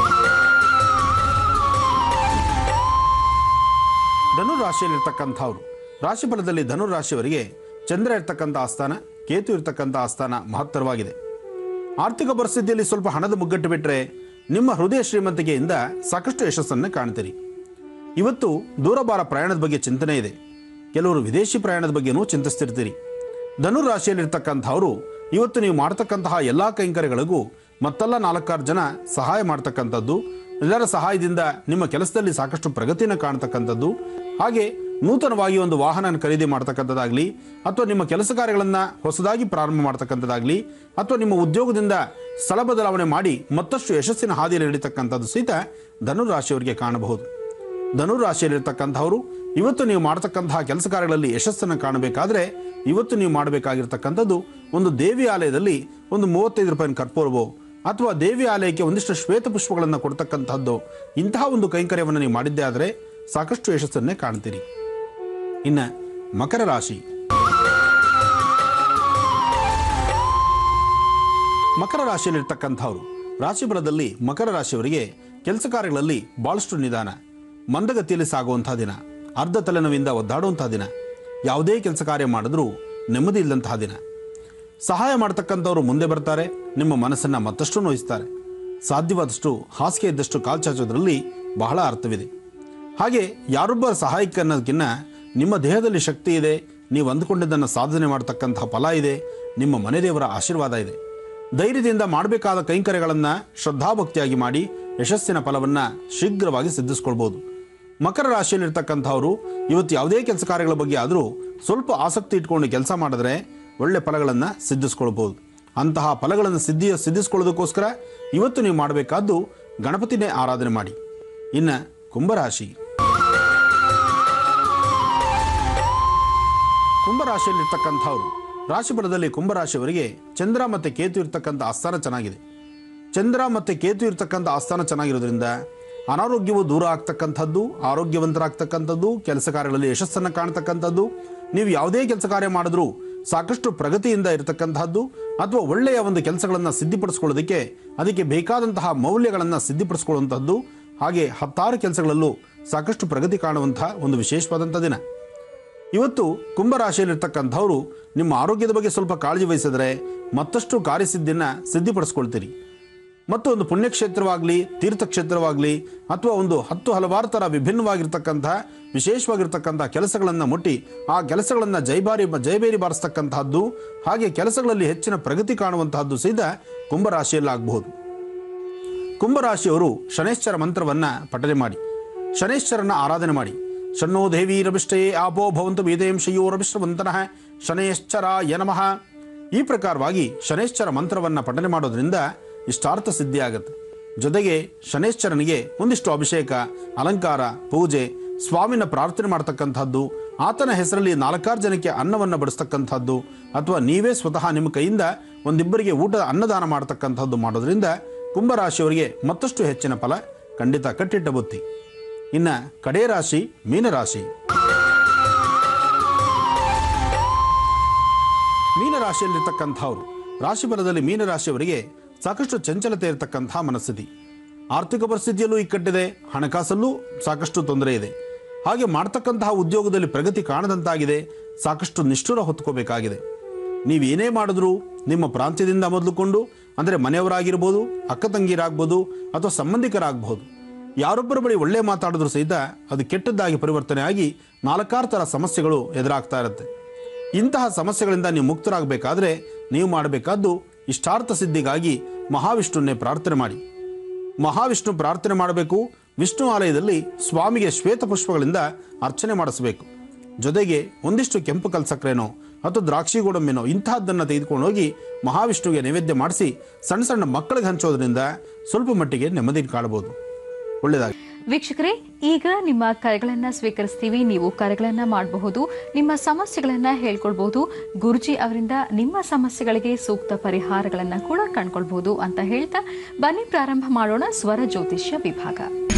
ಧನುರಾಶಿಯಲ್ಲಿರ್ತಕ್ಕಂಥವ್ರು, ರಾಶಿ ಫಲದಲ್ಲಿ ಧನುರಾಶಿಯವರಿಗೆ ಚಂದ್ರ ಇರ್ತಕ್ಕಂಥ ಆಸ್ಥಾನ, ಕೇತು ಇರ್ತಕ್ಕಂಥ ಆಸ್ಥಾನ ಮಹತ್ತರವಾಗಿದೆ. ಆರ್ಥಿಕ ಪರಿಸ್ಥಿತಿಯಲ್ಲಿ ಸ್ವಲ್ಪ ಹಣದ ಮುಗ್ಗಟ್ಟು ಬಿಟ್ಟರೆ ನಿಮ್ಮ ಹೃದಯ ಶ್ರೀಮಂತಿಕೆಯಿಂದ ಸಾಕಷ್ಟು ಯಶಸ್ಸನ್ನು ಕಾಣ್ತೀರಿ. ಇವತ್ತು ದೂರಭಾರ ಪ್ರಯಾಣದ ಬಗ್ಗೆ ಚಿಂತನೆ ಇದೆ. ಕೆಲವರು ವಿದೇಶಿ ಪ್ರಯಾಣದ ಬಗ್ಗೆನೂ ಚಿಂತಿಸ್ತಿರ್ತೀರಿ. ಧನುರಾಶಿಯಲ್ಲಿರ್ತಕ್ಕಂಥವರು ಇವತ್ತು ನೀವು ಮಾಡ್ತಕ್ಕಂತಹ ಎಲ್ಲ ಕೈಂಕರ್ಯಗಳಿಗೂ ಮತ್ತೆಲ್ಲ ನಾಲ್ಕಾರು ಜನ ಸಹಾಯ ಮಾಡ್ತಕ್ಕಂಥದ್ದು, ಎಲ್ಲರ ಸಹಾಯದಿಂದ ನಿಮ್ಮ ಕೆಲಸದಲ್ಲಿ ಸಾಕಷ್ಟು ಪ್ರಗತಿಯನ್ನು ಕಾಣ್ತಕ್ಕಂಥದ್ದು, ಹಾಗೆ ನೂತನವಾಗಿ ಒಂದು ವಾಹನ ಖರೀದಿ ಮಾಡ್ತಕ್ಕಂಥದ್ದಾಗಲಿ ಅಥವಾ ನಿಮ್ಮ ಕೆಲಸ ಕಾರ್ಯಗಳನ್ನು ಹೊಸದಾಗಿ ಪ್ರಾರಂಭ ಮಾಡ್ತಕ್ಕಂಥದ್ದಾಗಲಿ ಅಥವಾ ನಿಮ್ಮ ಉದ್ಯೋಗದಿಂದ ಸ್ಥಳ ಬದಲಾವಣೆ ಮಾಡಿ ಮತ್ತಷ್ಟು ಯಶಸ್ಸಿನ ಹಾದಿಯಲ್ಲಿ ನಡೀತಕ್ಕಂಥದ್ದು ಸಹಿತ ಧನುರಾಶಿಯವರಿಗೆ ಕಾಣಬಹುದು. ಧನುರಾಶಿಯಲ್ಲಿರ್ತಕ್ಕಂಥವರು ಇವತ್ತು ನೀವು ಮಾಡ್ತಕ್ಕಂತಹ ಕೆಲಸ ಕಾರ್ಯಗಳಲ್ಲಿ ಯಶಸ್ಸನ್ನು ಕಾಣಬೇಕಾದ್ರೆ ಇವತ್ತು ನೀವು ಮಾಡಬೇಕಾಗಿರ್ತಕ್ಕಂಥದ್ದು ಒಂದು ದೇವಿ ಆಲಯದಲ್ಲಿ ಒಂದು ಮೂವತ್ತೈದು ರೂಪಾಯಿನ ಕರ್ಪೂರವೋ ಅಥವಾ ದೇವಿ ಆಲಯಕ್ಕೆ ಒಂದಿಷ್ಟು ಶ್ವೇತ ಪುಷ್ಪಗಳನ್ನು ಕೊಡ್ತಕ್ಕಂಥದ್ದು, ಇಂತಹ ಒಂದು ಕೈಂಕರ್ಯವನ್ನು ನೀವು ಮಾಡಿದ್ದೇ ಆದರೆ ಸಾಕಷ್ಟು ಯಶಸ್ಸನ್ನೇ ಕಾಣ್ತೀರಿ. ಇನ್ನು ಮಕರ ರಾಶಿ. ಮಕರ ರಾಶಿಯಲ್ಲಿರ್ತಕ್ಕಂಥವ್ರು, ರಾಶಿ ಫಲದಲ್ಲಿ ಮಕರ ರಾಶಿಯವರಿಗೆ ಕೆಲಸ ಕಾರ್ಯಗಳಲ್ಲಿ ಬಹಳಷ್ಟು ನಿಧಾನ, ಮಂದಗತಿಯಲ್ಲಿ ಸಾಗುವಂಥ ದಿನ, ಅರ್ಧ ತಲೆನೋವಿಂದ ಒದ್ದಾಡುವಂಥ ದಿನ, ಯಾವುದೇ ಕೆಲಸ ಕಾರ್ಯ ಮಾಡಿದ್ರೂ ನೆಮ್ಮದಿ ಇಲ್ಲದಂತಹ ದಿನ. ಸಹಾಯ ಮಾಡ್ತಕ್ಕಂಥವ್ರು ಮುಂದೆ ಬರ್ತಾರೆ, ನಿಮ್ಮ ಮನಸ್ಸನ್ನು ಮತ್ತಷ್ಟು ನೋಯಿಸ್ತಾರೆ. ಸಾಧ್ಯವಾದಷ್ಟು ಹಾಸಿಗೆ ಇದ್ದಷ್ಟು ಕಾಲ್ಚಾಚೋದ್ರಲ್ಲಿ ಬಹಳ ಅರ್ಥವಿದೆ. ಹಾಗೆ ಯಾರೊಬ್ಬರ ಸಹಾಯಕ್ಕೆ ಅನ್ನೋದಕ್ಕಿಂತ ನಿಮ್ಮ ದೇಹದಲ್ಲಿ ಶಕ್ತಿ ಇದೆ, ನೀವು ಅಂದುಕೊಂಡಿದ್ದನ್ನು ಸಾಧನೆ ಮಾಡ್ತಕ್ಕಂತಹ ಫಲ ಇದೆ, ನಿಮ್ಮ ಮನೆ ದೇವರ ಆಶೀರ್ವಾದ ಇದೆ. ಧೈರ್ಯದಿಂದ ಮಾಡಬೇಕಾದ ಕೈಂಕರ್ಯಗಳನ್ನು ಶ್ರದ್ಧಾಭಕ್ತಿಯಾಗಿ ಮಾಡಿ ಯಶಸ್ಸಿನ ಫಲವನ್ನು ಶೀಘ್ರವಾಗಿ ಸಿದ್ಧಿಸ್ಕೊಳ್ಬೋದು. ಮಕರ ರಾಶಿಯಲ್ಲಿರ್ತಕ್ಕಂಥವರು ಇವತ್ತು ಯಾವುದೇ ಕೆಲಸ ಕಾರ್ಯಗಳ ಬಗ್ಗೆ ಆದರೂ ಸ್ವಲ್ಪ ಆಸಕ್ತಿ ಇಟ್ಕೊಂಡು ಕೆಲಸ ಮಾಡಿದ್ರೆ ಒಳ್ಳೆ ಫಲಗಳನ್ನು ಸಿದ್ಧಿಸ್ಕೊಳ್ಬೋದು. ಅಂತಹ ಫಲಗಳನ್ನು ಸಿದ್ಧಿ ಸಿದ್ಧಿಸ್ಕೊಳ್ಳೋದಕ್ಕೋಸ್ಕರ ಇವತ್ತು ನೀವು ಮಾಡಬೇಕಾದ್ದು ಗಣಪತಿನೇ ಆರಾಧನೆ ಮಾಡಿ. ಇನ್ನು ಕುಂಭರಾಶಿ. ಕುಂಭರಾಶಿಯಲ್ಲಿರ್ತಕ್ಕಂಥವ್ರು, ರಾಶಿ ಫಲದಲ್ಲಿ ಕುಂಭರಾಶಿಯವರಿಗೆ ಚಂದ್ರ ಮತ್ತು ಕೇತು ಇರ್ತಕ್ಕಂಥ ಆಸ್ಥಾನ ಚೆನ್ನಾಗಿದೆ. ಚಂದ್ರ ಮತ್ತು ಕೇತು ಇರ್ತಕ್ಕಂಥ ಆಸ್ಥಾನ ಚೆನ್ನಾಗಿರೋದ್ರಿಂದ ಅನಾರೋಗ್ಯವು ದೂರ ಆಗ್ತಕ್ಕಂಥದ್ದು, ಆರೋಗ್ಯವಂತರಾಗ್ತಕ್ಕಂಥದ್ದು, ಕೆಲಸ ಕಾರ್ಯಗಳಲ್ಲಿ ಯಶಸ್ಸನ್ನು ಕಾಣ್ತಕ್ಕಂಥದ್ದು, ನೀವು ಯಾವುದೇ ಕೆಲಸ ಕಾರ್ಯ ಮಾಡಿದ್ರೂ ಸಾಕಷ್ಟು ಪ್ರಗತಿಯಿಂದ ಇರತಕ್ಕಂತಹದ್ದು ಅಥವಾ ಒಳ್ಳೆಯ ಒಂದು ಕೆಲಸಗಳನ್ನು ಸಿದ್ಧಿಪಡಿಸಿಕೊಳ್ಳೋದಕ್ಕೆ ಅದಕ್ಕೆ ಬೇಕಾದಂತಹ ಮೌಲ್ಯಗಳನ್ನು ಸಿದ್ಧಿಪಡಿಸಿಕೊಳ್ಳುವಂತಹದ್ದು ಹಾಗೆ ಹತ್ತಾರು ಕೆಲಸಗಳಲ್ಲೂ ಸಾಕಷ್ಟು ಪ್ರಗತಿ ಕಾಣುವಂತಹ ಒಂದು ವಿಶೇಷವಾದಂಥ ದಿನ. ಇವತ್ತು ಕುಂಭರಾಶಿಯಲ್ಲಿರ್ತಕ್ಕಂಥವರು ನಿಮ್ಮ ಆರೋಗ್ಯದ ಬಗ್ಗೆ ಸ್ವಲ್ಪ ಕಾಳಜಿ ವಹಿಸಿದರೆ ಮತ್ತಷ್ಟು ಕಾರ್ಯಸಿದ್ಧಿಯನ್ನು ಸಿದ್ಧಿಪಡಿಸ್ಕೊಳ್ತೀರಿ. ಮತ್ತು ಒಂದು ಪುಣ್ಯಕ್ಷೇತ್ರವಾಗಲಿ ತೀರ್ಥಕ್ಷೇತ್ರವಾಗಲಿ ಅಥವಾ ಒಂದು ಹತ್ತು ಹಲವಾರು ಥರ ವಿಭಿನ್ನವಾಗಿರ್ತಕ್ಕಂಥ ವಿಶೇಷವಾಗಿರ್ತಕ್ಕಂಥ ಕೆಲಸಗಳನ್ನು ಮುಟ್ಟಿ ಆ ಕೆಲಸಗಳನ್ನು ಜೈಬಾರಿ ಜೈಬೇರಿ ಬಾರಿಸ್ತಕ್ಕಂತಹದ್ದು ಹಾಗೆ ಕೆಲಸಗಳಲ್ಲಿ ಹೆಚ್ಚಿನ ಪ್ರಗತಿ ಕಾಣುವಂತಹದ್ದು ಸಹಿತ ಕುಂಭರಾಶಿಯಲ್ಲಾಗಬಹುದು. ಕುಂಭರಾಶಿಯವರು ಶನೈಶ್ಚರ ಮಂತ್ರವನ್ನು ಪಠನೆ ಮಾಡಿ ಶನೈಶ್ಚರನ ಆರಾಧನೆ ಮಾಡಿ. ಶನ್ನೋ ದೇವಿ ರವಿಷ್ಟಯೇ ಆಪೋ ಭವಂತು ವೇದೇಂಶಯೋ ರವಿಶ್ರವಂತನಃ ಶನೈಶ್ಚರಾಯ ನಮಃ. ಈ ಪ್ರಕಾರವಾಗಿ ಶನೈಶ್ಚರ ಮಂತ್ರವನ್ನು ಪಠನೆ ಮಾಡೋದ್ರಿಂದ ಇಷ್ಟಾರ್ಥ ಸಿದ್ಧಿ ಆಗುತ್ತೆ. ಜೊತೆಗೆ ಶನೈಶ್ಚರನಿಗೆ ಒಂದಿಷ್ಟು ಅಭಿಷೇಕ, ಅಲಂಕಾರ, ಪೂಜೆ, ಸ್ವಾಮಿನ ಪ್ರಾರ್ಥನೆ ಮಾಡ್ತಕ್ಕಂಥದ್ದು, ಆತನ ಹೆಸರಲ್ಲಿ ನಾಲ್ಕಾರು ಜನಕ್ಕೆ ಅನ್ನವನ್ನು ಬಡಿಸ್ತಕ್ಕಂಥದ್ದು, ಅಥವಾ ನೀವೇ ಸ್ವತಃ ನಿಮ್ಮ ಕೈಯಿಂದ ಒಂದಿಬ್ಬರಿಗೆ ಊಟ ಅನ್ನದಾನ ಮಾಡ್ತಕ್ಕಂಥದ್ದು ಮಾಡೋದ್ರಿಂದ ಕುಂಭರಾಶಿಯವರಿಗೆ ಮತ್ತಷ್ಟು ಹೆಚ್ಚಿನ ಫಲ ಖಂಡಿತ ಕಟ್ಟಿಟ್ಟ ಬುತ್ತಿ. ಇನ್ನು ಕಡೇ ರಾಶಿ ಮೀನರಾಶಿ. ಮೀನರಾಶಿಯಲ್ಲಿರ್ತಕ್ಕಂಥವ್ರು ರಾಶಿ ಫಲದಲ್ಲಿ ಮೀನರಾಶಿಯವರಿಗೆ ಸಾಕಷ್ಟು ಚಂಚಲತೆ ಇರತಕ್ಕಂಥ ಮನಸ್ಥಿತಿ. ಆರ್ಥಿಕ ಪರಿಸ್ಥಿತಿಯಲ್ಲೂ ಇಕ್ಕಟ್ಟಿದೆ, ಹಣಕಾಸಲ್ಲೂ ಸಾಕಷ್ಟು ತೊಂದರೆ ಇದೆ. ಹಾಗೆ ಮಾಡ್ತಕ್ಕಂತಹ ಉದ್ಯೋಗದಲ್ಲಿ ಪ್ರಗತಿ ಕಾಣದಂತಾಗಿದೆ, ಸಾಕಷ್ಟು ನಿಷ್ಠುರ ಹೊತ್ಕೋಬೇಕಾಗಿದೆ. ನೀವೇನೇ ಮಾಡಿದ್ರೂ ನಿಮ್ಮ ಪ್ರಾಂತ್ಯದಿಂದ ಮೊದಲುಕೊಂಡು, ಅಂದರೆ ಮನೆಯವರಾಗಿರ್ಬೋದು, ಅಕ್ಕ ತಂಗಿರಾಗ್ಬೋದು, ಅಥವಾ ಸಂಬಂಧಿಕರಾಗಬಹುದು, ಯಾರೊಬ್ಬರ ಬಳಿ ಒಳ್ಳೆ ಮಾತಾಡಿದ್ರೂ ಸಹಿತ ಅದು ಕೆಟ್ಟದ್ದಾಗಿ ಪರಿವರ್ತನೆ ಆಗಿ ನಾಲ್ಕಾರು ಥರ ಸಮಸ್ಯೆಗಳು ಎದುರಾಗ್ತಾ ಇರುತ್ತೆ. ಇಂತಹ ಸಮಸ್ಯೆಗಳಿಂದ ನೀವು ಮುಕ್ತರಾಗಬೇಕಾದ್ರೆ ನೀವು ಮಾಡಬೇಕಾದ್ದು ಇಷ್ಟಾರ್ಥ ಸಿದ್ಧಿಗಾಗಿ ಮಹಾವಿಷ್ಣುವನ್ನೇ ಪ್ರಾರ್ಥನೆ ಮಾಡಿ. ಮಹಾವಿಷ್ಣು ಪ್ರಾರ್ಥನೆ ಮಾಡಬೇಕು. ವಿಷ್ಣು ಆಲಯದಲ್ಲಿ ಸ್ವಾಮಿಗೆ ಶ್ವೇತ ಪುಷ್ಪಗಳಿಂದ ಅರ್ಚನೆ ಮಾಡಿಸಬೇಕು. ಜೊತೆಗೆ ಒಂದಿಷ್ಟು ಕೆಂಪು ಕಲ್ಸಕ್ರೇನೋ ಅಥವಾ ದ್ರಾಕ್ಷಿ ಗೋಡಂಬಿನೋ ಇಂತಹದ್ದನ್ನು ತೆಗೆದುಕೊಂಡು ಹೋಗಿ ಮಹಾವಿಷ್ಣುವಿಗೆ ನೈವೇದ್ಯ ಮಾಡಿಸಿ ಸಣ್ಣ ಸಣ್ಣ ಮಕ್ಕಳಿಗೆ ಹಂಚೋದ್ರಿಂದ ಸ್ವಲ್ಪ ಮಟ್ಟಿಗೆ ನೆಮ್ಮದಿ ಕಾಣಬಹುದು. ಒಳ್ಳೆಯದಾಗಿ ವೀಕ್ಷಕರೇ, ಈಗ ನಿಮ್ಮ ಕರೆಗಳನ್ನ ಸ್ವೀಕರಿಸ್ತೀವಿ. ನೀವು ಕರೆಗಳನ್ನ ಮಾಡಬಹುದು, ನಿಮ್ಮ ಸಮಸ್ಯೆಗಳನ್ನ ಹೇಳ್ಕೊಳ್ಬಹುದು. ಗುರುಜಿ ಅವರಿಂದ ನಿಮ್ಮ ಸಮಸ್ಯೆಗಳಿಗೆ ಸೂಕ್ತ ಪರಿಹಾರಗಳನ್ನ ಕೂಡ ಕಂಡುಕೊಳ್ಬಹುದು ಅಂತ ಹೇಳ್ತಾ ಬನ್ನಿ ಪ್ರಾರಂಭ ಮಾಡೋಣ ಸ್ವರ ಜ್ಯೋತಿಷ್ಯ ವಿಭಾಗ.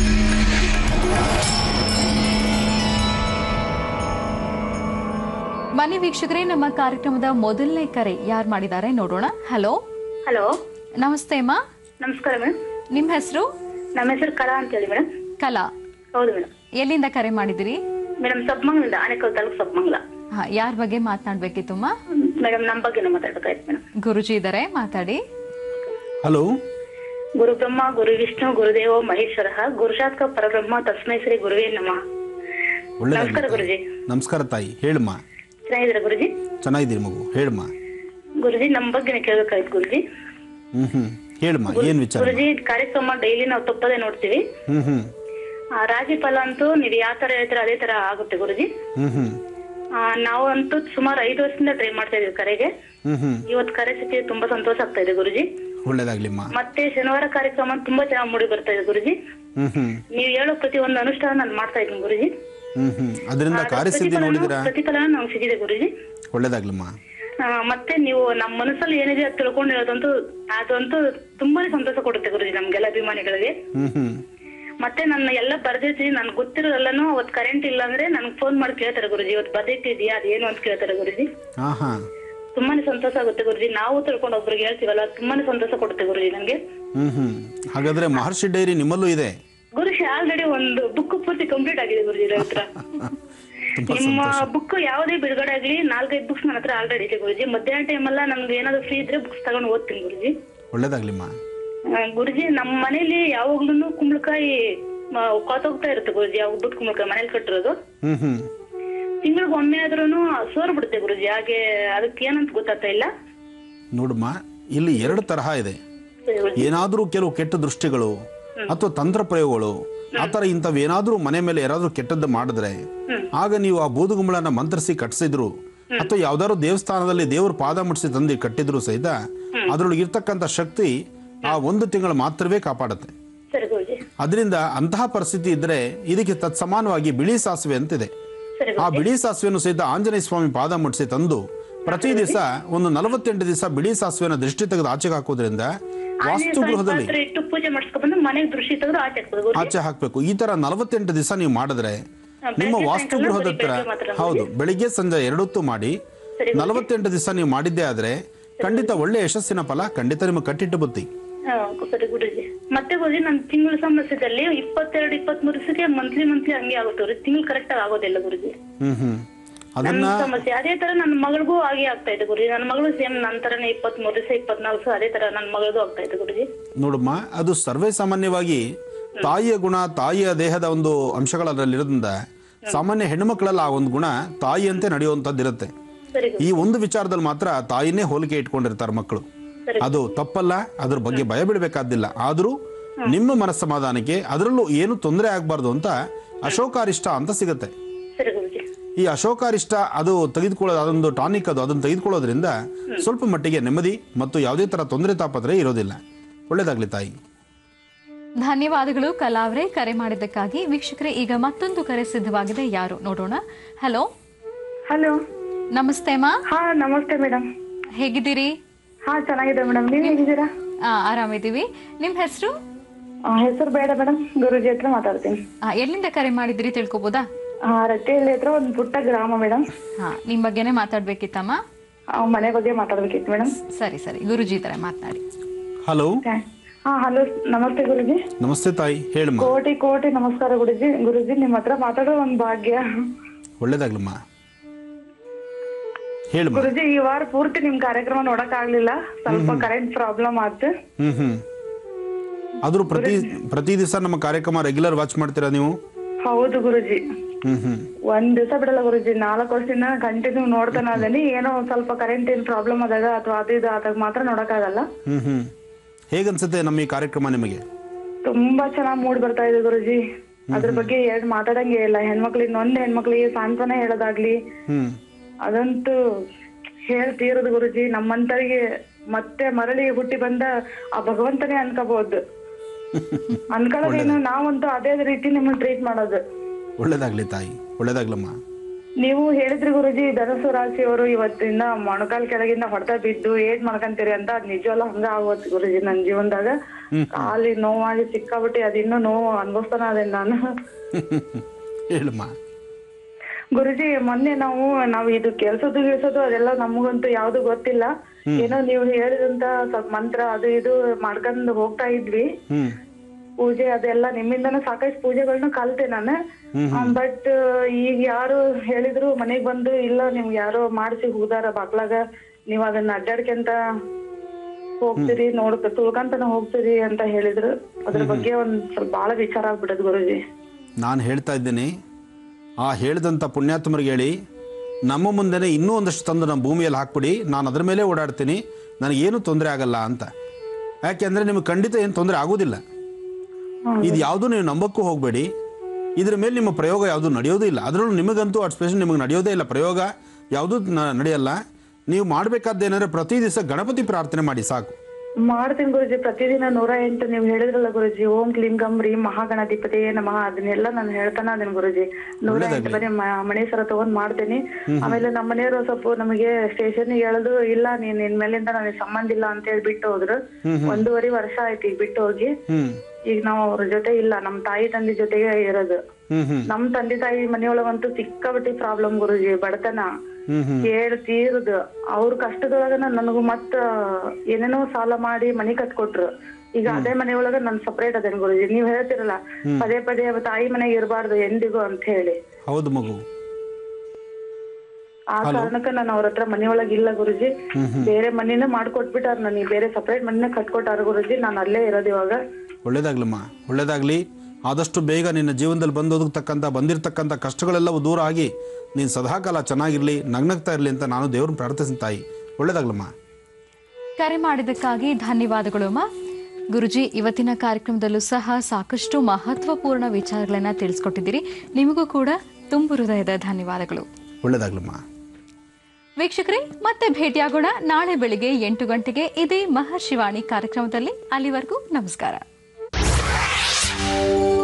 ಬನ್ನಿ ವೀಕ್ಷಕರೇ, ನಮ್ಮ ಕಾರ್ಯಕ್ರಮದ ಮೊದಲನೇ ಕರೆ ಯಾರು ಮಾಡಿದ್ದಾರೆ ನೋಡೋಣ. ಹಲೋ ಹಲೋ, ನಮಸ್ತೆ ಅಮ್ಮ. ನಮಸ್ಕಾರ ಮೇಡಮ್. ನಿಮ್ಮ ಹೆಸರು? ನಮ್ಮ ಹೆಸರು ಕಲಾ ಅಂತ ಹೇಳಿ ಮೇಡಮ್. ಕಲಾ? ಹೌದು ಮೇಡಮ್. ಎಲ್ಲಿಂದ ಕರೆ ಮಾಡಿದಿರಿ? ಮೇಡಮ್ ಸಬ್ಮಂಗ್ಲದಿಂದ, ಆನೇಕಲ್ ತಾಲೂಕು ಸಬ್ಮಂಗ್ಲ. ಹಾ, ಯಾರ ಬಗ್ಗೆ ಮಾತನಾಡ್ಬೇಕಿತ್ತು ಅಮ್ಮ? ಮೇಡಮ್ ನಮ್ಮ ಬಗ್ಗೆ ಮಾತಾಡ್ಬೇಕಾಯ್ತು ಮೇಡಮ್. ಗುರುಜಿ ಇದ್ದಾರೆ, ಮಾತಾಡಿ. ಹಲೋ. ಗುರು ಬ್ರಹ್ಮ ಗುರು ವಿಷ್ಣು ಗುರುದೇವೋ ಮಹೇಶ್ವರ ಗುರುಶಾತ್ಕ ಪರಬ್ರಹ್ಮ ತಸ್ಮೈ ಶ್ರೀ ಗುರುವೇ ನಮಃ. ನಮಸ್ಕಾರ ಗುರುಜಿ. ನಮಸ್ಕಾರ ತಾಯಿ, ಹೇಳಮ್ಮ. ಚೆನ್ನಾಗಿದ್ದೀರಾ ಗುರುಜಿ? ಚೆನ್ನಾಗಿದ್ದೀರಿ ಮಗು, ಹೇಳಮ್ಮ. ಗುರುಜಿ ನಮ್ಮ ಬಗ್ಗೆ ಕೇಳಬೇಕಾಯ್ತು ಗುರುಜಿ. ಹ್ಮ್ ಹ್ಮ್ ಹೇಳಮ್ಮ, ಏನ್ ವಿಚಾರ? ಗುರುಜಿ, ಕಾರ್ಯಕ್ರಮ ಡೈಲಿ ನಾವು ತಪ್ಪದೇ ನೋಡ್ತೀವಿ. ಹ್ಮ್ ಹ್ಮ್ ಆ, ರಾಶಿ ಫಲ ಅಂತೂ ನೀವು ಯಾವ ತರ ಹೇಳ್ತೀರ ಅದೇ ತರ ಆಗುತ್ತೆ ಗುರುಜಿ. ಹ್ಮ್ ಹ್ಮ್ ಆ, ನಾವು ಅಂತೂ ಸುಮಾರು ಐದು ವರ್ಷದಿಂದ ಟ್ರೈ ಮಾಡ್ತಾ ಇದೀವಿ ಕರೆಗೆ. ಹ್ಮ್ ಹ್ಮ್ ಇವತ್ತು ಕರೆ ಸಿಕ್ಕಿ ತುಂಬಾ ಸಂತೋಷ ಆಗ್ತಾ ಇದೆ ಗುರುಜಿ. ಒಳ್ಳೇದಾಗ್ಲಿಮ್ಮ. ಮತ್ತೆ ಶನಿವಾರ ಕಾರ್ಯಕ್ರಮ ತುಂಬಾ ಚೆನ್ನಾಗಿ ಮೂಡಿ ಬರ್ತಾ ಇದೆ ಗುರುಜಿ. ಹ್ಮ್ ಹ್ಮ್ ನೀವು ಹೇಳೋ ಪ್ರತಿ ಒಂದು ಅನುಷ್ಠಾನ ನಾನು ಮಾಡ್ತಾ ಇದ್ದೀನಿ ಗುರುಜಿ. ಹ್ಮ್ ಹ್ಮ್ ಅದರಿಂದ ಕಾರ್ಯಸಿದ್ಧಿ ನೋಡಿದಿರಾ? ಪ್ರತಿಫಲ ನಮ್ಗೆ ಸಿಗಿದೆ ಗುರುಜಿ. ಒಳ್ಳೇದಾಗ್ಲಿಮ್ಮ. ಆ, ಮತ್ತೆ ನೀವು ನಮ್ಮ ಮನಸ್ಸಲ್ಲಿ ಏನಿದೆ ಅದು ತಿಳ್ಕೊಂಡು ಹೇಳೋದಂತೂ ಅದಂತೂ ತುಂಬಾನೇ ಸಂತೋಷ ಕೊಡುತ್ತೆ ಗುರುಜಿ ನಮ್ಗೆಲ್ಲ ಅಭಿಮಾನಿಗಳಿಗೆ. ಹ್ಮ್ ಹ್ಮ್ ಮತ್ತೆ ನನ್ನ ಎಲ್ಲ ಬರ್ದಿರ್ತೀನಿ, ನನ್ಗೆ ಗೊತ್ತಿರೋದೆಲ್ಲನೂ ಅವತ್ತು ಕರೆಂಟ್ ಇಲ್ಲ ಅಂದ್ರೆ ನನ್ಗೆ ಫೋನ್ ಮಾಡಿ ಕೇಳ್ತಾರೆ ಗುರುಜಿ, ಇವತ್ತು ಬರ್ದಿಟ್ಟಿದ್ಯಾ ಅದೇನು ಅಂತ ಕೇಳ್ತಾರೆ ಗುರುಜಿ. ಹಾ ಹಾ ತುಂಬಾನೇ ಸಂತೋಷ ಆಗುತ್ತೆ ಗುರುಜಿ. ನಾವು ತಿಳ್ಕೊಂಡು ಒಬ್ರಿಗೆ ಹೇಳ್ತೀವಲ್ಲ, ತುಂಬಾನೇ ಸಂತೋಷ ಕೊಡುತ್ತೆ ಗುರುಜಿ ನಂಗೆ. ಹ್ಮ್ ಹ್ಮ್ ಹಾಗಾದ್ರೆ ಮಹರ್ಷಿ ಡೈರಿ ನಿಮ್ಮಲ್ಲೂ ಇದೆ? ಗುರುಜಿ ಆಲ್ರೆಡಿ ಒಂದು ಬುಕ್ ಪೂರ್ತಿ ಕಂಪ್ಲೀಟ್ ಆಗಿದೆ ಗುರುಜಿ ನನ್ನ ಹತ್ರ. ನಿಮ್ಮ ಬುಕ್ ಯಾವುದೇ ಬಿಡುಗಡೆ ಆಗ್ಲಿ ನಾಲ್ಕೈದು ಬುಕ್ಸ್ ನನ್ನ ಹತ್ರ ಆಲ್ರೆಡಿ ಇದೆ ಗುರುಜಿ. ಮಧ್ಯಾಹ್ನ ಟೈಮ್ ಎಲ್ಲ ನಮ್ಗೆ ಏನಾದ್ರು ಫ್ರೀ ಇದ್ರೆ ಬುಕ್ಸ್ ತಗೊಂಡು ಓದ್ತೀನಿ ಗುರುಜಿ. ಒಳ್ಳೇದಾಗ್ಲಿಮ್ಮ. ಗುರುಜಿ ನಮ್ಮ ಮನೇಲಿ ಯಾವಾಗ್ಲೂ ಕುಂಬಳಕಾಯಿ ಕಾತೋಗ್ತಾ ಇರುತ್ತೆ ಗುರುಜಿ. ಯಾವ ಬಿಟ್ಟು ಕುಂಬಳಕಾಯಿ ಮನೇಲಿ ಕಟ್ಟಿರೋದು ಹ್ಮ್ ಹ್ಮ್ ತಿಂಗಳಿಗೆ ಒಮ್ಮೆ ಆದ್ರೂನು ಸೋರ್ ಬಿಡುತ್ತೆ ಗುರುಜಿ. ಹಾಗೆ ಅದಕ್ಕೆ ಏನಂತ ಗೊತ್ತಾಗ್ತಾ ಇಲ್ಲ. ನೋಡಮ್ಮ, ಇಲ್ಲಿ ಎರಡು ತರಹ ಇದೆ. ಏನಾದ್ರೂ ಕೆಲವು ಕೆಟ್ಟ ದೃಷ್ಟಿಗಳು ಅಥವಾ ತಂತ್ರ ಪ್ರಯೋಗಗಳು ಆತರ ಇಂಥವ್ ಏನಾದ್ರೂ ಮನೆ ಮೇಲೆ ಯಾರಾದ್ರೂ ಕೆಟ್ಟದ್ದು ಮಾಡಿದ್ರೆ ಆಗ ನೀವು ಆ ಬೂದುಗುಂಬಳನ್ನ ಮಂತ್ರಿಸಿ ಕಟ್ಟಿಸಿದ್ರು ಅಥವಾ ಯಾವ್ದಾದ್ರು ದೇವಸ್ಥಾನದಲ್ಲಿ ದೇವ್ರ ಪಾದ ಮುಟ್ಟಿಸಿ ತಂದು ಕಟ್ಟಿದ್ರು ಸಹಿತ ಅದ್ರೊಳಗೆ ಇರ್ತಕ್ಕಂಥ ಶಕ್ತಿ ಆ ಒಂದು ತಿಂಗಳು ಮಾತ್ರವೇ ಕಾಪಾಡುತ್ತೆ. ಅದರಿಂದ ಅಂತಹ ಪರಿಸ್ಥಿತಿ ಇದ್ರೆ ಇದಕ್ಕೆ ತತ್ಸಮಾನವಾಗಿ ಬಿಳಿ ಸಾಸಿವೆ ಅಂತಿದೆ. ಆ ಬಿಳಿ ಸಾಸಿವೆಯನ್ನು ಸಹಿತ ಆಂಜನೇಯ ಸ್ವಾಮಿ ಪಾದ ಮುಟ್ಟಿಸಿ ತಂದು ಪ್ರತಿ ದಿವಸ ಒಂದು ನಲವತ್ತೆಂಟು ದಿವಸ ಬಿಳಿ ಸಾಸಿವೆನ ದೃಷ್ಟಿ ತೆಗೆದು ಆಚೆಗೆ ಹಾಕೋದ್ರಿಂದ ವಾಸ್ತುಗೃಹದಲ್ಲಿ ಆಚೆ ಹಾಕ್ಬೇಕು. ಈ ತರ ನಲವತ್ತೆಂಟು ದಿವಸ ನೀವು ಮಾಡಿದ್ರೆ ನಿಮ್ಮ ವಾಸ್ತುಗೃಹದ ಹತ್ರ, ಹೌದು, ಬೆಳಿಗ್ಗೆ ಸಂಜೆ ಎರಡೊತ್ತು ಮಾಡಿ ನಲವತ್ತೆಂಟು ದಿವಸ ನೀವು ಮಾಡಿದ್ದೇ ಆದ್ರೆ ಖಂಡಿತ ಒಳ್ಳೆ ಯಶಸ್ಸಿನ ಫಲ ಖಂಡಿತ ನಿಮಗೆ ಕಟ್ಟಿಟ್ಟು ಬುತ್ತಿ. ಸರಿ ಗುರುಜಿ. ಮತ್ತೆ ಗುರುಜಿ ನನ್ನ ತಿಂಗಳ ಸಮಸ್ಯೆದಲ್ಲಿ ಇಪ್ಪತ್ತೆರಡು ಇಪ್ಪತ್ತ್ ಮೂರು ದಿವಸಕ್ಕೆ ಮಂತ್ಲಿ ಮಂತ್ಲಿ ಹಂಗೆ ಆಗುತ್ತೆ ತಿಂಗಳು ಕರೆಕ್ಟ್ ಆಗಿ ಆಗೋದಿಲ್ಲ ಗುರುಜಿ. ಹ್ಮ್ ಹ್ಮ್ ಅದನ್ನ ಸಮಸ್ಯೆ ಅದೇ ತರ ನನ್ನ ಮಗಳಿಗೂ ಹಾಗೆ ಆಗ್ತಾ ಇದೆ ಗುರುಜಿ. ನನ್ನ ಮಗಳು ಸೇಮ್ ನನ್ನ ತರನೇ ಇಪ್ಪತ್ತ್ ಮೂರು ದಿವಸ ಇಪ್ಪತ್ನಾಲ್ಕು ಅದೇ ತರ ನನ್ನ ಮಗಳಿಗೂ ಆಗ್ತಾ ಇದೆ ಗುರುಜಿ. ನೋಡಮ್ಮ, ಅದು ಸರ್ವೇ ಸಾಮಾನ್ಯವಾಗಿ ತಾಯಿಯ ಗುಣ, ತಾಯಿಯ ದೇಹದ ಒಂದು ಅಂಶಗಳಲ್ಲಿರೋದ್ರಿಂದ ಸಾಮಾನ್ಯ ಹೆಣ್ಣುಮಕ್ಕಳಲ್ಲ ಆ ಒಂದು ಗುಣ ತಾಯಿಯಂತೆ ನಡೆಯುವಂತದ್ದು ಇರುತ್ತೆ. ಈ ಒಂದು ವಿಚಾರದಲ್ಲಿ ಮಾತ್ರ ತಾಯಿನೇ ಹೋಲಿಕೆ ಇಟ್ಕೊಂಡಿರ್ತಾರೆ ಮಕ್ಕಳು. ಅದು ತಪ್ಪಲ್ಲ, ಅದ್ರ ಬಗ್ಗೆ ಭಯ ಬಿಡಬೇಕಾದಿಲ್ಲ. ಆದ್ರೂ ನಿಮ್ಮ ಮನಸ್ಸಮಾಧಾನಕ್ಕೆ ಅದರಲ್ಲೂ ಏನು ತೊಂದರೆ ಆಗಬಾರ್ದು ಅಂತ ಅಶೋಕಾರಿಷ್ಟ ಅಂತ ಸಿಗುತ್ತೆ. ಸರಿ ಗುರುಜಿ. ಈ ಅಶೋಕಾರಿಷ್ಟ ಅದು ತೆಗೆದುಕೊಳ್ಳೋದು ಅದೊಂದು ಟಾನಿಕ್, ಅದು ಅದನ್ನು ತೆಗೆದುಕೊಳ್ಳೋದ್ರಿಂದ ಸ್ವಲ್ಪ ಮಟ್ಟಿಗೆ ನೆಮ್ಮದಿ ಮತ್ತು ಯಾವುದೇ ಥರ ತೊಂದರೆ ತಾಪತ್ರೆ ಇರೋದಿಲ್ಲ. ಒಳ್ಳೇದಾಗ್ಲಿ ತಾಯಿ. ಧನ್ಯವಾದಗಳು ಕಲಾವ್ರೆ ಕರೆ ಮಾಡಿದ್ದಕ್ಕಾಗಿ. ವೀಕ್ಷಕರೇ, ಈಗ ಮತ್ತೊಂದು ಕರೆ ಸಿದ್ಧವಾಗಿದೆ, ಯಾರು ನೋಡೋಣ. ಹಲೋ ಹಲೋ, ನಮಸ್ತೆ ಮಾ. ಹಾ ನಮಸ್ತೆ ಮೇಡಮ್, ಹೇಗಿದ್ದೀರಿ? ಹಾ ಚೆನ್ನಾಗಿದೆ ಮೇಡಮ್, ನೀವ್ ಹೇಗಿದ್ದೀರಾ? ಆ, ಆರಾಮಿದ್ದೀವಿ. ನಿಮ್ ಹೆಸರು? ಹೆಸರು ಬೇಡ ಮೇಡಮ್, ಗುರುಜಿ ಹತ್ರ ಮಾತಾಡ್ತೀನಿ. ಎಲ್ಲಿಂದ ಕರೆ ಮಾಡಿದಿರಿ ತಿಳ್ಕೊಬೋದಾ? ರಟ್ಟಿಹಳ್ಳಿ ಹತ್ರ ಒಂದು ಪುಟ್ಟ ಗ್ರಾಮ ಮೇಡಮ್. ಹಾ, ನಿಮ್ ಬಗ್ಗೆನೇ ಮಾತಾಡ್ಬೇಕಿತ್ತಮ್ಮ? ಮನೆ ಬಗ್ಗೆ ಮಾತಾಡ್ಬೇಕಿತ್ತು ಮೇಡಮ್. ಸರಿ ಸರಿ, ಗುರುಜಿ ತರ ಮಾತನಾಡಿ. ಹಲೋ. ಹಾ ಹಲೋ, ನಮಸ್ತೆ ಗುರುಜಿ. ನಮಸ್ತೆ ತಾಯಿ, ಹೇಳಮ್ಮ. ಕೋಟಿ ಕೋಟಿ ನಮಸ್ಕಾರ ಗುರುಜಿ. ಗುರುಜಿ ನಿಮ್ಮ ಹತ್ರ ಮಾತಾಡೋ ಒಂದ್ ಭಾಗ್ಯ. ಒಳ್ಳೇದಾಗ್ಲಮ್ಮ, ಹೇಳಮ್ಮ. ಗುರುಜಿ ಈ ವಾರ ಪೂರ್ತಿ ನಿಮ್ ಕಾರ್ಯಕ್ರಮ ನೋಡಕ್ ಆಗ್ಲಿಲ್ಲ, ಸ್ವಲ್ಪ ಕರೆಂಟ್ ಪ್ರಾಬ್ಲಮ್ ಆಯ್ತು. ಹ್ಮ್ ಹ್ಮ್ ಆದ್ರೂ ಪ್ರತಿ ಪ್ರತಿ ದಿವಸ ನಮ್ಮ ಕಾರ್ಯಕ್ರಮ ರೆಗ್ಯುಲರ್ ವಾಚ್ ಮಾಡ್ತೀರಾ ನೀವು? ಹೌದು ಗುರುಜಿ. ಹ್ಮ್ ಹ್ಮ್ ಒಂದ್ ದಿವಸ ಬಿಡಲ್ಲ ಗುರುಜಿ, ನಾಲ್ಕು ವರ್ಷದಿಂದ ಕಂಟಿನ್ಯೂ ನೋಡ್ತಾನ ಅದನಿ. ಏನೋ ಸ್ವಲ್ಪ ಕರೆಂಟ್ ಏನ್ ಪ್ರಾಬ್ಲಮ್ ಆದಾಗ ಅಥವಾ ಅದು ಇದು ಆದಾಗ ಮಾತ್ರ ನೋಡಕ್ ಆಗಲ್ಲ. ಹ್ಮ್ ಹ್ಮ್ ಹೇಗನ್ಸುತ್ತೆ ನಮ್ಮ ಈ ಕಾರ್ಯಕ್ರಮ ನಿಮಗೆ? ತುಂಬಾ ಚೆನ್ನಾಗ್ ಮೂಡ್ ಬರ್ತಾ ಇದೆ ಗುರುಜಿ. ಅದ್ರ ಬಗ್ಗೆ ಎರಡ್ ಮಾತಾಡಂಗೆ ಇಲ್ಲ. ಹೆಣ್ಮಕ್ಳಿಗೆ ನೊಂದ್ ಹೆಣ್ಮಕ್ಳಿಗೆ ಸಾಂತ್ವನ ಹೇಳೋದಾಗ್ಲಿ, ಹ್ಮ್ ಅದಂತೂ ಹೇಳ್ತೀರದು ಗುರುಜಿ. ನಮ್ಮಂತರಿಗೆ ಮತ್ತೆ ಮರಳಿ ಹುಟ್ಟಿ ಬಂದ ಆ ಭಗವಂತನೇ ಅನ್ಕೋಬಹುದು. ಅನ್ಕೊಳ್ಳೋದೇನು, ನಾವಂತೂ ಅದೇ ರೀತಿ ನಿಮ್ಮನ್ನ ಟ್ರೀಟ್ ಮಾಡೋದು. ಒಳ್ಳೇದಾಗ್ಲಿ ತಾಯಿ, ಒಳ್ಳೇದಾಗ್ಲಮ್ಮ. ನೀವು ಹೇಳಿದ್ರಿ ಗುರುಜಿ, ಧನಸು ರಾಶಿಯವರು ಇವತ್ತಿಂದ ಮೊಣಕಾಲ್ ಕೆಳಗಿಂದ ಹೊಡೆತ ಬಿದ್ದು ಏಟ್ ಮಾಡ್ಕೊಂತೀರಿ ಅಂತ. ಅದ್ ನಿಜವಲ್ಲ ಹಂಗ ಆಗೋತ್ ಗುರುಜಿ. ನನ್ ಜೀವನದಾಗ ಕಾಲಿ ನೋವಾಗಿ ಸಿಕ್ಕಾಬಿಟ್ಟಿ ಅದಿನ್ನೂ ನೋವು ಅನ್ಭವಿಸ್ತಾನ ಅದೇ ನಾನು. ಹೇಳಮ್ಮ. ಗುರುಜಿ ಮೊನ್ನೆ ನಾವು ನಾವ್ ಇದು ಕೆಲ್ಸದ್ದು ಗಿಲ್ಸೋದು ಅದೆಲ್ಲ ನಮಗಂತೂ ಯಾವ್ದು ಗೊತ್ತಿಲ್ಲ. ಏನೋ ನೀವು ಹೇಳಿದಂತ ಸ್ವಲ್ಪ ಮಂತ್ರ ಅದು ಇದು ಮಾಡ್ಕೊಂಡ್ ಹೋಗ್ತಾ ಇದ್ವಿ. ಪೂಜೆ ಅದೆಲ್ಲ ನಿಮ್ಮಿಂದನೂ ಸಾಕಷ್ಟು ಪೂಜೆಗಳನ್ನ ಕಲ್ತೆ ನಾನು. ಬಟ್ ಈಗ ಯಾರು ಹೇಳಿದ್ರು ಮನೆಗ್ ಬಂದು, ಇಲ್ಲ ನಿಮ್ಗೆ ಯಾರೋ ಮಾಡ್ಸಿ ಹೋದಾರ ಬಾಗ್ಲಾಗ, ನೀವ್ ಅದನ್ನ ಅಡ್ಡಾಡ್ಕೊಂತ ಹೋಗ್ತೀರಿ, ನೋಡ್ಕ ತುಳ್ಕಂತನ ಹೋಗ್ತೀರಿ ಅಂತ ಹೇಳಿದ್ರು. ಅದ್ರ ಬಗ್ಗೆ ಒಂದ್ ಸ್ವಲ್ಪ ಬಹಳ ವಿಚಾರ ಆಗ್ಬಿಡದ್ ಗುರುಜಿ. ನಾನು ಹೇಳ್ತಾ ಇದ್ದೀನಿ, ಆ ಹೇಳಿದಂಥ ಪುಣ್ಯಾತ್ಮರಿಗೆ ಹೇಳಿ ನಮ್ಮ ಮುಂದೆನೆ ಇನ್ನೂ ಒಂದಷ್ಟು ತಂದು ನಮ್ಮ ಭೂಮಿಯಲ್ಲಿ ಹಾಕ್ಬಿಡಿ, ನಾನು ಅದ್ರ ಮೇಲೆ ಓಡಾಡ್ತೀನಿ, ನನಗೇನು ತೊಂದರೆ ಆಗಲ್ಲ ಅಂತ. ಯಾಕೆಂದರೆ ನಿಮಗೆ ಖಂಡಿತ ಏನು ತೊಂದರೆ ಆಗೋದಿಲ್ಲ. ಇದು ಯಾವುದೂ ನೀವು ನಂಬಕ್ಕೂ ಹೋಗಬೇಡಿ. ಇದ್ರ ಮೇಲೆ ನಿಮ್ಮ ಪ್ರಯೋಗ ಯಾವುದು ನಡೆಯೋದೇ ಇಲ್ಲ. ಅದರಲ್ಲೂ ನಿಮಗಂತೂ ಅಟ್ ಸ್ಪೆಷಲ್ ನಿಮಗೆ ನಡೆಯೋದೇ ಇಲ್ಲ, ಪ್ರಯೋಗ ಯಾವುದೂ ನಡೆಯಲ್ಲ. ನೀವು ಮಾಡಬೇಕಾದ್ದೇನೆಂದರೆ ಪ್ರತಿ ದಿವಸ ಗಣಪತಿ ಪ್ರಾರ್ಥನೆ ಮಾಡಿ ಸಾಕು. ಮಾಡ್ತೀನಿ ಗುರುಜಿ, ಪ್ರತಿದಿನ ನೂರ ಎಂಟು ನೀವು ಹೇಳಿದ್ರಲ್ಲ ಗುರುಜಿ, ಓಂ ಕ್ಲಿಂಗಂ ರೀ ಮಹಾಗಣಾಧಿಪತಿಯೇ ನಮಃ, ಅದನ್ನೆಲ್ಲ ನಾನು ಹೇಳ್ತಾನ ಅದನ್ನ ಗುರುಜಿ. ನೂರ ಎಂಟು ಬರೀ ಮಣಿ ಸರ ತಗೊಂಡ್ ಮಾಡ್ತೀನಿ. ಆಮೇಲೆ ನಮ್ಮ ಮನೆಯವರು ಸ್ವಲ್ಪ ನಮಗೆ ಸ್ಟೇಷನ್ ಹೇಳದು, ಇಲ್ಲ ನೀನ್ ನಿನ್ ಮೇಲಿಂದ ನನಗೆ ಸಂಬಂಧ ಇಲ್ಲ ಅಂತ ಹೇಳಿ ಬಿಟ್ಟು ಹೋದ್ರು. ಒಂದೂವರೆ ವರ್ಷ ಆಯ್ತು ಈಗ ಬಿಟ್ಟು ಹೋಗಿ. ಈಗ ನಾವು ಅವ್ರ ಜೊತೆ ಇಲ್ಲ, ನಮ್ ತಾಯಿ ತಂದೆ ಜೊತೆಗೆ ಇರೋದು. ನಮ್ ತಂದೆ ತಾಯಿ ಮನೆಯೊಳಗಂತೂ ಸಿಕ್ಕಾಬಿಟ್ಟಿ ಪ್ರಾಬ್ಲಮ್ ಗುರುಜಿ, ಬಡತನ ಕೇಳಿ ತೀರುದು. ಅವ್ರ ಕಷ್ಟದೊಳಗನ ನನಗೂ ಮತ್ತ ಏನೇನೋ ಸಾಲ ಮಾಡಿ ಮನಿ ಕಟ್ಕೊಟ್ರು. ಈಗ ಅದೇ ಮನೆಯೊಳಗ ನನ್ ಸಪರೇಟ್ ಅದೇನ್ ಗುರುಜಿ. ನೀವ್ ಹೇಳ್ತಿರಲ್ಲ ಪದೇ ಪದೇ ತಾಯಿ ಮನೆಗೆ ಇರಬಾರ್ದು ಎಂದಿಗೂ ಅಂತ ಹೇಳಿ. ಹೌದು ಮಗು. ಆ ಕಾರಣಕ್ಕ ನಾನು ಅವ್ರ ಹತ್ರ ಮನೆಯೊಳಗ ಇಲ್ಲ ಗುರುಜಿ. ಬೇರೆ ಮನಿನ ಮಾಡ್ಕೊಟ್ಬಿಟ್ಟಾರ, ನನಗೆ ಬೇರೆ ಸಪರೇಟ್ ಮನಿನ ಕಟ್ಕೊಟ್ಟಾರ ಗುರುಜಿ. ನಾನು ಅಲ್ಲೇ ಇರೋದು ಇವಾಗ. ಒಳ್ಳೇದಾಗ್ಲಮ್ಮ, ಒಳ್ಳೇದಾಗ್ಲಿ. ಆದಷ್ಟು ಬೇಗ ನಿನ್ನ ಜೀವನದಲ್ಲಿ ಬಂದೋದಕ್ಕಂಥ ಬಂದಿರತಕ್ಕಂಥ ಕಷ್ಟಗಳೆಲ್ಲವೂ ದೂರ ಆಗಿ ನೀನು ಸದಾಕಾಲ ಚೆನ್ನಾಗಿರಲಿ, ನಗ್ನಗ್ತಾ ಇರಲಿ ಅಂತ ನಾನು ದೇವ್ರನ್ನ ಪ್ರಾರ್ಥಿಸ್ತೀನಿ ತಾಯಿ. ಒಳ್ಳೇದಾಗ್ಲಮ್ಮ. ಕರೆ ಮಾಡಿದ್ದಕ್ಕಾಗಿ ಧನ್ಯವಾದಗಳು ಅಮ್ಮ. ಗುರುಜಿ, ಇವತ್ತಿನ ಕಾರ್ಯಕ್ರಮದಲ್ಲೂ ಸಹ ಸಾಕಷ್ಟು ಮಹತ್ವಪೂರ್ಣ ವಿಚಾರಗಳನ್ನ ತಿಳಿಸ್ಕೊಟ್ಟಿದ್ದೀರಿ. ನಿಮಗೂ ಕೂಡ ತುಂಬು ಹೃದಯದ ಧನ್ಯವಾದಗಳು. ಒಳ್ಳೇದಾಗ್ಲಮ್ಮ. ವೀಕ್ಷಕರೇ, ಮತ್ತೆ ಭೇಟಿಯಾಗೋಣ ನಾಳೆ ಬೆಳಿಗ್ಗೆ ಎಂಟು ಗಂಟೆಗೆ ಇದೇ ಮಹರ್ಷಿವಾಣಿ ಕಾರ್ಯಕ್ರಮದಲ್ಲಿ. ಅಲ್ಲಿವರೆಗೂ ನಮಸ್ಕಾರ.